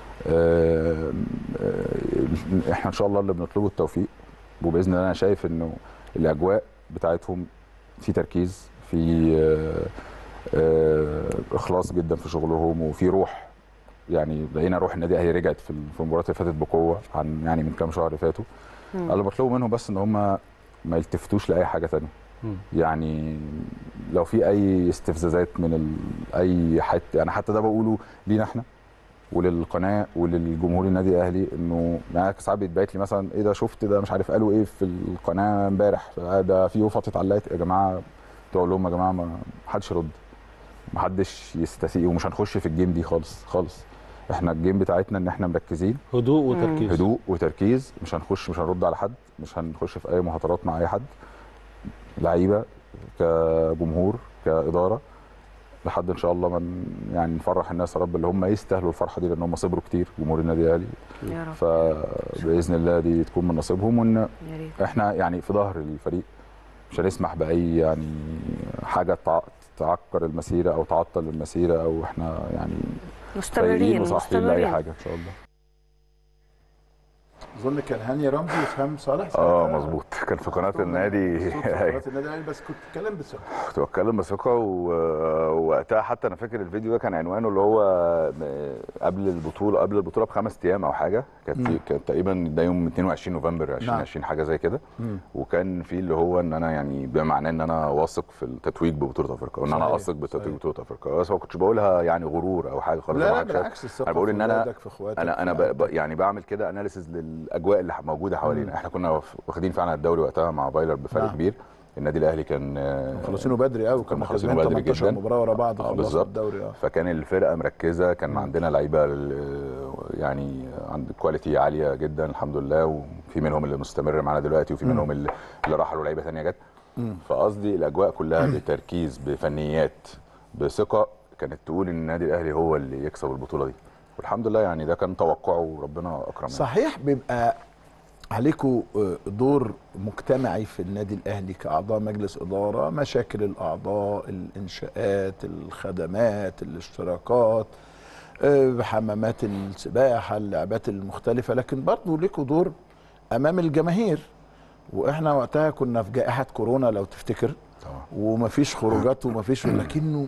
احنا ان شاء الله اللي بنطلبه التوفيق، وباذن الله انا شايف انه الاجواء بتاعتهم في تركيز، في اخلاص جدا في شغلهم، وفي روح. يعني لقينا روح النادي الاهلي رجعت في المباراه اللي فاتت بقوه عن يعني من كام شهر فاتوا. انا اللي بطلبه منهم بس ان هم ما يلتفتوش لاي حاجه ثانيه. يعني لو في اي استفزازات من ال... اي حد، يعني حتى ده بقوله لينا احنا وللقناه وللجمهور النادي الاهلي، انه يعني ساعات بيتبعت لي مثلا ايه ده شفت ده مش عارف قالوا ايه في القناه امبارح ده في يوفط اتعلقت. يا جماعه تقول لهم يا جماعه ما حدش يرد، ما حدش يستسيء، ومش هنخش في الجيم دي خالص خالص. احنا الجيم بتاعتنا ان احنا مركزين، هدوء وتركيز. هدوء وتركيز، مش هنخش مش هنرد على حد، مش هنخش في اي مهاترات مع اي حد. لعيبه كجمهور كاداره لحد ان شاء الله من يعني نفرح الناس يا رب اللي هم يستاهلوا الفرحه دي، لان هم صبروا كتير جمهور النادي الاهلي. يا رب. فباذن الله دي تكون من نصيبهم، وان احنا يعني في ظهر الفريق مش هنسمح باي يعني حاجه تعكر المسيره او تعطل المسيره، او احنا يعني مستمرين مستمرين لاي حاجه ان شاء الله. اظن كان هاني رمزي وسام صالح. اه مظبوط، كان في قناه النادي. في قناه النادي الاهلي، بس كنت بتتكلم بثقه. كنت بتكلم بثقه، ووقتها حتى انا فاكر الفيديو ده كان عنوانه اللي هو قبل البطوله قبل البطوله بخمس ايام او حاجه، كانت كان تقريبا ده يوم اتنين وعشرين نوفمبر ألفين وعشرين نعم. حاجه زي كده. وكان في اللي هو ان انا يعني بمعنى ان انا واثق في التتويج ببطوله افريقيا، وان انا واثق بتتويج ببطوله افريقيا، بس ما كنتش بقولها يعني غرور او حاجه خالص. لا بالعكس، الثقه انا بقول ان انا انا انا ب... يعني بعمل كده اناليسيز للاجواء اللي موجوده حوالينا. احنا كنا واخدين فعلا الدوري وقتها مع بايلر بفرق نعم. كبير. النادي الاهلي كان مخلصينه بدري قوي، كنا مخلصينه بدري جدا، مباراه ورا بعض خلصنا الدوري. اه فكان الفرقه مركزه، كان مم. عندنا لعيبه يعني عند كواليتي عاليه جدا الحمد لله، وفي منهم اللي مستمر معانا دلوقتي، وفي منهم اللي, اللي راحوا لعيبه ثانيه جت. فقصدي الاجواء كلها بتركيز بفنيات بثقه كانت تقول ان النادي الاهلي هو اللي يكسب البطوله دي، والحمد لله يعني ده كان توقعه وربنا اكرمنا. صحيح. بيبقى عليكم دور مجتمعي في النادي الاهلي كاعضاء مجلس اداره، مشاكل الاعضاء، الانشاءات، الخدمات، الاشتراكات، حمامات السباحه، اللعبات المختلفه، لكن برضه ليكم دور امام الجماهير. واحنا وقتها كنا في جائحه كورونا لو تفتكر، ومفيش خروجات ومفيش، لكنه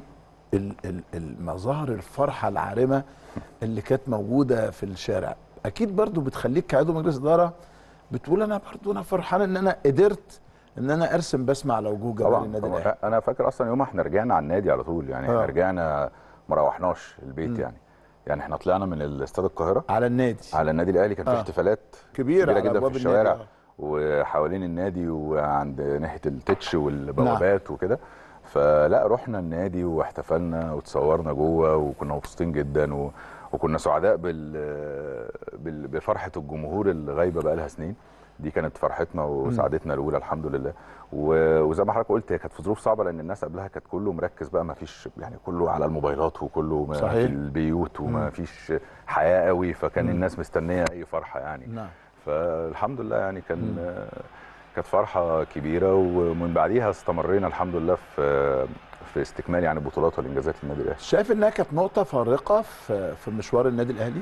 المظاهر الفرحه العارمه اللي كانت موجوده في الشارع اكيد برضه بتخليك كعضو مجلس اداره بتقول انا برضه انا فرحان ان انا قدرت ان انا ارسم بسمه على وجوه جماهير النادي الاهلي. انا فاكر اصلا يوم احنا رجعنا على النادي على طول، يعني احنا رجعنا ما روحناش البيت. م. يعني يعني احنا طلعنا من الاستاد القاهره على النادي على النادي الاهلي. كان في آه. احتفالات كبيره, كبيرة جدا في الشوارع آه. وحوالين النادي وعند ناحيه التتش والبوابات نعم. وكده. فلا رحنا النادي واحتفلنا وتصورنا جوه، وكنا مبسوطين جدا و... وكنا سعداء بال... بال... بفرحه الجمهور اللي غايبه بقى لها سنين. دي كانت فرحتنا وسعادتنا الاولى الحمد لله. و... وزي ما حضرتك قلت هي كانت في ظروف صعبه، لان الناس قبلها كانت كله مركز بقى، ما فيش يعني كله على الموبايلات وكله ما في البيوت وما فيش حياه قوي، فكان مم. الناس مستنيه اي فرحه يعني. نعم. فالحمد لله يعني كان مم. كانت فرحه كبيره، ومن بعديها استمرينا الحمد لله في في استكمال يعني البطولات والانجازات للنادي الاهلي. شايف انها كانت نقطه فارقه في في مشوار النادي الاهلي؟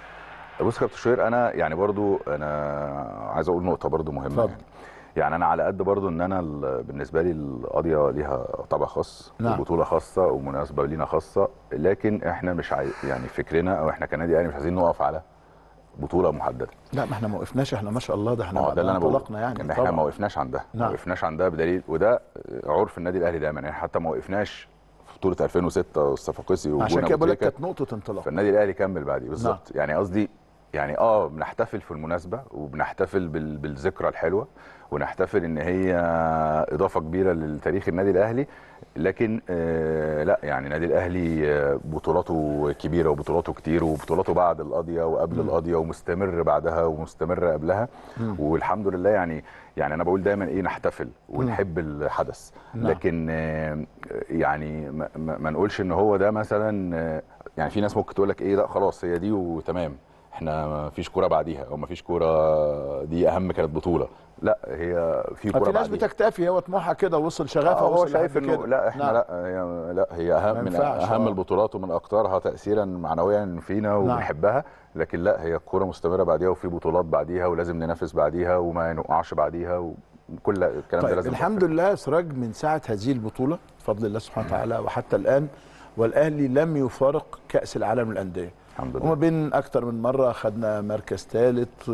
بص يا كابتن شوبير، انا يعني برضو انا عايز اقول نقطه برضو مهمه. يعني. يعني انا على قد برضو ان انا بالنسبه لي القضيه ليها طابع خاص، نعم. وبطوله خاصه ومناسبه لينا خاصه، لكن احنا مش عاي... يعني فكرنا او احنا كنادي اهلي مش عايزين نقف على بطوله محدده. لا ما احنا ما وقفناش، احنا ما شاء الله ده احنا ده اللي انا انطلقنا يعني ان احنا ما وقفناش عندها. نعم. ما وقفناش عندها بدليل، وده عرف النادي الاهلي دايما، يعني حتى ما وقفناش في بطوله ألفين وستة والصفاقسي وجونا، عشان كده بقول لك كانت نقطه انطلاق. فالنادي الاهلي كمل بعديه بالظبط. نعم. يعني قصدي يعني اه بنحتفل في المناسبه وبنحتفل بال... بالذكرى الحلوه، ونحتفل ان هي اضافه كبيره للتاريخ النادي الاهلي، لكن آه لا يعني النادي الاهلي آه بطولاته كبيره وبطولاته كتير، وبطولاته بعد القضيه وقبل القضيه ومستمر بعدها ومستمر قبلها. م. والحمد لله يعني يعني انا بقول دايما ايه، نحتفل ونحب م. الحدث. م. لكن آه يعني ما, ما نقولش ان هو ده مثلا آه يعني في ناس ممكن تقول لك ايه لا خلاص هي دي وتمام، احنا ما فيش كوره بعديها او ما فيش كوره دي اهم كانت بطوله. لا هي في كوره بعديها. في ناس بتكتفي، هو طموحها كده، وصل شغفها، هو شايف انه لا احنا نعم. لا هي لا هي اهم من اهم البطولات ومن اكثرها تاثيرا معنويا فينا وبنحبها. نعم. لكن لا هي الكوره مستمره بعديها، وفي بطولات بعديها، ولازم ننافس بعديها وما نقعش بعديها، وكل الكلام طيب ده لازم. الحمد لله سراج من ساعه هذه البطوله بفضل الله سبحانه وتعالى وحتى الان، والاهلي لم يفارق كاس العالم للانديه. وما بين اكتر من مره خدنا مركز ثالث،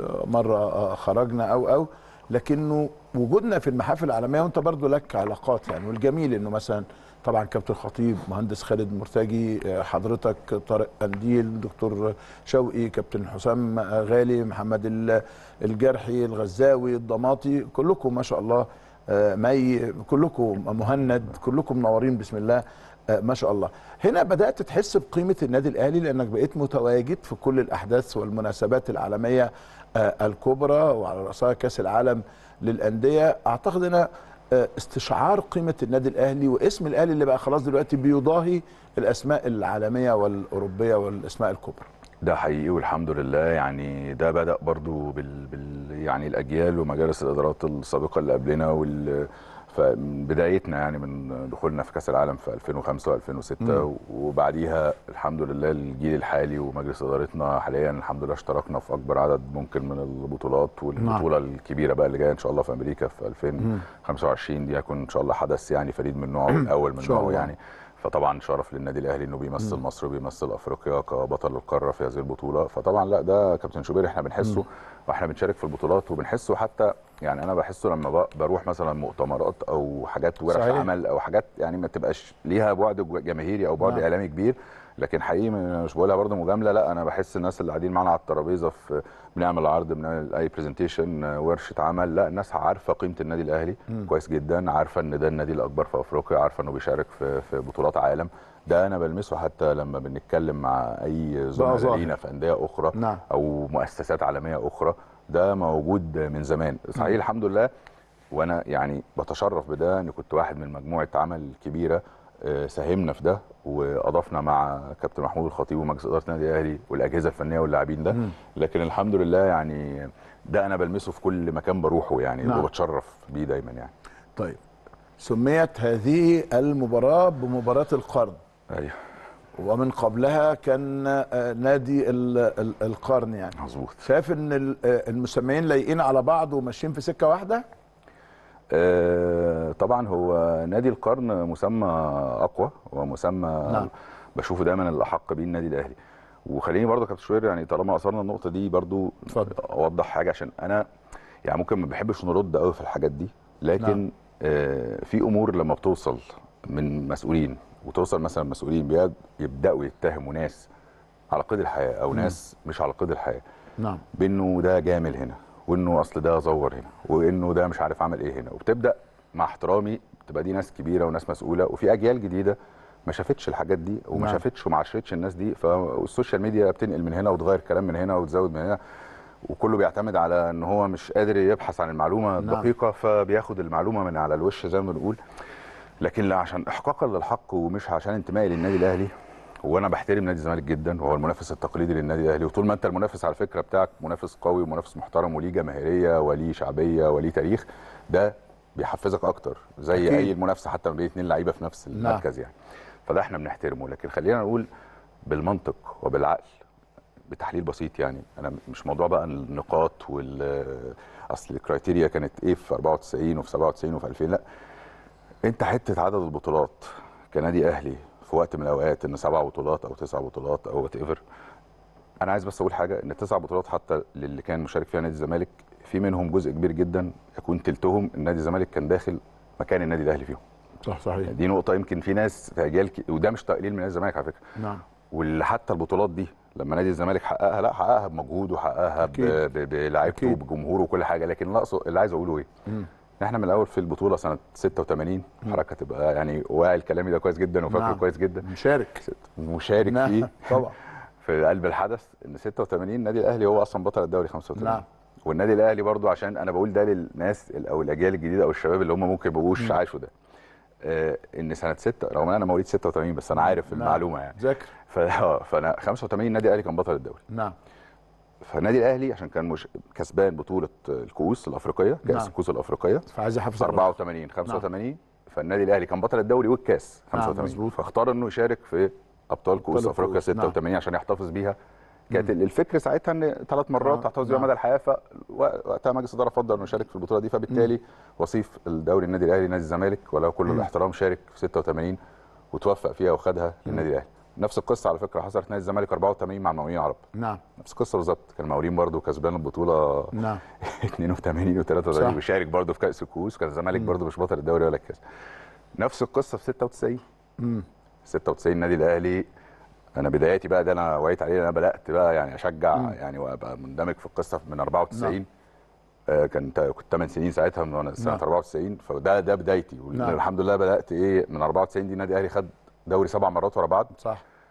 مره خرجنا او او لكنه وجودنا في المحافل العالميه، وانت برضو لك علاقات يعني، والجميل انه مثلا طبعا كابتن خطيب، مهندس خالد مرتجي، حضرتك طارق قنديل، دكتور شوقي، كابتن حسام غالي، محمد الجرحي، الغزاوي، الضماطي، كلكم ما شاء الله، مي، كلكم مهند، كلكم منورين بسم الله ما شاء الله. هنا بدأت تحس بقيمة النادي الأهلي لأنك بقيت متواجد في كل الأحداث والمناسبات العالمية الكبرى، وعلى رأسها كأس العالم للأندية. أعتقد أن استشعار قيمه النادي الاهلي واسم الاهلي اللي بقى خلاص دلوقتي بيضاهي الاسماء العالميه والاوروبيه والاسماء الكبرى. ده حقيقي والحمد لله. يعني ده بدأ برضو بال, بال يعني الأجيال ومجالس الإدارات السابقة اللي قبلنا وال بدايتنا يعني من دخولنا في كأس العالم في ألفين وخمسة وألفين وستة م. وبعديها الحمد لله الجيل الحالي ومجلس إدارتنا حاليا الحمد لله اشتركنا في أكبر عدد ممكن من البطولات، والبطولة م. الكبيرة بقى اللي جاية إن شاء الله في أمريكا في ألفين وخمسة وعشرين دي هيكون إن شاء الله حدث يعني فريد من نوعه الأول من نوعه يعني. فطبعا شرف للنادي الاهلي انه بيمثل م. مصر وبيمثل افريقيا كبطل القاره في هذه البطوله. فطبعا لا ده كابتن شوبير احنا بنحسه م. واحنا بنشارك في البطولات وبنحسه. حتى يعني انا بحسه لما بروح مثلا مؤتمرات او حاجات ورش عمل او حاجات يعني ما تبقاش ليها بعد جماهيري او بعد اعلامي كبير، لكن حقيقي مش بقولها برده مجامله، لا انا بحس الناس اللي قاعدين معانا على الترابيزه في بنعمل عرض بنعمل اي برزنتيشن ورشه عمل، لا الناس عارفه قيمه النادي الاهلي م. كويس جدا، عارفه ان ده النادي الاكبر في افريقيا، عارفه انه بيشارك في في بطولات عالم. ده انا بلمسه حتى لما بنتكلم مع اي زملاء لينا في انديه اخرى نعم. او مؤسسات عالميه اخرى، ده موجود من زمان صحيح م. الحمد لله. وانا يعني بتشرف بده ان كنت واحد من مجموعه عمل كبيره ساهمنا في ده واضفنا مع كابتن محمود الخطيب ومجلس اداره النادي الاهلي والاجهزه الفنيه واللاعبين ده م. لكن الحمد لله يعني ده انا بلمسه في كل مكان بروحه يعني نعم. وبتشرف بيه دايما يعني. طيب سميت هذه المباراه بمباراه القرن. ايوه. ومن قبلها كان نادي القرن يعني. مظبوط. شايف ان المسميين لايقين على بعض وماشيين في سكه واحده؟ آه طبعا هو نادي القرن مسمى اقوى ومسمى نعم. بشوفه دايما الاحق بيه النادي الاهلي. وخليني برضه كابتن شوبير يعني طالما اثرنا النقطه دي برضه اوضح حاجه، عشان انا يعني ممكن ما بحبش نرد قوي في الحاجات دي، لكن نعم. آه في امور لما بتوصل من مسؤولين وتوصل مثلا مسؤولين بيبداوا يتهموا ناس على قيد الحياه او ناس مم. مش على قيد الحياه نعم بانه ده جامل هنا وانه اصل ده زور هنا وانه ده مش عارف عمل ايه هنا، وبتبدا مع احترامي تبقى دي ناس كبيره وناس مسؤوله وفي اجيال جديده ما شافتش الحاجات دي وما نعم. شافتش وما عاشرتش الناس دي، فالسوشيال ميديا بتنقل من هنا وتغير كلام من هنا وتزود من هنا وكله بيعتمد على ان هو مش قادر يبحث عن المعلومه الدقيقه نعم. فبياخد المعلومه من على الوش زي ما بنقول. لكن لا عشان احقاقا للحق ومش عشان انتمائي للنادي الاهلي، وانا بحترم نادي الزمالك جدا وهو المنافس التقليدي للنادي الاهلي، وطول ما انت المنافس على فكره بتاعك منافس قوي ومنافس محترم وليه جماهيريه وليه شعبيه وليه تاريخ، ده بيحفزك اكتر زي أكيد. اي المنافسه حتى ما بين اثنين لعيبه في نفس المركز يعني. فده احنا بنحترمه، لكن خلينا نقول بالمنطق وبالعقل بتحليل بسيط يعني. انا مش موضوع بقى النقاط وال اصل الكرايتيريا كانت ايه في أربعة وتسعين وفي سبعة وتسعين وفي ألفين، لا انت حته عدد البطولات كنادي اهلي في وقت من الاوقات ان سبع بطولات او تسع بطولات او وات ايفر. انا عايز بس اقول حاجه، ان التسع بطولات حتى للي كان مشارك فيها نادي الزمالك في منهم جزء كبير جدا يكون تلتهم النادي الزمالك كان داخل مكان النادي الاهلي فيهم. صح صحيح. دي نقطه يمكن في ناس في اجيال ك... وده مش تقليل من نادي الزمالك على فكره. نعم. واللي حتى البطولات دي لما نادي الزمالك حققها، لا حققها بمجهوده وحققها بلاعيبته وبجمهوره وكل حاجه، لكن اللي اقصد اللي عايز اقوله ايه؟ م. احنا من الاول في البطوله سنه ستة وثمانين حركه تبقى يعني واعي الكلامي ده كويس جدا وفاكره نعم. كويس جدا. مشارك مشارك نعم. فيه طبعا في قلب الحدث ان ستة وثمانين النادي الاهلي هو اصلا بطل الدوري خمسة وثمانين نعم. والنادي الاهلي برضو عشان انا بقول ده للناس او الاجيال الجديده او الشباب اللي هم ممكن ما يبقوش عاشوا ده، آه ان سنه ستة رغم ان انا مواليد ستة وثمانين بس انا عارف نعم. المعلومه يعني ذاكر. فانا خمسة وثمانين النادي الاهلي كان بطل الدوري نعم. فالنادي الاهلي عشان كان مش كسبان بطوله الكؤوس الافريقيه كاس نعم. الكؤوس الافريقيه فعايز يحافظ على أربعة وثمانين خمسة وثمانين نعم. فالنادي الاهلي كان بطل الدوري والكاس خمسة وثمانين نعم. فاختار انه يشارك في ابطال كؤوس افريقيا ستة وثمانين نعم. عشان يحتفظ بيها. كانت مم. الفكر ساعتها ان ثلاث مرات تحتفظ بيها مدى الحياه، فوقتها مجلس الاداره فضل انه يشارك في البطوله دي، فبالتالي مم. وصيف الدوري النادي الاهلي نادي الزمالك وله كل مم. الاحترام شارك في ستة وثمانين وتوفق فيها وخدها للنادي الاهلي. نفس القصه على فكره حصلت نادي الزمالك أربعة وثمانين مع المقاولين العرب. نعم. نفس القصه بالظبط، كان المقاولين برده كسبان البطوله نعم اثنين وثمانين وثلاثة وثمانين وشارك برده في كاس الكؤوس، كان الزمالك برده مش بطل الدوري ولا الكاس. نفس القصه في ستة وتسعين. امم ستة وتسعين النادي الاهلي انا بداياتي بقى ده انا وعيت عليه، انا بدات بقى يعني اشجع مم. يعني وابقى مندمج في القصه من أربعة وتسعين. نعم. آه كنت كنت ثمان سنين ساعتها من سنه نعم. أربعة وتسعين، فده ده بدايتي. نعم. الحمد لله بدات ايه من أربعة وتسعين دي النادي الاهلي خد دوري سبع مرات ورا بعض. صح.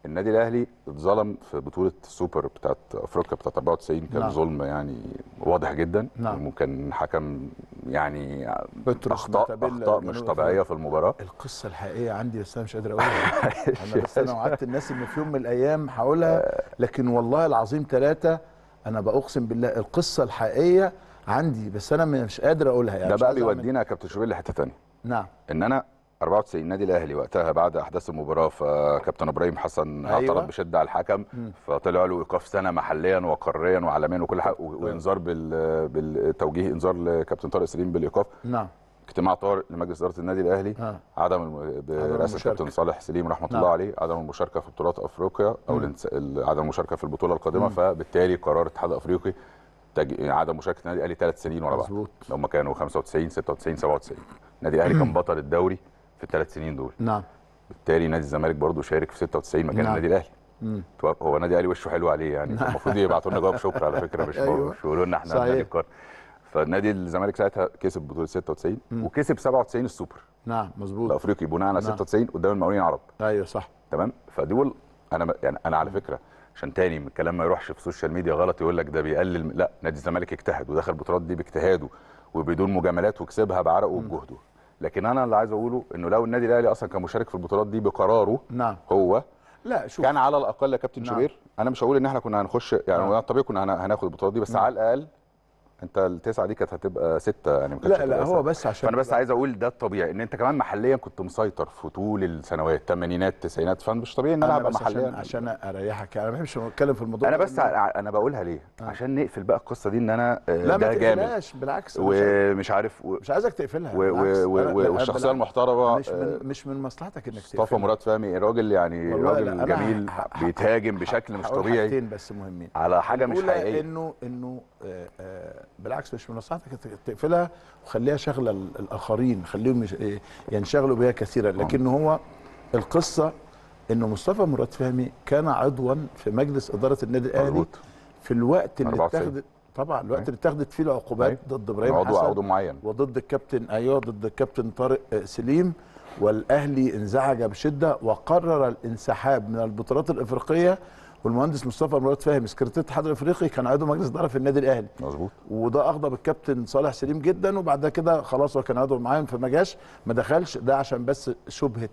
النادي الاهلي اتظلم في بطوله السوبر بتاعت افريقيا بتاعت أربعة وتسعين، كان نعم. ظلم يعني واضح جدا. نعم. وكان حكم يعني بطرس اخطاء متابيل اخطاء مش جنوب طبيعيه أفريقيا. في المباراه. القصه الحقيقيه عندي بس انا مش قادر اقولها. انا بس انا وعدت الناس ان في يوم من الايام هقولها، لكن والله العظيم ثلاثه انا بأقسم بالله القصه الحقيقيه عندي بس انا مش قادر اقولها يعني. ده بقى بيودينا يا كابتن شوبير لحته ثانيه. نعم. ان انا أربعة وتسعين النادي الاهلي وقتها بعد احداث المباراه، فكابتن ابراهيم حسن أيوة. اعترض بشده على الحكم، م. فطلع له ايقاف سنه محليا وقاريا وعالميا وكل حاجه، وانذار بال بالتوجيه، انذار لكابتن طارق سليم بالايقاف. نعم. اجتماع طارئ لمجلس اداره النادي الاهلي، آه. عدم الم... برئاسه الكابتن صالح سليم رحمه نعم. الله عليه، عدم المشاركه في بطولات افريقيا او الانس... عدم المشاركه في البطوله القادمه، م. فبالتالي قرار الاتحاد الافريقي تج... عدم مشاركه النادي الاهلي ثلاث سنين ورا بعض. مظبوط. هم كانوا خمسة وتسعين ستة وتسعين سبعة وتسعين. النادي الاهلي كان بطل الدوري في الثلاث سنين دول. نعم. بالتالي نادي الزمالك برضه شارك في ستة وتسعين مكان نعم. النادي الاهلي. مم. هو النادي الاهلي وشه حلو عليه يعني. نعم. المفروض يبعتوا لنا جواب شكر على فكره، مش أيوة. مش يقولوا لنا احنا صحيح. نادي القرن. فالنادي الزمالك ساعتها كسب بطوله ستة وتسعين مم. وكسب سبعة وتسعين السوبر. نعم مظبوط. الافريقي بناء على نعم. ستة وتسعين قدام المقاولين العرب. ايوه صح. تمام. فدول انا يعني انا على فكره عشان تاني الكلام ما يروحش في السوشيال ميديا غلط يقول لك ده بيقلل، لا، نادي الزمالك اجتهد ودخل البطولات دي باجتهاده وبدون مجاملات وكسبها بعرقه وبجهده. لكن انا اللي عايز اقوله انه لو النادي الاهلي اصلا كان مشارك في البطولات دي بقراره، نعم، هو لا شوف كان على الاقل يا كابتن نعم. شوبير، انا مش هقول ان احنا كنا هنخش يعني نعم. طبيعي كنا هناخد البطولات دي، بس نعم. على الاقل انت التسعه دي كانت هتبقى سته يعني، ما كانتش لا لا هتبقى هو سبعة. بس عشان فانا بس عايز اقول ده الطبيعي ان انت كمان محليا كنت مسيطر في طول السنوات الثمانينات التسعينات، فمش طبيعي ان انا ابقى محليا. عشان, عشان اريحك انا ما بحبش اتكلم في الموضوع انا ده بس انا بقولها ليه؟ آه. عشان نقفل بقى القصه دي ان انا لا ده ما جامد تقفلهاش بالعكس، ومش عارف و... مش عايزك تقفلها و... و... و... والشخصيه المحترمه مش من مش من مصلحتك انك تقفلها. مصطفى مراد فهمي راجل يعني راجل جميل بيتهاجم بشكل مش طبيعي. حاجتين بس مهمين على حاجه مش حقيقيه، انه انه آه آه بالعكس مش من مصلحتك تقفلها وخليها شغله الاخرين، خليهم ينشغلوا بها كثيرا. لكن هو القصه انه مصطفى مراد فهمي كان عضوا في مجلس اداره النادي الاهلي في الوقت اللي اتخذت طبعا الوقت اللي اتخذت فيه العقوبات ضد ابراهيم حسن عضو عضو معين وضد الكابتن ايوه ضد الكابتن طارق سليم، والاهلي انزعج بشده وقرر الانسحاب من البطولات الافريقيه. والمهندس مصطفى مراد فهمي سكرتير الاتحاد الافريقي كان عضو مجلس اداره في النادي الاهلي. مظبوط. وده اغضب الكابتن صالح سليم جدا، وبعد كده خلاص هو كان عضو معاهم فما جاش ما دخلش، ده عشان بس شبهه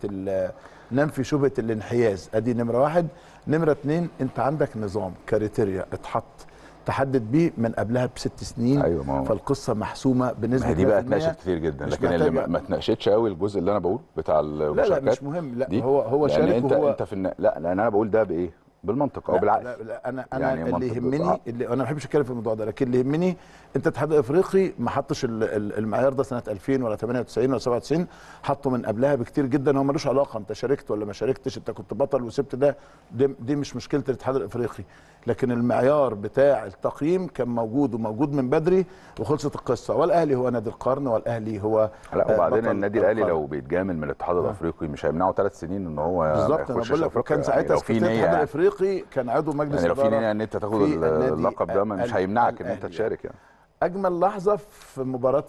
ننفي شبهه الانحياز. ادي نمره واحد. نمره اثنين، انت عندك نظام كريتيريا اتحط تحدد بيه من قبلها بست سنين. أيوة ما هو. فالقصه محسومه بنسبه دي بقى اتناقشت كتير جدا، لكن اللي ما اتناقشتش قوي الجزء اللي انا بقوله بتاع المشاركات. لا لا مش مهم، لا دي. هو هو شارك انت وهو انت في النا... لا لان انا بقول ده بايه؟ بالمنطق او لا بالعقل. لا, لا انا انا يعني اللي يهمني اللي انا ما بحبش اتكلم في الموضوع ده، لكن اللي يهمني انت الاتحاد الافريقي ما حطش المعيار ده سنه ألفين ولا ثمانية وتسعين ولا سبعة وتسعين، حطه من قبلها بكتير جدا. هو ملوش علاقه انت شاركت ولا ما شاركتش، انت كنت بطل وسبت ده، دي, دي مش مشكله الاتحاد الافريقي. لكن المعيار بتاع التقييم كان موجود وموجود من بدري وخلصت القصه. والاهلي هو نادي القرن، والاهلي هو لا وبعدين النادي الاهلي لو بيتجامل من الاتحاد الافريقي مش هيمنعه ثلاث سنين ان هو بالظبط. انا بقول لك كان ساعتها سكرتير الاتحاد الافريقي كان عضو مجلس يعني لو في نيه ان انت تاخد اللقب ده مش هيمنعك ان انت تشارك يعني. اجمل لحظه في مباراه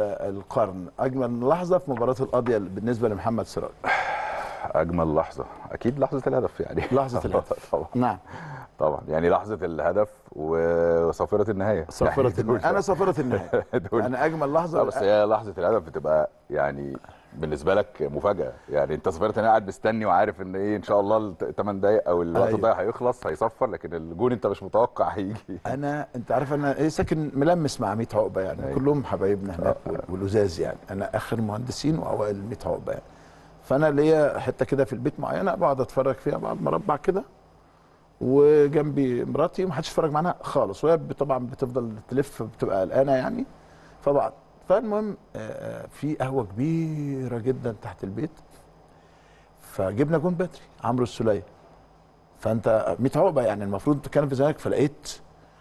القرن، اجمل لحظه في مباراه القاضيه بالنسبه لمحمد سراج. اجمل لحظه اكيد لحظه الهدف يعني. لحظه الهدف طبعا. نعم طبعا يعني لحظه الهدف وصافره النهايه. صافره يعني النهايه انا صافره النهايه انا اجمل لحظه. بس هي لحظه الهدف بتبقى يعني بالنسبه لك مفاجاه، يعني انت صافره النهايه قاعد مستني وعارف ان ايه ان شاء الله الثمان دقائق او الوقت أيوه. الضايع هيخلص هيصفر، لكن الجون انت مش متوقع هيجي. انا انت عارف انا ايه ساكن ملمس مع ميت عقبه يعني. أيوه. كلهم حبايبنا هناك واللزاز يعني، انا اخر مهندسين واوائل ميت عقبه يعني. فانا ليا حته كده في البيت معينه بقعد اتفرج فيها، بقعد مربع كده وجنبي مراتي ومحدش يتفرج معانا خالص، وهي طبعا بتفضل تلف بتبقى قلقانه يعني. فبعد فالمهم في قهوه كبيره جدا تحت البيت، فجبنا جون بدري عمرو السوليه، فانت ميت عقبه يعني المفروض تتكلم في زمانك، فلقيت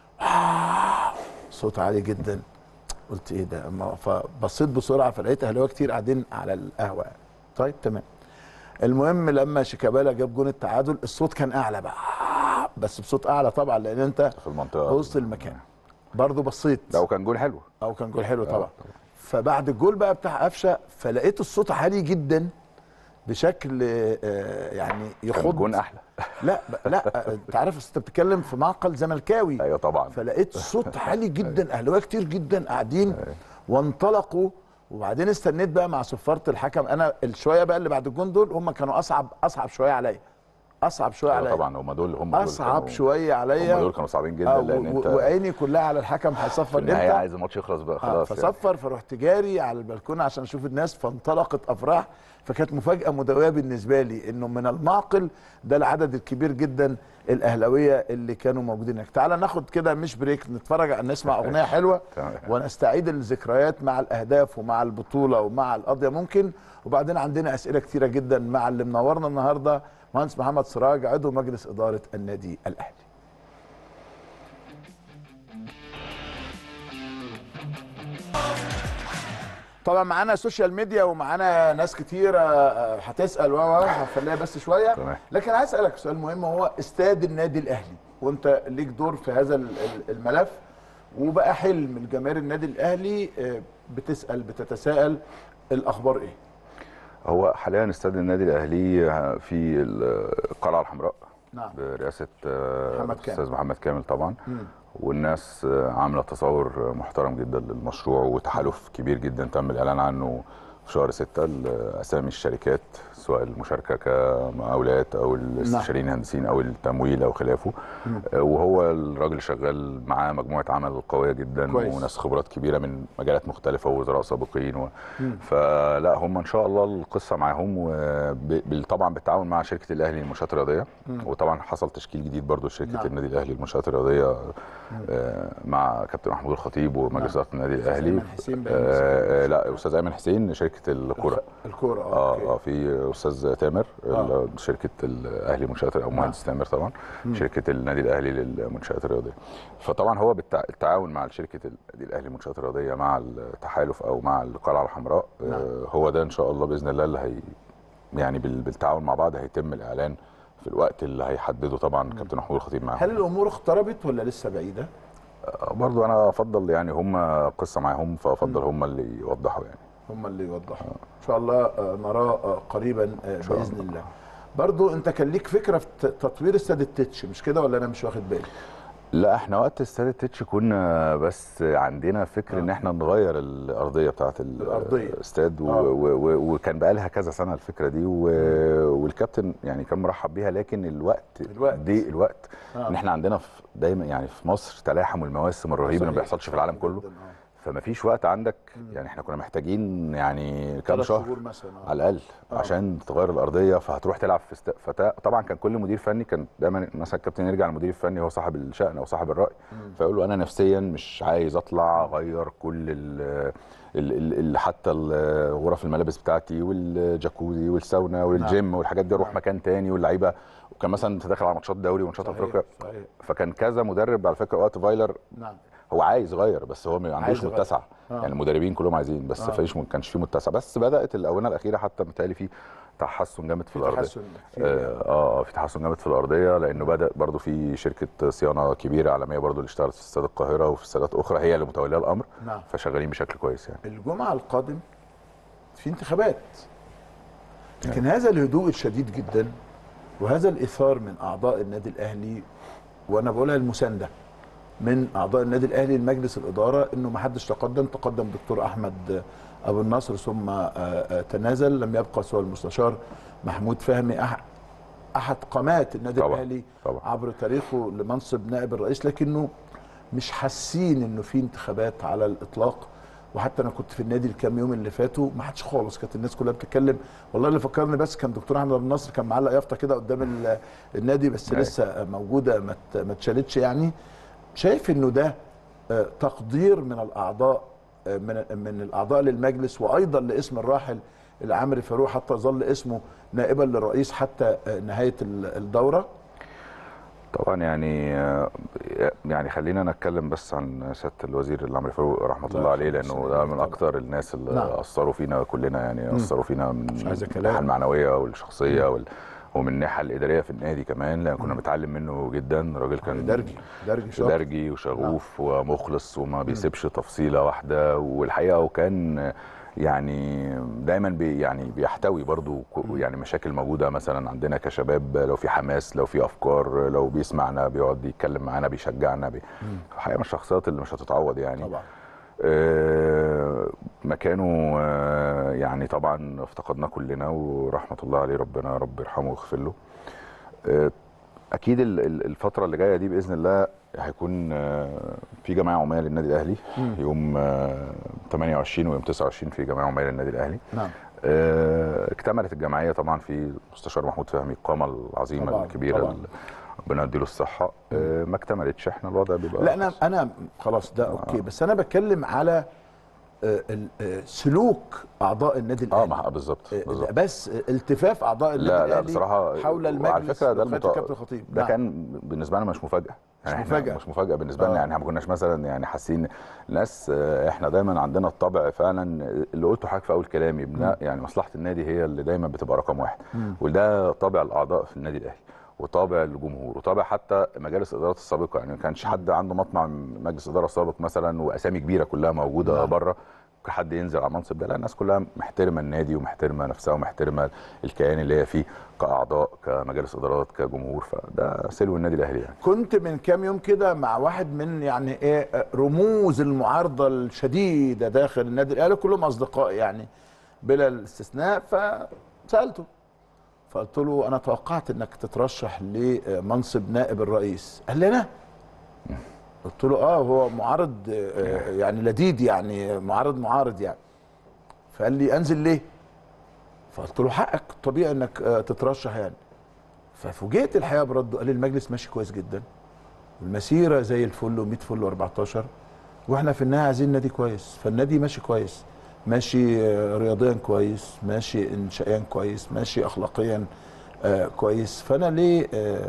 آه صوت عالي جدا. قلت ايه ده؟ فبصيت بسرعه فلقيت اهلاويه كتير قاعدين على القهوه. طيب تمام. المهم لما شيكابالا جاب جون التعادل الصوت كان اعلى بقى، بس بصوت اعلى طبعا لان انت في المنطقه في وسط المكان. برضه بصيت لو كان جول حلو او كان جول حلو طبعا. طبعا. فبعد الجول بقى بتاع قفشه فلقيت الصوت عالي جدا بشكل يعني يخض. كان جون احلى لا لا انت عارف انت بتتكلم في معقل زملكاوي. ايوه طبعا. فلقيت صوت عالي جدا، اهلاويه كتير جدا قاعدين وانطلقوا. وبعدين استنيت بقى مع صفاره الحكم. انا الشويه بقى اللي بعد الجون دول هم كانوا اصعب اصعب شويه عليا، اصعب شويه عليا. طبعا هم دول هم دول اصعب شويه عليا. هم دول كانوا صعبين جدا لان انت وعيني كلها على الحكم هيصفر امتى. النهايه عايز الماتش يخلص بقى خلاص. آه فصفر يعني. فرحت جاري على البلكونه عشان اشوف الناس، فانطلقت افراح. فكانت مفاجاه مدويه بالنسبه لي انه من المعقل ده العدد الكبير جدا الاهلاويه اللي كانوا موجودين هناك. تعال ناخد كده مش بريك، نتفرج نسمع اغنيه حلوه ونستعيد الذكريات مع الاهداف ومع البطوله ومع القضيه ممكن. وبعدين عندنا اسئله كتيره جدا مع اللي منورنا النهارده مهندس محمد سراج عضو مجلس اداره النادي الاهلي. طبعا معانا سوشيال ميديا ومعانا ناس كتير هتسال و هخليها بس شويه. لكن عايز اسالك سؤال مهم، هو استاد النادي الاهلي وانت ليك دور في هذا الملف، وبقى حلم الجماهير النادي الاهلي بتسال بتتساءل الاخبار ايه؟ هو حاليا استاد النادي الاهلي في القلعه الحمراء. نعم. برئاسه محمد الاستاذ محمد كامل طبعا. م. والناس عامله تصور محترم جدا للمشروع، وتحالف كبير جدا تم الاعلان عنه في شهر ستة لاسامي الشركات سواء المشاركه كمقاولات او الاستشاريين الهندسيين او التمويل او خلافه. م. وهو الراجل شغال معاه مجموعه عمل قويه جدا كويس. وناس خبرات كبيره من مجالات مختلفه ووزراء سابقين و... فلا هم ان شاء الله القصه معاهم، وطبعا بالتعاون مع شركه الاهلي للمنشآت الرياضيه. م. وطبعا حصل تشكيل جديد برضو لشركه نعم. النادي الاهلي للمنشآت الرياضيه مع كابتن محمود الخطيب ومجلس اداره نعم. النادي الاهلي. آه لا استاذ ايمن حسين شركه الكوره. الكوره اه اه في استاذ تامر آه. شركه الاهلي منشآت او مهندس تامر طبعا. م. شركه النادي الاهلي للمنشآت الرياضيه. فطبعا هو بالتعاون مع شركه النادي الاهلي للمنشآت الرياضيه مع التحالف او مع القلعه الحمراء. نعم. آه هو ده ان شاء الله باذن الله اللي هي يعني بالتعاون مع بعض هيتم الاعلان في الوقت اللي هيحدده طبعا م. كابتن محمود الخطيب معاهم. هل الامور اقتربت ولا لسه بعيده؟ آه برضو انا افضل يعني هم قصه معاهم، فافضل م. هم اللي يوضحوا يعني. هم اللي يوضحوا ان شاء الله نراه قريبا باذن الله. برضو انت كان ليك فكره في تطوير استاد التتش مش كده ولا انا مش واخد بالي؟ لا احنا وقت استاد التتش كنا بس عندنا فكر آه. ان احنا نغير الارضيه بتاعه الاستاد آه. وكان بقى لها كذا سنه الفكره دي والكابتن يعني كان مرحب بيها، لكن الوقت, الوقت. دي الوقت آه. ان احنا عندنا في دايما يعني في مصر تلاحم المواسم الرهيب اللي ما بيحصلش في العالم كله. فما فيش وقت عندك يعني احنا كنا محتاجين يعني كام شهر مثلا على الاقل آه. عشان تغير الارضيه، فهتروح تلعب في است... فطبعا كان كل مدير فني كان دايما مثلا الكابتن يرجع للمدير الفني هو صاحب الشأن او صاحب الراي، فيقول له انا نفسيا مش عايز اطلع اغير كل ال... ال... ال... حتى غرف الملابس بتاعتي والجاكوزي والساونا والجيم نعم. والحاجات دي اروح نعم. مكان تاني واللعيبه، وكان مثلا تدخل على ماتشات دوري وماتشات افريقيا، فكان كذا مدرب على فكره وقت فايلر نعم. هو عايز يغير بس هو ما عندوش متسع آه. يعني المدربين كلهم عايزين بس آه. فيش ما كانش فيه متسع، بس بدات الاونه الاخيره حتى متهيألي في تحسن جامد في الارضيه اه اه في تحسن جامد في الارضيه لانه بدا برضو في شركه صيانه كبيره عالميه برضو اللي اشتغلت في استاد القاهره وفي استادات اخرى هي اللي متوليه الامر نعم. فشغالين بشكل كويس يعني. الجمعه القادم في انتخابات لكن نعم. هذا الهدوء الشديد جدا وهذا الاثار من اعضاء النادي الاهلي، وانا بقولها المسانده من اعضاء النادي الاهلي لمجلس الاداره انه ما حدش تقدم، تقدم دكتور احمد ابو النصر ثم تنازل، لم يبقى سوى المستشار محمود فهمي احد قامات النادي طبعا. الاهلي طبعا. عبر تاريخه لمنصب نائب الرئيس، لكنه مش حاسين انه في انتخابات على الاطلاق. وحتى انا كنت في النادي الكام يوم اللي فاتوا ما حدش خالص، كانت الناس كلها بتتكلم. والله اللي فكرني بس كان دكتور احمد ابو النصر كان معلق يافطه كده قدام النادي بس لسه موجوده ما اتشالتش يعني. شايف انه ده تقدير من الاعضاء من من الاعضاء للمجلس وايضا لاسم الراحل العامري فاروق حتى ظل اسمه نائبا للرئيس حتى نهايه الدوره؟ طبعا يعني يعني خلينا نتكلم بس عن سياده الوزير العامري فاروق رحمه الله عليه، لانه ده من اكثر الناس اللي نعم. اثروا فينا كلنا يعني اثروا فينا من الناحيه المعنويه والشخصيه وال ومن الناحيه الاداريه في النادي كمان، لان كنا بنتعلم منه جدا. راجل كان درجي درجي درجي وشغوف نعم. ومخلص وما بيسيبش تفصيله واحده، والحقيقه وكان يعني دايما بي يعني بيحتوي برضو يعني مشاكل موجوده مثلا عندنا كشباب، لو في حماس، لو في افكار، لو بيسمعنا بيقعد يتكلم معانا بيشجعنا بي... الحقيقه من الشخصيات اللي مش هتتعوض يعني طبعا. آه مكانه آه يعني طبعا افتقدناه كلنا ورحمه الله عليه، ربنا رب يرحمه ويغفر له. آه اكيد الفتره اللي جايه دي باذن الله هيكون في جمعيه عموميه للنادي الاهلي م. يوم ثمانية وعشرين ويوم تسعة وعشرين في جمعيه عموميه للنادي الاهلي. نعم. اكتملت الجمعيه طبعا في المستشار محمود فهمي، القامه العظيمه طبعًا الكبيره طبعًا. ربنا يديله الصحه. ما اكتملتش، احنا الوضع بيبقى لا انا انا خلاص ده اوكي، بس انا بتكلم على سلوك اعضاء النادي الاهلي. اه بالظبط بس التفاف اعضاء النادي لا الاهلي لا بصراحه حول المجلس. على فكره ده المت... كابتن خطيب ده نعم. كان بالنسبه لنا مش مفاجاه يعني، مش مفاجاه مش مفاجاه بالنسبه لنا آه. يعني احنا ما كناش مثلا يعني حاسين الناس، احنا دايما عندنا الطبع فعلا اللي قلته حضرتك في اول كلامي، يعني مصلحه النادي هي اللي دايما بتبقى رقم واحد، م. وده طابع الاعضاء في النادي الاهلي وطابع الجمهور وطابع حتى مجالس الادارات السابقه، يعني ما كانش حد عنده مطمع مجلس اداره سابق مثلا واسامي كبيره كلها موجوده بره حد ينزل على المنصب ده. لا، الناس كلها محترمه النادي ومحترمه نفسها ومحترمه الكيان اللي هي فيه كاعضاء كمجالس ادارات كجمهور، فده سلو النادي الاهلي يعني. كنت من كام يوم كده مع واحد من يعني ايه رموز المعارضه الشديده داخل النادي الاهلي، كلهم اصدقاء يعني بلا الاستثناء، فسالته فقلت له انا توقعت انك تترشح لمنصب نائب الرئيس. قال لي انا؟ قلت له اه هو معارض آه يعني لديد يعني معارض معارض يعني. فقال لي انزل ليه؟ فقلت له حقك طبيعي انك آه تترشح يعني. ففوجئت الحقيقه برده، قال لي المجلس ماشي كويس جدا والمسيره زي الفل ومية فل واربعتاشر، واحنا في النهايه عايزين نادي كويس، فالنادي ماشي كويس، ماشي آه رياضيا كويس، ماشي انشائيا كويس، ماشي اخلاقيا آه كويس، فانا ليه آه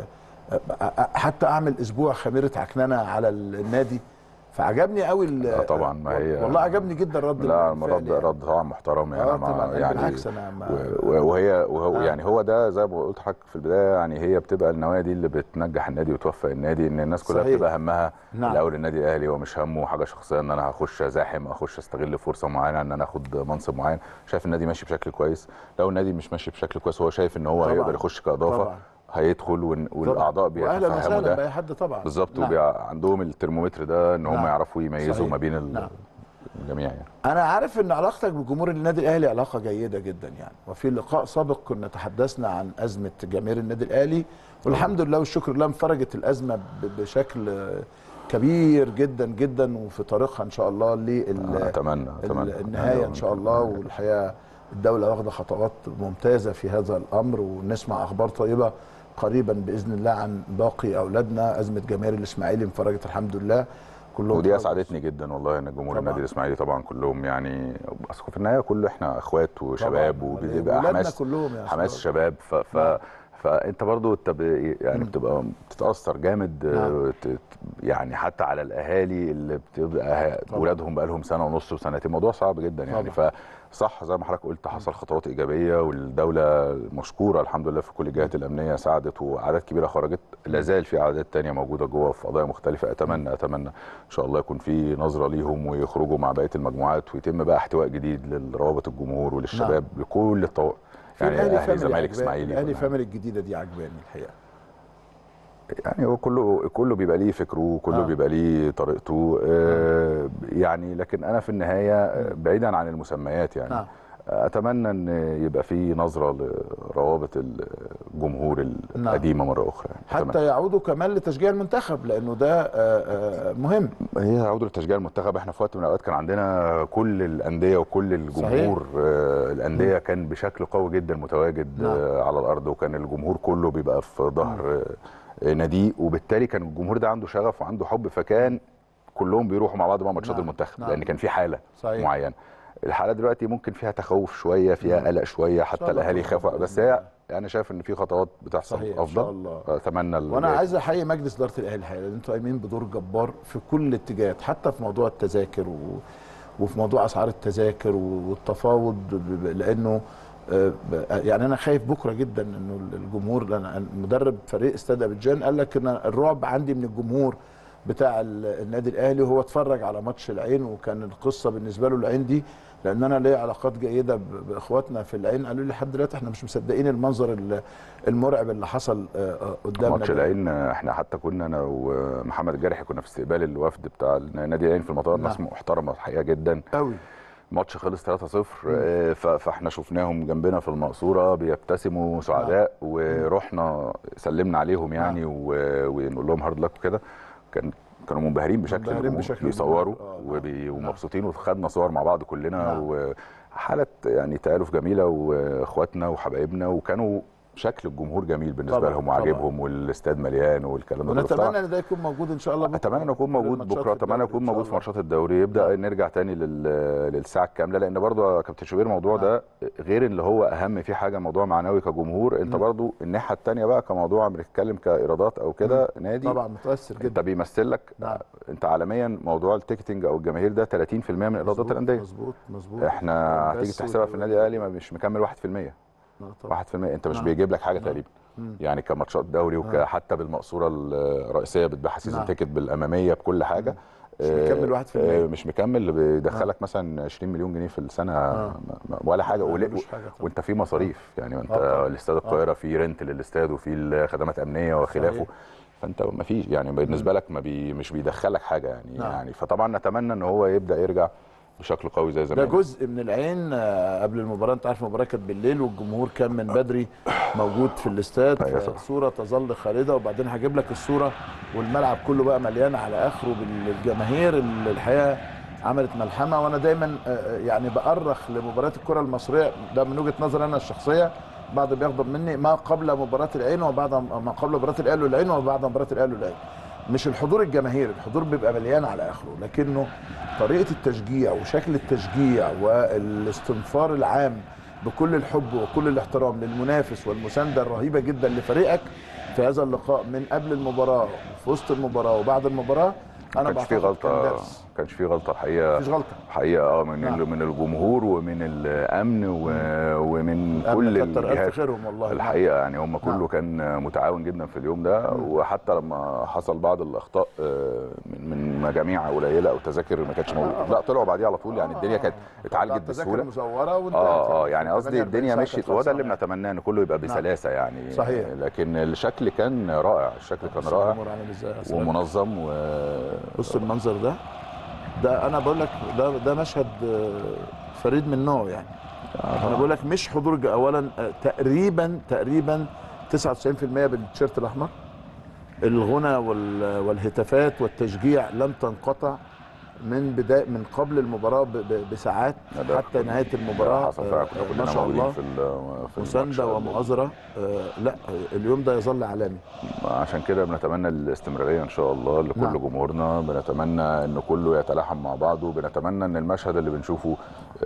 حتى اعمل اسبوع خميره عكننه على النادي. فعجبني قوي لا طبعا، ما هي والله عجبني جدا رد لا رد يعني. رد طبعا محترم يعني. آه طبعا يعني بالعكس انا وهي وهو آه. يعني هو ده زي ما قلت لحضرتك في البدايه، يعني هي بتبقى النوايا دي اللي بتنجح النادي وتوفق النادي، ان الناس كلها صحيح. بتبقى همها نعم. الاول النادي الاهلي، ومش همه حاجه شخصيه ان انا هخش ازاحم، اخش استغل فرصه معينه ان انا اخد منصب معين. شايف النادي ماشي بشكل كويس. لو النادي مش ماشي بشكل كويس هو شايف ان هو طبعًا. هيقدر يخش كاضافه طبعًا. هيدخل والاعضاء بيتفهموا ده باي حد طبعا بالظبط، نعم. وبيبقى عندهم الترمومتر ده ان هم نعم. يعرفوا يميزوا صحيح. ما بين نعم. الجميع يعني. انا عارف ان علاقتك بجمهور النادي الاهلي علاقه جيده جدا يعني، وفي لقاء سابق كنا تحدثنا عن ازمه جماهير النادي الاهلي، والحمد لله والشكر لله انفرجت الازمه بشكل كبير جدا جدا، وفي طريقها ان شاء الله لل اتمنى اتمنى النهايه ان شاء الله. والحقيقه الدوله واخده خطوات ممتازه في هذا الامر، ونسمع اخبار طيبه قريبا باذن الله عن باقي اولادنا. ازمه جماهير الاسماعيلي انفرجت الحمد لله كلهم، ودي اسعدتني جدا والله ان جمهور النادي الاسماعيلي طبعا كلهم يعني، اصل في النهايه كله احنا اخوات وشباب، وبيبقى حماس كلهم حماس شباب ف, ف نعم. فانت برضو انت يعني بتبقى بتتاثر جامد نعم. يعني حتى على الاهالي اللي بتبقى اولادهم بقى لهم سنه ونص وسنتين، موضوع صعب جدا يعني. فصح زي ما حضرتك قلت حصل خطوات ايجابيه، والدوله مشكوره الحمد لله في كل الجهات الامنيه ساعدت، واعداد كبيره خرجت، لا زال في اعداد ثانيه موجوده جوه في قضايا مختلفه. اتمنى اتمنى ان شاء الله يكون في نظره ليهم ويخرجوا مع بقيه المجموعات، ويتم بقى احتواء جديد لروابط الجمهور وللشباب نعم. لكل الطوائف يعني اهلي زمالك اسماعيلي. الاهلي فاميلي الجديده دي عجباني الحقيقه. يعني هو كله كله بيبقى ليه فكره، كله آه. بيبقى ليه طريقته آه. يعني، لكن انا في النهايه بعيدا عن المسميات يعني آه. اتمنى ان يبقى في نظره لروابط الجمهور القديمه مره اخرى يعني. حتى أتمنى. يعودوا كمان لتشجيع المنتخب، لانه ده مهم. هي يعودوا لتشجيع المنتخب. احنا في وقت من الاوقات كان عندنا كل الانديه وكل الجمهور صحيح. الانديه كان بشكل قوي جدا متواجد نعم. على الارض، وكان الجمهور كله بيبقى في ظهر ناديه، وبالتالي كان الجمهور ده عنده شغف وعنده حب، فكان كلهم بيروحوا مع بعض بقى ماتشات نعم. المنتخب نعم. لان كان في حاله صحيح. معينه. الحاله دلوقتي ممكن فيها تخوف شويه، فيها قلق شويه، حتى الاهالي يخافوا، بس هي انا شايف ان في خطوات بتحصل صحيح. افضل ان شاء الله. اتمنى. وانا عايز احيي مجلس اداره الاهلي الحقيقه، لان انتوا قايمين بدور جبار في كل الاتجاهات، حتى في موضوع التذاكر و... وفي موضوع اسعار التذاكر والتفاوض، لانه يعني انا خايف بكره جدا انه الجمهور، انا مدرب فريق استاد ابيجان قال لك ان الرعب عندي من الجمهور بتاع النادي الاهلي، وهو اتفرج على ماتش العين، وكان القصه بالنسبه له العين دي، لان انا ليا علاقات جيده باخواتنا في العين، قالوا لي لحد دلوقتي احنا مش مصدقين المنظر المرعب اللي حصل قدامنا. ماتش العين احنا حتى كنا انا ومحمد الجارحي كنا في استقبال الوفد بتاع نادي العين في المطار، ناس محترمه الحقيقه جدا قوي. ماتش خلص ثلاثة صفر، فاحنا شفناهم جنبنا في المقصوره بيبتسموا سعداء، ورحنا سلمنا عليهم يعني ونقول لهم هارد لك وكده. كان كانوا منبهرين بشكل بشكل بيصوروا ومبسوطين، وخدنا صور مع بعض كلنا، وحاله يعني تآلف جميله، واخواتنا وحبايبنا، وكانوا شكل الجمهور جميل بالنسبه طبعًا لهم وعاجبهم، والاستاد مليان والكلام ده. ونتمنى ان ده يكون موجود ان شاء الله بكره. اتمنى انه يكون موجود بكره، اتمنى يكون موجود في ماتشات الدوري، يبدا نعم. نرجع تاني للساعه الكامله، لان برضو يا كابتن شوبير الموضوع نعم. ده غير اللي هو اهم فيه حاجه موضوع معنوي كجمهور، انت م. برضو الناحيه الثانيه بقى كموضوع بنتكلم كايرادات او كده نادي طبعا متاثر جدا، انت بيمثل لك نعم. انت عالميا موضوع التيكتنج او الجماهير ده ثلاثين في المية من ايرادات الانديه. مظبوط مظبوط. احنا هتيجي تحسبها في النادي الاهلي مش مكمل واحد في المية. واحد في المية انت مش نعم. بيجيب لك حاجه نعم. تقريبا يعني كماتشات دوري، وحتى بالمقصوره الرئيسيه بتبيع سيزون نعم. تيكت بالاماميه بكل حاجه مش مكمل واحد في المية، مش مكمل اللي بيدخلك مثلا عشرين مليون جنيه في السنه آه. ولا حاجه، وانت في مصاريف يعني، انت آه. الاستاد القاهره في رنت للاستاد وفي خدمات امنيه وخلافه، فانت ما فيش يعني بالنسبه لك ما بي مش بيدخلك حاجه يعني, نعم. يعني فطبعا نتمنى ان هو يبدا يرجع بشكل قوي زي زمان. ده جزء من العين قبل المباراه، انت عارف المباراه كانت بالليل والجمهور كان من بدري موجود في الاستاد، صوره تظل خالده، وبعدين هجيب لك الصوره والملعب كله بقى مليان على اخره بالجماهير اللي الحقيقه عملت ملحمه. وانا دايما يعني بأرخ لمباريات الكره المصريه، ده من وجهه نظري انا الشخصيه، بعض بيغضب مني، ما قبل مباراه العين وبعد ما قبل مباراه الاهلي والعين وبعد مباراه الاهلي والعين. مش الحضور الجماهيري، الحضور بيبقى مليان على اخره، لكنه طريقه التشجيع وشكل التشجيع والاستنفار العام بكل الحب وكل الاحترام للمنافس والمسانده الرهيبه جدا لفريقك في هذا اللقاء من قبل المباراه وفي وسط المباراه وبعد المباراه. انا كانش في غلطه كانش في غلطه الحقيقه، مفيش غلطه حقيقه اه من نعم. من الجمهور ومن الامن و... ومن كل الجهات والله الحقيقه يعني هم كله نعم. كان متعاون جدا في اليوم ده، مم. وحتى لما حصل بعض الاخطاء من من مجاميع قليله او تذاكر ما كانتش موجوده آه. لا طلعوا بعديها على طول، يعني الدنيا كانت اتعالجت بسهوله مزوره وانت اه اه يعني قصدي الدنيا مشيت، وده اللي بنتمناه ان كله يبقى بسلاسه نعم. يعني صحيح. لكن الشكل كان رائع، الشكل كان رائع ومنظم و بص المنظر ده ده انا بقول لك ده ده مشهد فريد من نوعه يعني. آه. انا بقول لك مش حضور اولا تقريبا تقريبا تسعة وتسعين في المية بالتيشيرت الاحمر، الغنى والهتافات والتشجيع لم تنقطع من بدايه من قبل المباراه بساعات حتى نهايه المباراه. ما شاء الله في مسانده ومؤازره. لا اليوم ده يظل علامي، عشان كده بنتمنى الاستمراريه ان شاء الله لكل نعم. جمهورنا، بنتمنى ان كله يتلاحم مع بعضه، بنتمنى ان المشهد اللي بنشوفه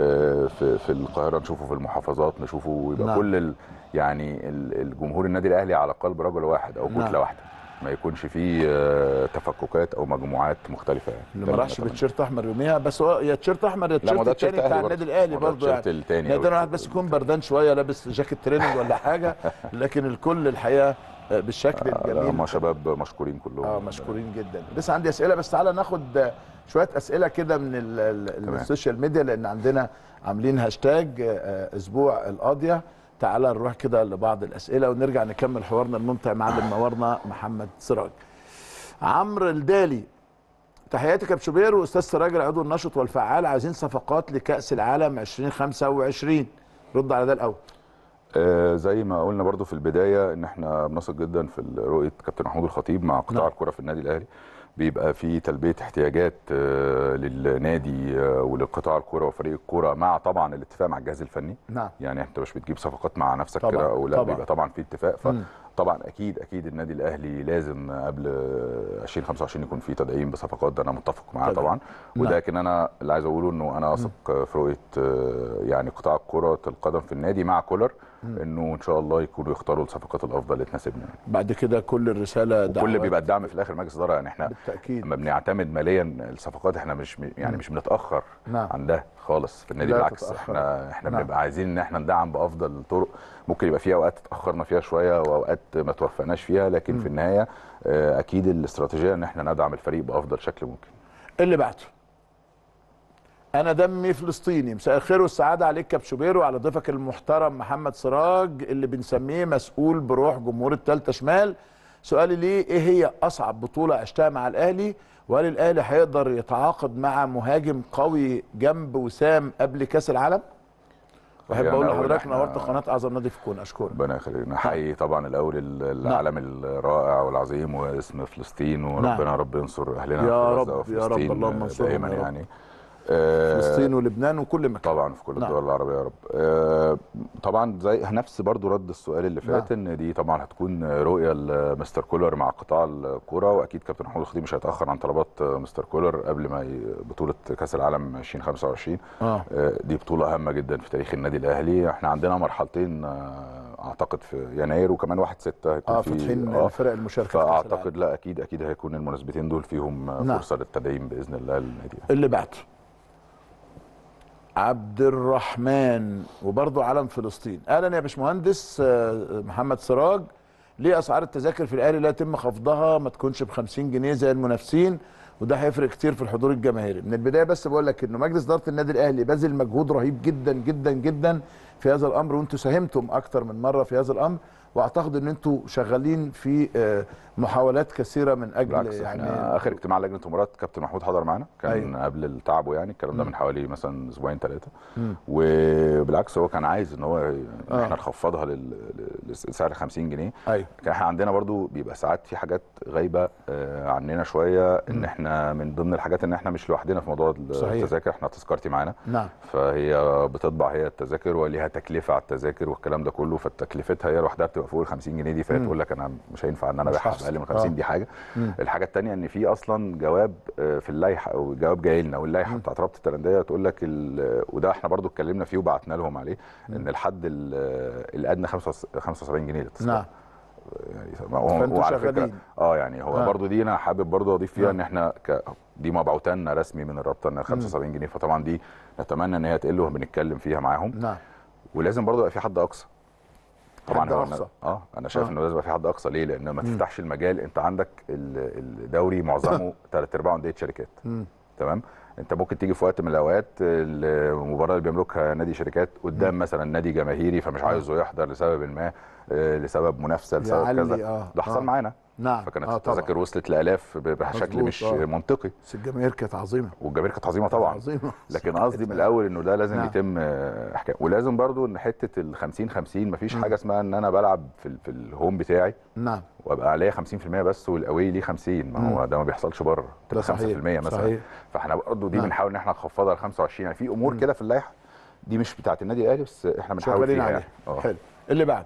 في في القاهره نشوفه في المحافظات، نشوفه ويبقى نعم. كل ال يعني الجمهور النادي الاهلي على قلب رجل واحد او كتله نعم. واحده، ما يكونش فيه تفككات او مجموعات مختلفه يعني. اللي ما راحش بتيشيرت احمر يوميها، بس هو يا تيشيرت احمر يا تيشيرت الثاني بتاع النادي الاهلي برضه يعني. نادر واحد بس يكون بردان شويه لابس جاكيت تريننج ولا حاجه، لكن الكل الحقيقه بالشكل آه الجميل. هم شباب مشكورين كلهم. اه مشكورين جدا. لسه عندي اسئله، بس تعالى ناخد شويه اسئله كده من السوشيال ميديا، لان عندنا عاملين هاشتاج اسبوع القاضيه. تعالى نروح كده لبعض الاسئله ونرجع نكمل حوارنا الممتع مع اللي منورنا محمد سراج. عمرو الدالي، تحياتي كابتن شوبير واستاذ سراج العضو النشط والفعال، عايزين صفقات لكاس العالم ألفين وخمسة وعشرين، رد على ده الاول. آه زي ما قلنا برضو في البدايه ان احنا بنثق جدا في رؤيه كابتن محمود الخطيب مع قطاع نعم. الكره في النادي الاهلي، بيبقى في تلبيه احتياجات آه للنادي آه وللقطاع الكره وفريق الكره، مع طبعا الاتفاق مع الجهاز الفني. نعم. يعني انت مش بتجيب صفقات مع نفسك كده او لا، طبعًا. بيبقى طبعا في اتفاق. فطبعا اكيد اكيد النادي الاهلي لازم قبل ألفين وخمسة وعشرين يكون في تدعيم بصفقات، ده انا متفق معاه طبعا. وده لكن انا اللي عايز اقوله انه انا اثق في رؤيه يعني قطاع كره القدم في النادي مع كولر، انه ان شاء الله يكونوا يختاروا الصفقات الافضل اللي تناسبنا. بعد كده كل الرساله كل بيبقى الدعم في الاخر مجلس اداره، يعني احنا بالتاكيد لما بنعتمد ماليا الصفقات احنا مش يعني مش بنتاخر نعم. عن ده خالص في النادي، بالعكس احنا احنا نعم. بنبقى عايزين ان احنا ندعم بافضل الطرق، ممكن يبقى فيها اوقات اتاخرنا فيها شويه واوقات ما توفقناش فيها، لكن م. في النهايه اكيد الاستراتيجيه ان احنا ندعم الفريق بافضل شكل ممكن. اللي بعده انا دمي فلسطيني. مساء الخير والسعاده عليك كابتن شوبير وعلى ضيفك المحترم محمد سراج اللي بنسميه مسؤول بروح جمهور الثالثه شمال. سؤالي ليه ايه هي اصعب بطوله عشتها مع الاهلي، وهل الاهلي هيقدر يتعاقد مع مهاجم قوي جنب وسام قبل كاس العالم؟ واحب اقول لحضرتك نورت قناه اعظم نادي في الكون. اشكرك. ربنا يخليك. نحيي طبعا الاول العالم الرائع والعظيم واسم فلسطين، وربنا يا رب ينصر اهلنا في غزه وفلسطين. يا رب اللهم انصرهم دايما يعني فلسطين ولبنان وكل مكان طبعا في كل الدول نعم. العربيه يا رب. آه طبعا زي نفس برضو رد السؤال اللي فات نعم. ان دي طبعا هتكون رؤيه لمستر كولر مع قطاع الكوره، واكيد كابتن محمود الخطيب مش هيتاخر عن طلبات مستر كولر قبل ما بطوله كاس العالم ألفين وخمسة وعشرين. آه. آه دي بطوله هامه جدا في تاريخ النادي الاهلي. احنا عندنا مرحلتين آه اعتقد في يناير وكمان واحد ستة هيكون اه في فاتحين آه الفرق المشاركه. فاعتقد لا اكيد اكيد هيكون المناسبتين دول فيهم نعم. فرصه للتدعيم باذن الله للنادي. اللي بعده عبد الرحمن وبرضه علم فلسطين. اهلا يا باشمهندس محمد سراج، ليه اسعار التذاكر في الاهلي لا يتم خفضها ما تكونش ب خمسين جنيه زي المنافسين، وده هيفرق كتير في الحضور الجماهيري. من البدايه بس بقول لك انه مجلس اداره النادي الاهلي باذل مجهود رهيب جدا جدا جدا في هذا الامر، وانتم ساهمتم اكتر من مره في هذا الامر، واعتقد ان انتم شغالين في محاولات كثيره من اجل يعني اخر اجتماع لجنه امارات كابتن محمود حضر معانا كان أيوة. قبل تعبه يعني الكلام ده من حوالي مثلا اسبوعين ثلاثه، وبالعكس هو كان عايز ان هو ان آه. احنا نخفضها لسعر خمسين جنيه. ايوه كان احنا عندنا برضو بيبقى ساعات في حاجات غايبه عننا شويه، ان مم. احنا من ضمن الحاجات ان احنا مش لوحدنا في موضوع التذاكر، احنا تذكرتي معانا نعم، فهي بتطبع هي التذاكر وليها تكلفه على التذاكر والكلام ده كله، فتكلفتها هي لوحدها بتبقى فوق ال خمسين جنيه دي، فهي تقول لك انا مش هينفع ان انا ابيعها باقل من خمسين. آه. دي حاجه. مم. الحاجه الثانيه ان في اصلا جواب في اللائحه او جواب جاي لنا، واللائحه بتاعت رابطه الانديه تقول لك وده احنا برضو اتكلمنا فيه وبعتنا لهم عليه، مم. ان الحد الادنى خمسة وسبعين جنيه للتذكره. نعم يعني فانتوا شغالين اه يعني هو آه. برضو دي انا حابب برضو اضيف فيها آه. ان احنا ك... دي مبعوثه لنا رسمي من الرابطه ان خمسة وسبعين جنيه، فطبعا دي نتمنى ان هي تقل وبنتكلم فيها معاهم. نعم ولازم برضو يبقى في حد اقصى طبعا. حد أقصى. اه انا شايف آه. انه لازم يبقى في حد اقصى. ليه؟ لان ما تفتحش المجال. انت عندك الدوري معظمه ثلاث ارباعه انديه شركات. مم. تمام. انت ممكن تيجي في وقت من الاوقات المباراه اللي بيملكها نادي شركات قدام مم. مثلا نادي جماهيري فمش عايزه يحضر لسبب ما، لسبب منافسه، لسبب كذا. آه. ده حصل آه. معانا. نعم. فكانت آه التذاكر وصلت لالاف بشكل مش آه. منطقي. بس الجماهير كانت عظيمه. والجماهير كانت عظيمه طبعا. عظيمه. لكن قصدي من الاول انه ده لازم نعم. يتم احكام. ولازم برضو ان حته ال خمسين خمسين مفيش مم. حاجه اسمها ان انا بلعب في, في الهوم بتاعي نعم وابقى عليا خمسين في المية بس والاوي ليه خمسين. ما هو ده ما بيحصلش بره، ده خمسة في المية مثلا. صحيح. فاحنا برضو دي بنحاول ان احنا نخفضها ل خمسة وعشرين. يعني في امور كده في اللائحه دي مش بتاعه النادي الاهلي بس احنا بنحاول فيها يعني. حلو. اللي بعد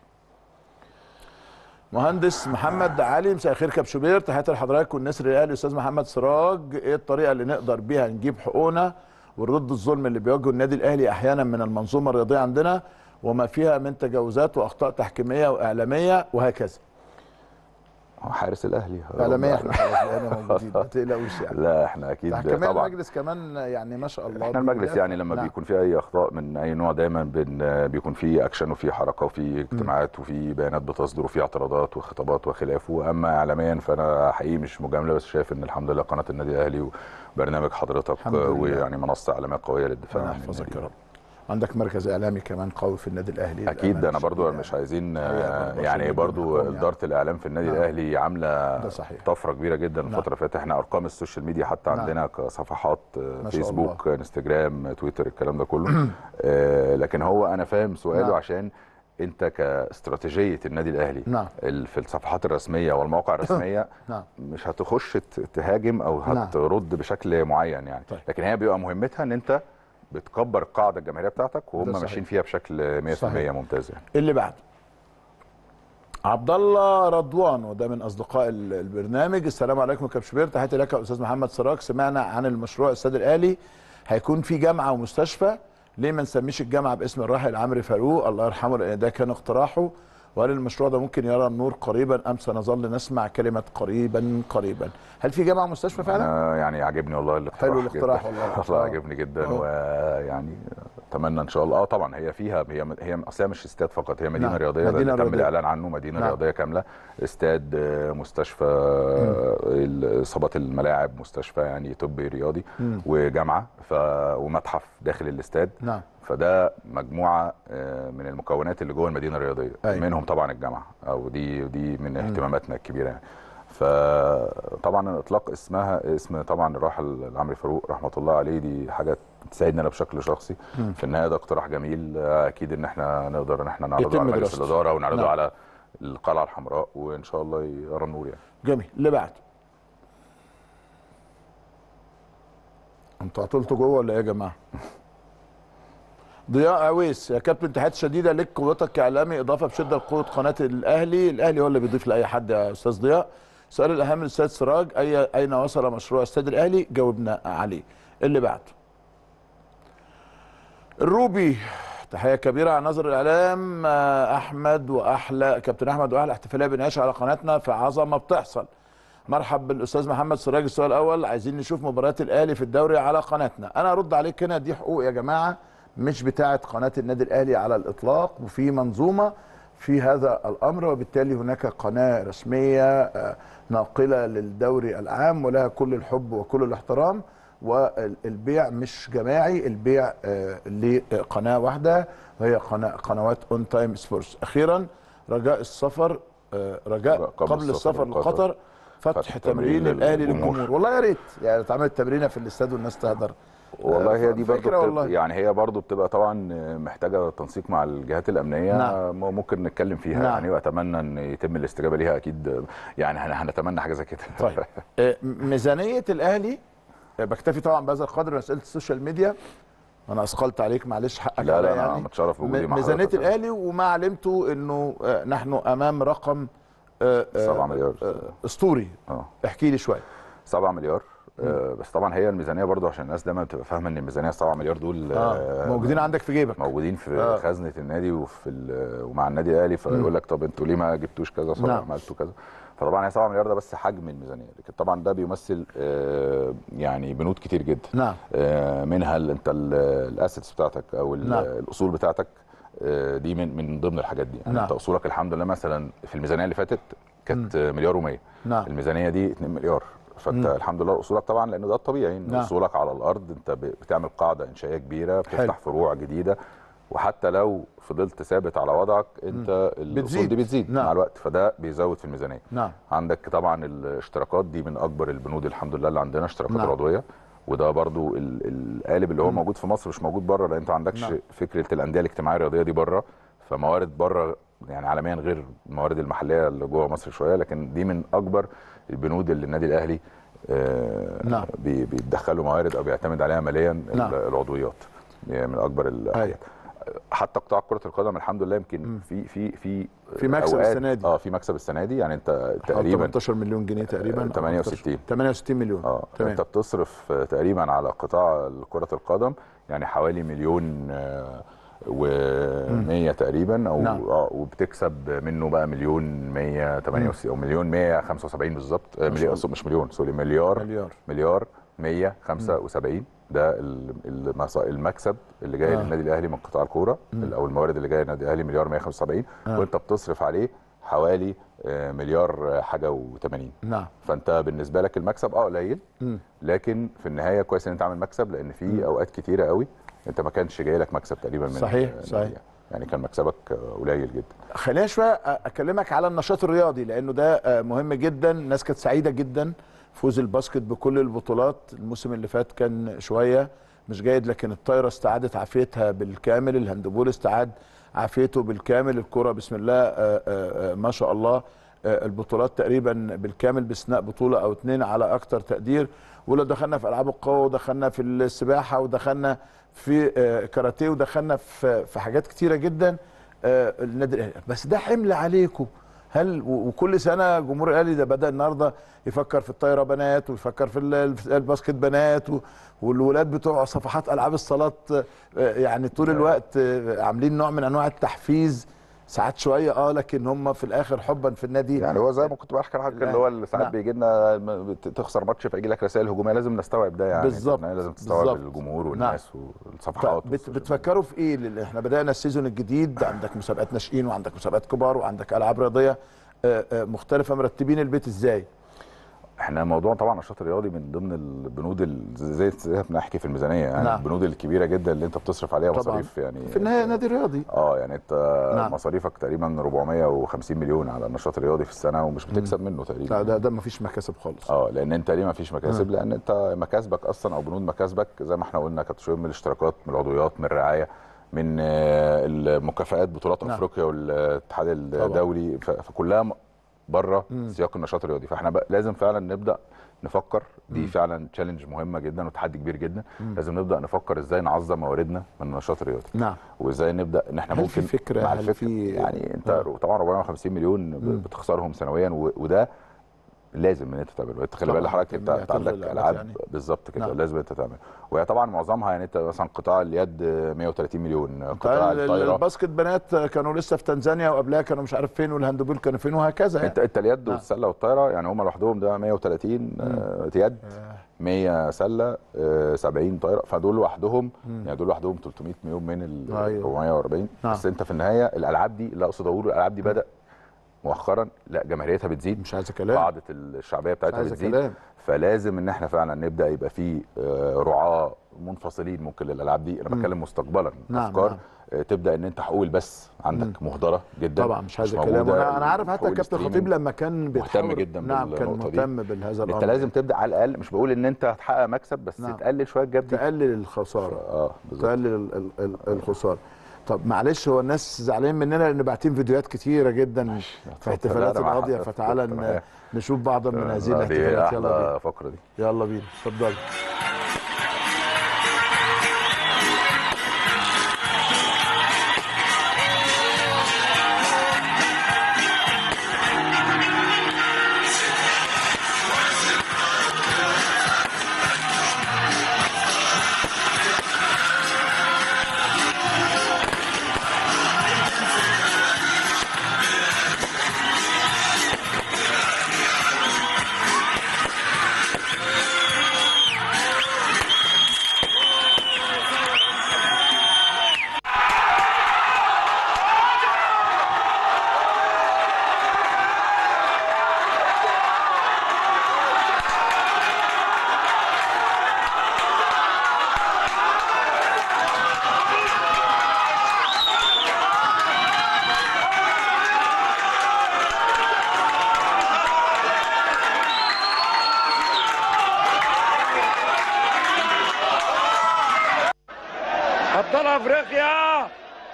مهندس محمد علي. مساء الخير كابتن شوبير، تحياتي لحضرتك والنسر الاهلي استاذ محمد سراج. ايه الطريقه اللي نقدر بيها نجيب حقوقنا ونرد الظلم اللي بيواجهه النادي الاهلي احيانا من المنظومه الرياضيه عندنا وما فيها من تجاوزات واخطاء تحكيميه واعلاميه وهكذا؟ حارس الاهلي اعلاميه احنا احنا موجودين ما تقلقوش يعني. لا احنا اكيد طبعا المجلس كمان يعني ما شاء الله. احنا المجلس يعني لما نعم. بيكون في اي اخطاء من اي نوع دايما بيكون في اكشن وفي حركه وفي اجتماعات وفي بيانات بتصدر وفي اعتراضات وخطابات وخلافه. اما اعلاميا فانا حقيقي مش مجامله بس شايف ان الحمد لله قناه النادي الاهلي وبرنامج حضرتك ويعني منصه اعلاميه قويه للدفاع عن يحفظك يا رب. عندك مركز اعلامي كمان قوي في النادي الاهلي. اكيد انا برضو مش عايزين يعني برضو اداره الاعلام في النادي نعم. الاهلي عامله طفره كبيره جدا الفتره اللي فاتت. احنا ارقام السوشيال ميديا حتى نعم. عندنا كصفحات فيسبوك انستجرام تويتر الكلام ده كله آه لكن هو انا فاهم سؤاله نعم. عشان انت كاستراتيجيه النادي الاهلي نعم. في الصفحات الرسميه والمواقع الرسميه نعم. مش هتخش تهاجم او هترد نعم. بشكل معين يعني طيب. لكن هي بيبقى مهمتها ان انت بتكبر القاعده الجماهيريه بتاعتك وهم ماشيين فيها بشكل مية في المية ممتاز يعني. اللي بعد عبد الله رضوان وده من اصدقاء البرنامج. السلام عليكم يا كابتن شوبير، تحياتي لك يا استاذ محمد سراج. سمعنا عن المشروع استاد الاهلي هيكون في جامعه ومستشفى، ليه ما نسميش الجامعه باسم الراحل عمرو فاروق الله يرحمه لان ده كان اقتراحه، وهل المشروع ده ممكن يرى النور قريبا ام سنظل نسمع كلمه قريبا قريبا؟ هل في جامعه ومستشفى فعلا؟ انا يعني عجبني والله الاقتراح. حلو الاقتراح والله. والله عجبني جدا ويعني اتمنى ان شاء الله. اه طبعا هي فيها هي هي اصلا مش استاد فقط، هي مدينه نعم. رياضيه، مدينة ده اللي تم رياضية. الاعلان عنه، مدينه نعم. رياضيه كامله، استاد، مستشفى، اصابات الملاعب، مستشفى يعني طبي رياضي، مم. وجامعه ف ومتحف داخل الاستاد. نعم. فده مجموعه من المكونات اللي جوه المدينه الرياضيه، أيوة. منهم طبعا الجامعه، او دي دي من اهتماماتنا الكبيره يعني. فطبعا اطلاق اسمها اسم طبعا الراحل عمرو فاروق رحمه الله عليه، دي حاجه تساعدنا انا بشكل شخصي. مم. في النهايه ده اقتراح جميل، اكيد ان احنا نقدر ان احنا نعرضه يتم على مجلس دراسته. الاداره ونعرضه نعم. على القلعه الحمراء، وان شاء الله يرى النور يعني. جميل. اللي بعد انتوا عطلتوا جوه ولا ايه يا جماعه؟ ضياء عويس، يا كابتن تحيات شديده لك، قوتك كاعلامي اضافه بشده لقوه قناه الاهلي، الاهلي هو اللي بيضيف لاي حد يا استاذ ضياء. السؤال الاهم للاستاذ سراج، اي اين وصل مشروع استاد الاهلي؟ جاوبنا عليه. اللي بعده الروبي، تحيه كبيره على نظر الاعلام احمد واحلى، كابتن احمد واحلى احتفاليه بنعيشها على قناتنا في عظمه بتحصل. مرحب بالاستاذ محمد سراج. السؤال الاول، عايزين نشوف مباريات الاهلي في الدوري على قناتنا. انا ارد عليك هنا، دي حقوق يا جماعه، مش بتاعه قناه النادي الاهلي على الاطلاق، وفي منظومه في هذا الامر، وبالتالي هناك قناه رسميه ناقله للدوري العام ولها كل الحب وكل الاحترام، والبيع مش جماعي، البيع لقناه واحده وهي قناه قنوات اون تايم سبورتس. اخيرا رجاء السفر رجاء قبل, قبل السفر لقطر فتح تمرين الاهلي للجمهور. والله يا ريت يعني اتعملت تمرينه في الاستاد والناس تهدر. والله هي دي برضه يعني هي برضه بتبقى طبعا محتاجه تنسيق مع الجهات الامنيه. نعم. ممكن نتكلم فيها. نعم. يعني واتمنى ان يتم الاستجابه ليها اكيد، يعني هنتمنى حاجه زي كده. طيب ميزانيه الاهلي، بكتفي طبعا بهذا القدر مساله السوشيال ميديا، انا اثقلت عليك معلش حقك. لا لا يعني انا متشرف بوجودي مع ميزانيه الاهلي، وما علمته انه نحن امام رقم سبعة مليار اسطوري. اه احكي لي شويه. سبعة مليار. آه بس طبعا هي الميزانيه برضو عشان الناس دايما بتبقى فاهمه ان الميزانيه سبعة مليار دول آه موجودين عندك في جيبك، موجودين في آه. خزنه النادي وفي ومع النادي الاهلي، فيقول لك طب انتوا ليه ما جبتوش كذا صح نعم. عملتوا كذا. فطبعا هي سبعة مليار ده بس حجم الميزانيه، لكن طبعا ده بيمثل آه يعني بنود كتير جدا. نعم. آه منها انت الاسيتس بتاعتك او نعم. الاصول بتاعتك، آه دي من من ضمن الحاجات دي. يعني نعم. انت اصولك الحمد لله مثلا في الميزانيه اللي فاتت كانت مليار ومية. نعم. الميزانيه دي اتنين مليار، فانت مم. الحمد لله اصولك طبعا، لانه ده الطبيعي ان نعم. اصولك على الارض انت بتعمل قاعده انشائيه كبيره، بتفتح حلو. فروع جديده، وحتى لو فضلت ثابت على وضعك انت مم. الاصول دي بتزيد نعم. مع الوقت، فده بيزود في الميزانيه. نعم. عندك طبعا الاشتراكات دي من اكبر البنود الحمد لله اللي عندنا، اشتراكات نعم. عضويه، وده برضو القالب اللي هو مم. موجود في مصر مش موجود بره، لان انت ما عندكش نعم. فكره الانديه الاجتماعيه الرياضيه دي بره، فموارد بره يعني عالميا غير الموارد المحليه اللي جوه مصر شويه، لكن دي من اكبر البنود اللي النادي الاهلي آه نعم. بيدخلوا موارد او بيعتمد عليها ماليا نعم. العضويات يعني من اكبر الحاجات. حتى قطاع كره القدم الحمد لله يمكن في في في في مكسب السنه دي. اه في مكسب السنه دي، يعني انت تقريبا تمنتاشر مليون جنيه تقريبا، تمانية وستين تمانية وستين مليون. اه تمام. انت بتصرف تقريبا على قطاع كره القدم يعني حوالي مليون آه ومية تقريبا او نعم. اه وبتكسب منه بقى مليون مية تمانية وستين او مليون مية خمسة وسبعين بالظبط. مليار مش مليون سوري مليار مليار مليار مية خمسة وسبعين. ده المكسب اللي جاي آه. للنادي الاهلي من قطاع الكوره او الموارد اللي جايه للنادي الاهلي مليار مية خمسة وسبعين. آه. وانت بتصرف عليه حوالي مليار حاجه وثمانين. نعم. فانت بالنسبه لك المكسب اه قليل، لكن في النهايه كويس ان انت عامل مكسب، لان في م. اوقات كتيره قوي انت ما كانش جاي لك مكسب تقريبا من صحيح صحيح يعني كان مكسبك قليل جدا. خلينا شويه اكلمك على النشاط الرياضي لانه ده مهم جدا. الناس كانت سعيده جدا فوز الباسكت بكل البطولات. الموسم اللي فات كان شويه مش جيد، لكن الطايره استعادت عافيتها بالكامل، الهاندبول استعاد عافيته بالكامل، الكره بسم الله آآ آآ ما شاء الله البطولات تقريبا بالكامل باستثناء بطوله او اتنين على اكتر تقدير. ولو دخلنا في العاب القوه ودخلنا في السباحه ودخلنا في كاراتيه ودخلنا في في حاجات كتيره جدا النادي الاهلي. بس ده حمل عليكم. هل وكل سنه جمهور الاهلي ده بدا النهارده يفكر في الطايره بنات ويفكر في الباسكت بنات، والولاد بتوع صفحات العاب الصالات يعني طول الوقت عاملين نوع من انواع التحفيز ساعات شويه اه لكن هم في الاخر حبا في النادي. يعني هو زي ما كنت بحكي لحضرتك اللي هو ساعات بيجي لنا تخسر ماتش فيجي لك رسائل هجوميه، لازم نستوعب ده يعني. بالظبط لازم تستوعب بالزبط. الجمهور والناس نعم. والصفحات. بت بتفكروا في ايه؟ اللي احنا بدانا السيزون الجديد، عندك مسابقات ناشئين وعندك مسابقات كبار وعندك العاب رياضيه مختلفه، مرتبين البيت ازاي؟ احنا موضوع طبعا النشاط الرياضي من ضمن البنود زي زي ما بنحكي في الميزانيه يعني نعم. البنود الكبيره جدا اللي انت بتصرف عليها مصاريف يعني في النهايه نادي رياضي اه يعني انت نعم. مصاريفك تقريبا أربعمية وخمسين مليون على النشاط الرياضي في السنه ومش بتكسب منه تقريبا. لا ده ده ما فيش مكاسب خالص. اه لان انت ليه ما فيش مكاسب؟ لان انت مكاسبك اصلا او بنود مكاسبك زي ما احنا قلنا كابتن شويه من الاشتراكات، من العضويات، من الرعايه، من المكافآت بطولات نعم. افريقيا والاتحاد الدولي، فكلها بره سياق النشاط الرياضي. فاحنا لازم فعلا نبدا نفكر، دي مم. فعلا تشالنج مهمه جدا وتحدي كبير جدا. مم. لازم نبدا نفكر ازاي نعظم مواردنا من النشاط الرياضي نعم. وازاي نبدا ان احنا هل ممكن في فكره مع هل في يعني انت مم. طبعا أربعمية وخمسين مليون مم. بتخسرهم سنويا وده لازم ان انت تعمله. انت خلي بالك حضرتك انت عندك العاب يعني. بالظبط كده نعم. لازم انت تعمل. وهي طبعا معظمها يعني انت مثلا قطاع اليد مية وتلاتين مليون، قطاع الطايره الباسكت بنات كانوا لسه في تنزانيا وقبلها كانوا مش عارف فين، والهاندبول كانوا فين وهكذا يعني. انت انت اليد نعم. والسله والطايره يعني هم لوحدهم ده مية وتلاتين آه يد مية سله آه سبعين طايره، فدول لوحدهم يعني دول لوحدهم تلتمية مليون من ال أربعمية وأربعين نعم. بس انت في النهايه الالعاب دي لا اقصد اقول الالعاب دي بدا مؤخرا لا جماهيريتها بتزيد، مش عايزه كلام، قاعده الشعبيه بتاعتها بتزيد كلام. فلازم ان احنا فعلا نبدا يبقى في رعاه منفصلين ممكن للالعاب دي. انا بتكلم مستقبلا نعم افكار نعم. تبدا ان انت حقوق البث عندك مم. مهدره جدا طبعا مش عايزه كلام. انا انا عارف حتى كابتن خطيب لما كان مهتم جدا نعم كان مهتم بهذا الامر. انت لازم تبدا على الاقل، مش بقول ان انت هتحقق مكسب بس نعم. تقلل شويه الجاب دي، تقلل الخساره اه بالظبط تقلل الخساره. طب معلش هو الناس زعلانين مننا لان باعتين فيديوهات كتيره جدا في احتفالات القاضيه، فتعالى نشوف بعض من هذه الاحتفالات. يلا بينا الفقره دي يلا بينا اتفضل. ابطال افريقيا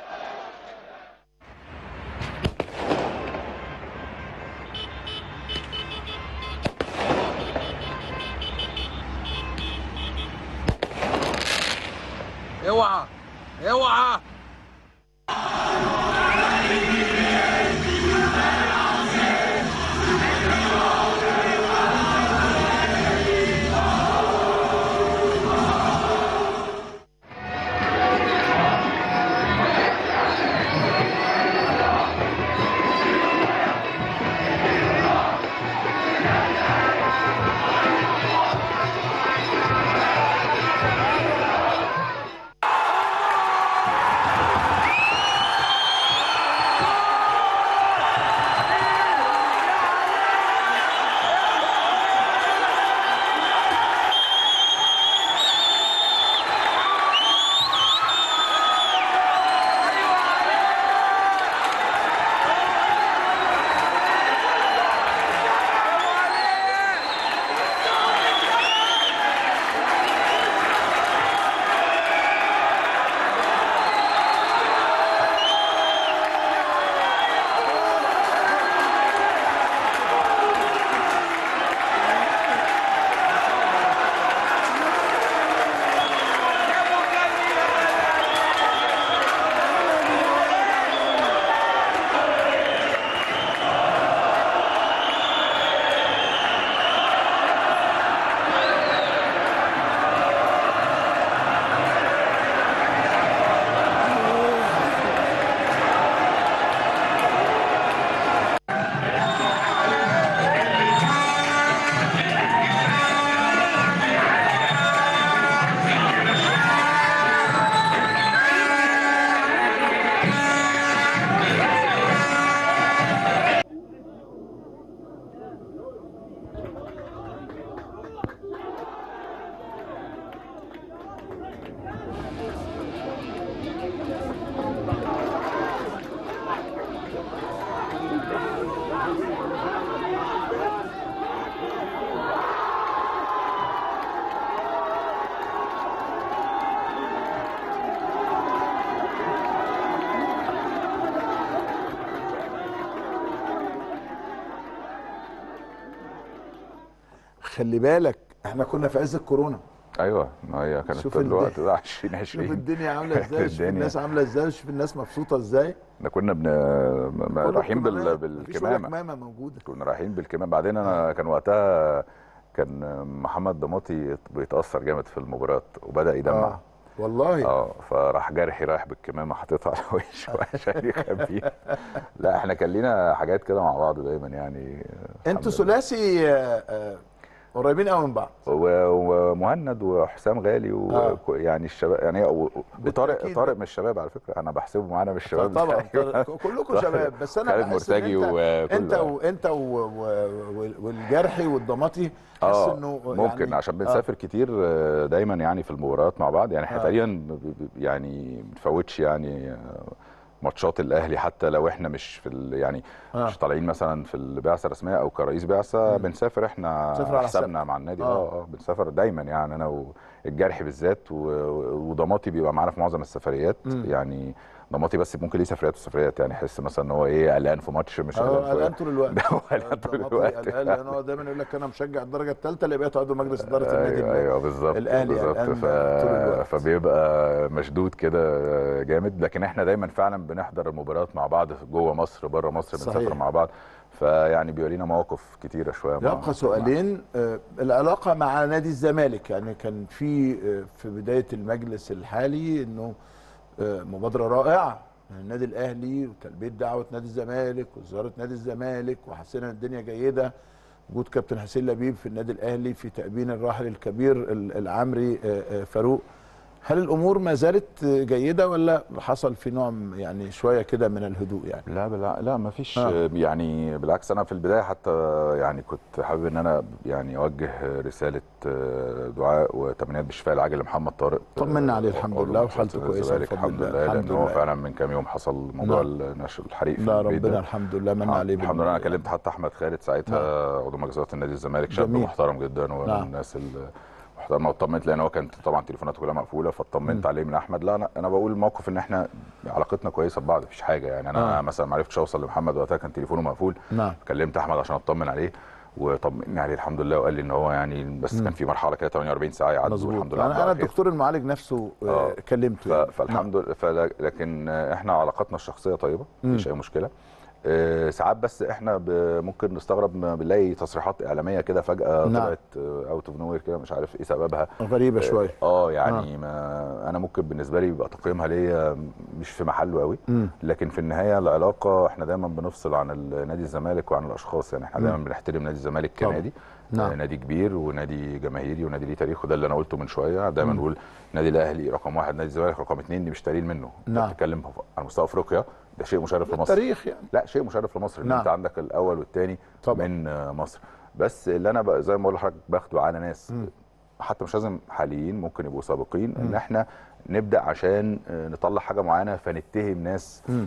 اوعى اوعى خلي بالك احنا كنا في عز الكورونا. ايوه ما هي كانت طول الوقت ده ألفين وعشرين. شوف الدنيا عامله ازاي، شوف الناس عامله ازاي، شوف الناس مبسوطه ازاي. احنا كنا بن... رايحين بال... بالكمامه. كمامه موجوده. كنا رايحين بالكمامه. بعدين انا كان وقتها كان محمد ضماطي بيتاثر جامد في المباراه وبدا يدمع. آه. والله اه فراح جرحي رايح بالكمامه حاططها على وشه عشان يخبيها. لا احنا كان لينا حاجات كده مع بعض دايما يعني. انتوا ثلاثي قريبين قوي من بعض. ومهند وحسام غالي ويعني الشباب يعني وطارق طارق من الشباب على فكره، انا بحسبه معانا من الشباب. طبعا كلكم شباب، بس انا خالد مرتجي وكله انت وانت والجرحي والضماطي حاسس انه ممكن يعني عشان بنسافر آه. كتير دايما يعني في المباريات مع بعض يعني احنا آه. تقريبا يعني ما بنفوتش يعني ماتشات الاهلي حتى لو احنا مش في يعني آه. مش طالعين مثلا في البعثه الرسميه او كرئيس بعثه. بنسافر احنا حسابنا مع النادي. اه اه بنسافر دايما يعني انا والجرحي بالذات وضماطي بيبقى معانا في معظم السفريات. م. يعني ضماطي بس ممكن ليه سفريات وسفريات يعني يحس مثلا ان هو ايه قلقان في ماتش مش قلقان قلقان طول الوقت. هو قلقان طول الوقت قلقان لان هو دايما يقول لك انا مشجع الدرجه الثالثه اللي بقيت عضو مجلس اداره النادي. ايوه ايوه بالظبط الاهلي بالظبط ف... فبيبقى مشدود كده جامد. لكن احنا دايما فعلا بنحضر المباريات مع بعض جوه مصر بره مصر بنسافر مع بعض. فيعني بيبقى لنا مواقف كتيره شويه. يبقى سؤالين. آه العلاقه مع نادي الزمالك يعني كان في آه في بدايه المجلس الحالي انه آه مبادره رائعه النادي الاهلي وتلبيه دعوه نادي الزمالك وزياره نادي الزمالك وحسينا الدنيا جيده. وجود كابتن حسين لبيب في النادي الاهلي في تأبين الراحل الكبير العمري فاروق. هل الامور ما زالت جيده ولا حصل في نوع يعني شويه كده من الهدوء يعني؟ لا لا لا ما فيش آه. يعني بالعكس انا في البدايه حتى يعني كنت حابب ان انا يعني اوجه رساله دعاء وتمنيات بالشفاء العاجل لمحمد طارق. طمنا عليه الحمد لله وحالته كويسه الحمد لله لان هو فعلا من كام يوم حصل موضوع النشر الحريق في لا ربنا الحمد لله من عليه الحمد لله. انا كلمت حتى احمد خالد ساعتها عضو مجلس اداره النادي الزمالك شاب محترم جدا والناس محترمه واطمنت لان هو كانت طبعا تليفوناته كلها مقفوله فاطمنت عليه من احمد. لا انا انا بقول الموقف ان احنا علاقتنا كويسه ببعض مفيش حاجه يعني. انا آه. مثلا ما عرفتش اوصل لمحمد وقتها كان تليفونه مقفول. نعم كلمت احمد عشان اطمن عليه وطمني عليه الحمد لله وقال لي ان هو يعني بس مم. كان في مرحله كده ثمانية وأربعين ساعه يعدوا والحمد لله. انا انا الدكتور المعالج نفسه آه. كلمته يعني. فالحمد لله. لكن احنا علاقتنا الشخصيه طيبه مفيش اي مشكله. أه ساعات بس احنا ممكن نستغرب بنلاقي تصريحات اعلاميه كده فجاه نعم. طلعت اوت اوف نوير كده مش عارف ايه سببها غريبه شويه. اه يعني آه. ما انا ممكن بالنسبه لي بيبقى تقييمها ليا مش في محله قوي. م. لكن في النهايه العلاقه احنا دايما بنفصل عن نادي الزمالك وعن الاشخاص يعني. احنا دايما بنحترم نادي الزمالك كنادي. نعم. نادي كبير ونادي جماهيري ونادي ليه تاريخ وده اللي انا قلته من شويه. دايما نقول نادي الاهلي رقم واحد نادي الزمالك رقم اثنين. دي مش تقليل منه. نعم. بتتكلم على مستوى افريقيا ده شيء مشرف لمصر. التاريخ يعني. لا شيء مشرف لمصر. نعم. ان انت عندك الاول والثاني من مصر. بس اللي انا زي ما بقول لحضرتك باخده على ناس م. حتى مش لازم حاليين ممكن يبقوا سابقين م. ان احنا نبدا عشان نطلع حاجه معينه فنتهم ناس م.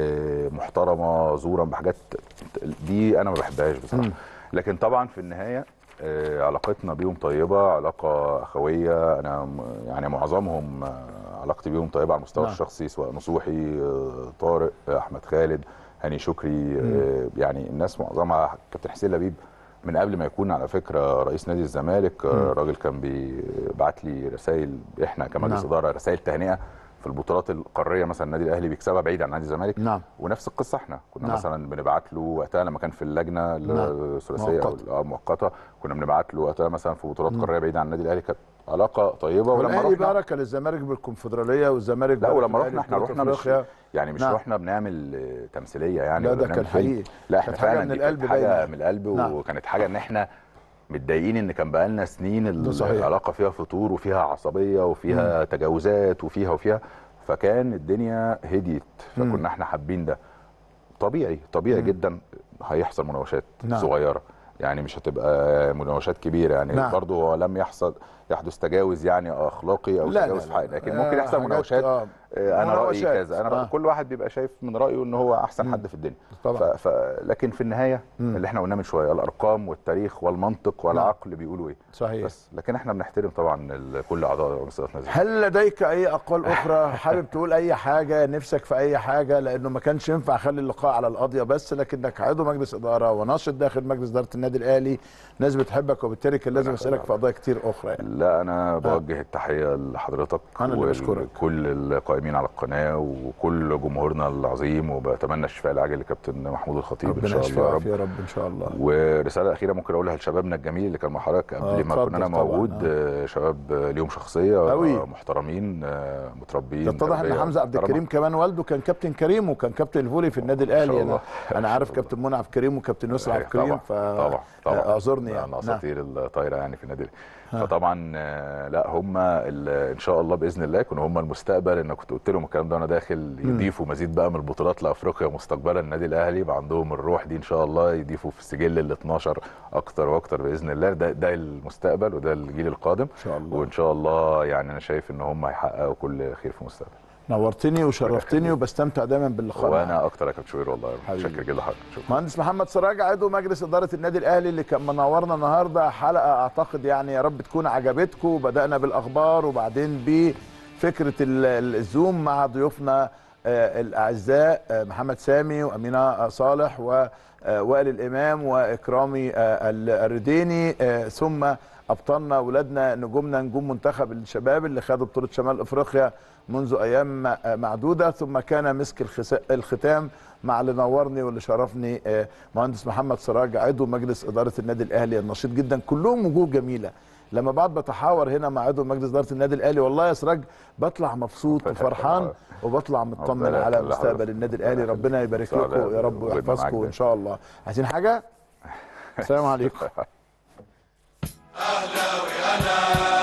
محترمه زورا بحاجات دي انا ما بحبهاش بصراحه. م. لكن طبعا في النهايه علاقتنا بيهم طيبه علاقه اخويه. انا يعني معظمهم علاقتي بيهم طيبه على المستوى نعم. الشخصي سواء نصوحي طارق احمد خالد هاني شكري. مم. يعني الناس معظمها كابتن حسين لبيب من قبل ما يكون على فكره رئيس نادي الزمالك راجل كان بيبعت لي رسائل احنا كمجلس نعم. اداره رسائل تهنئه في البطولات القاريه مثلا النادي الاهلي بيكسبها بعيد عن نادي الزمالك. نعم. ونفس القصه احنا كنا نعم. مثلا بنبعت له وقتها لما كان في اللجنه الثلاثيه نعم. او المؤقته كنا بنبعت له وقتها مثلا في بطولات قاريه بعيده عن النادي الاهلي كانت علاقه طيبه. ولما رحنا بارك للزمالك بالكونفدراليه والزمالك لا ولما رحنا احنا رحنا مش يعني مش نعم. رحنا بنعمل تمثيليه يعني. لا ده كان حقيقي. لا احنا فعلا من القلب حاجه من القلب. نعم. وكانت حاجه ان احنا متضايقين ان كان بقالنا سنين العلاقه فيها فتور وفيها عصبيه وفيها م. تجاوزات وفيها وفيها فكان الدنيا هديت فكنا م. احنا حابين ده. طبيعي طبيعي م. جدا هيحصل مناوشات نعم. صغيره يعني مش هتبقى مناوشات كبيره يعني. نعم. برضو لم يحصل يحدث تجاوز يعني اخلاقي او لا تجاوز لا في حق، لكن ممكن آه يحصل مناوشات. آه آه انا رايي كذا، انا آه. رأي كل واحد بيبقى شايف من رايه ان هو احسن حد في الدنيا طبعا. ف... ف... لكن في النهايه مم. اللي احنا قلناه من شويه، الارقام والتاريخ والمنطق والعقل نعم. بيقولوا ايه. صحيح. بس لكن احنا بنحترم طبعا كل اعضاء ونسيبات نادي. هل لديك اي اقوال اخرى؟ حابب تقول اي حاجه، نفسك في اي حاجه؟ لانه ما كانش ينفع اخلي اللقاء على القضيه بس، لكنك عضو مجلس اداره وناشط داخل مجلس اداره النادي الاهلي، ناس بتحبك وبالتالي كان لازم اسالك في قضايا كتير اخرى يعني. لا انا بوجه التحيه لحضرتك وكل القائمين على القناه وكل جمهورنا العظيم، وبتمنى الشفاء العاجل لكابتن محمود الخطيب ان شاء الله يا رب. يا رب ان شاء الله. ورساله اخيره ممكن اقولها لشبابنا الجميل اللي كان مع حضرتك قبل ما كنا انا موجود. آه. شباب ليهم شخصيه أوي. محترمين متربيين. اتضح ان حمزه عبد الكريم كمان والده كان كابتن كريم وكان كابتن الفولي في النادي الاهلي. انا انا عارف كابتن منى عبد الكريم وكابتن يسرا عبد الكريم. طبعا طبعا اعذرني يعني. انا اساطير الطايره يعني في النادي. فطبعا لا هم ان شاء الله باذن الله يكونوا هم المستقبل. انا كنت قلت لهم الكلام ده وانا داخل، يضيفوا مزيد بقى من البطولات لافريقيا مستقبلا النادي الاهلي، يبقى عندهم الروح دي ان شاء الله، يضيفوا في السجل ال اتناشر اكتر واكتر باذن الله. ده ده المستقبل وده الجيل القادم ان شاء الله. وان شاء الله يعني انا شايف ان هم هيحققوا كل خير في المستقبل. نورتني وشرفتني وبستمتع دايما باللقاء. وانا اكتر يا كابتن شوبير والله متشكر جدا لحضرتك. مهندس محمد سراج عضو مجلس اداره النادي الاهلي اللي كان منورنا النهارده. حلقه اعتقد يعني يا رب تكون عجبتكم. بدانا بالاخبار وبعدين بفكره الزوم مع ضيوفنا الاعزاء محمد سامي وامينه صالح ووائل الامام واكرامي الرديني، ثم ابطالنا ولادنا نجومنا نجوم منتخب الشباب اللي خدوا بطوله شمال افريقيا منذ ايام معدوده، ثم كان مسك الختام مع اللي نورني واللي شرفني مهندس محمد سراج عضو مجلس اداره النادي الاهلي النشيط جدا. كلهم وجوه جميله. لما بعد بتحاور هنا مع عضو مجلس اداره النادي الاهلي والله يا سراج بطلع مبسوط وفرحان وبطلع مطمن على مستقبل النادي الاهلي. ربنا يبارك لكم يا رب ويحفظكم ان شاء الله. عايزين حاجه؟ السلام عليكم. اهلا ويا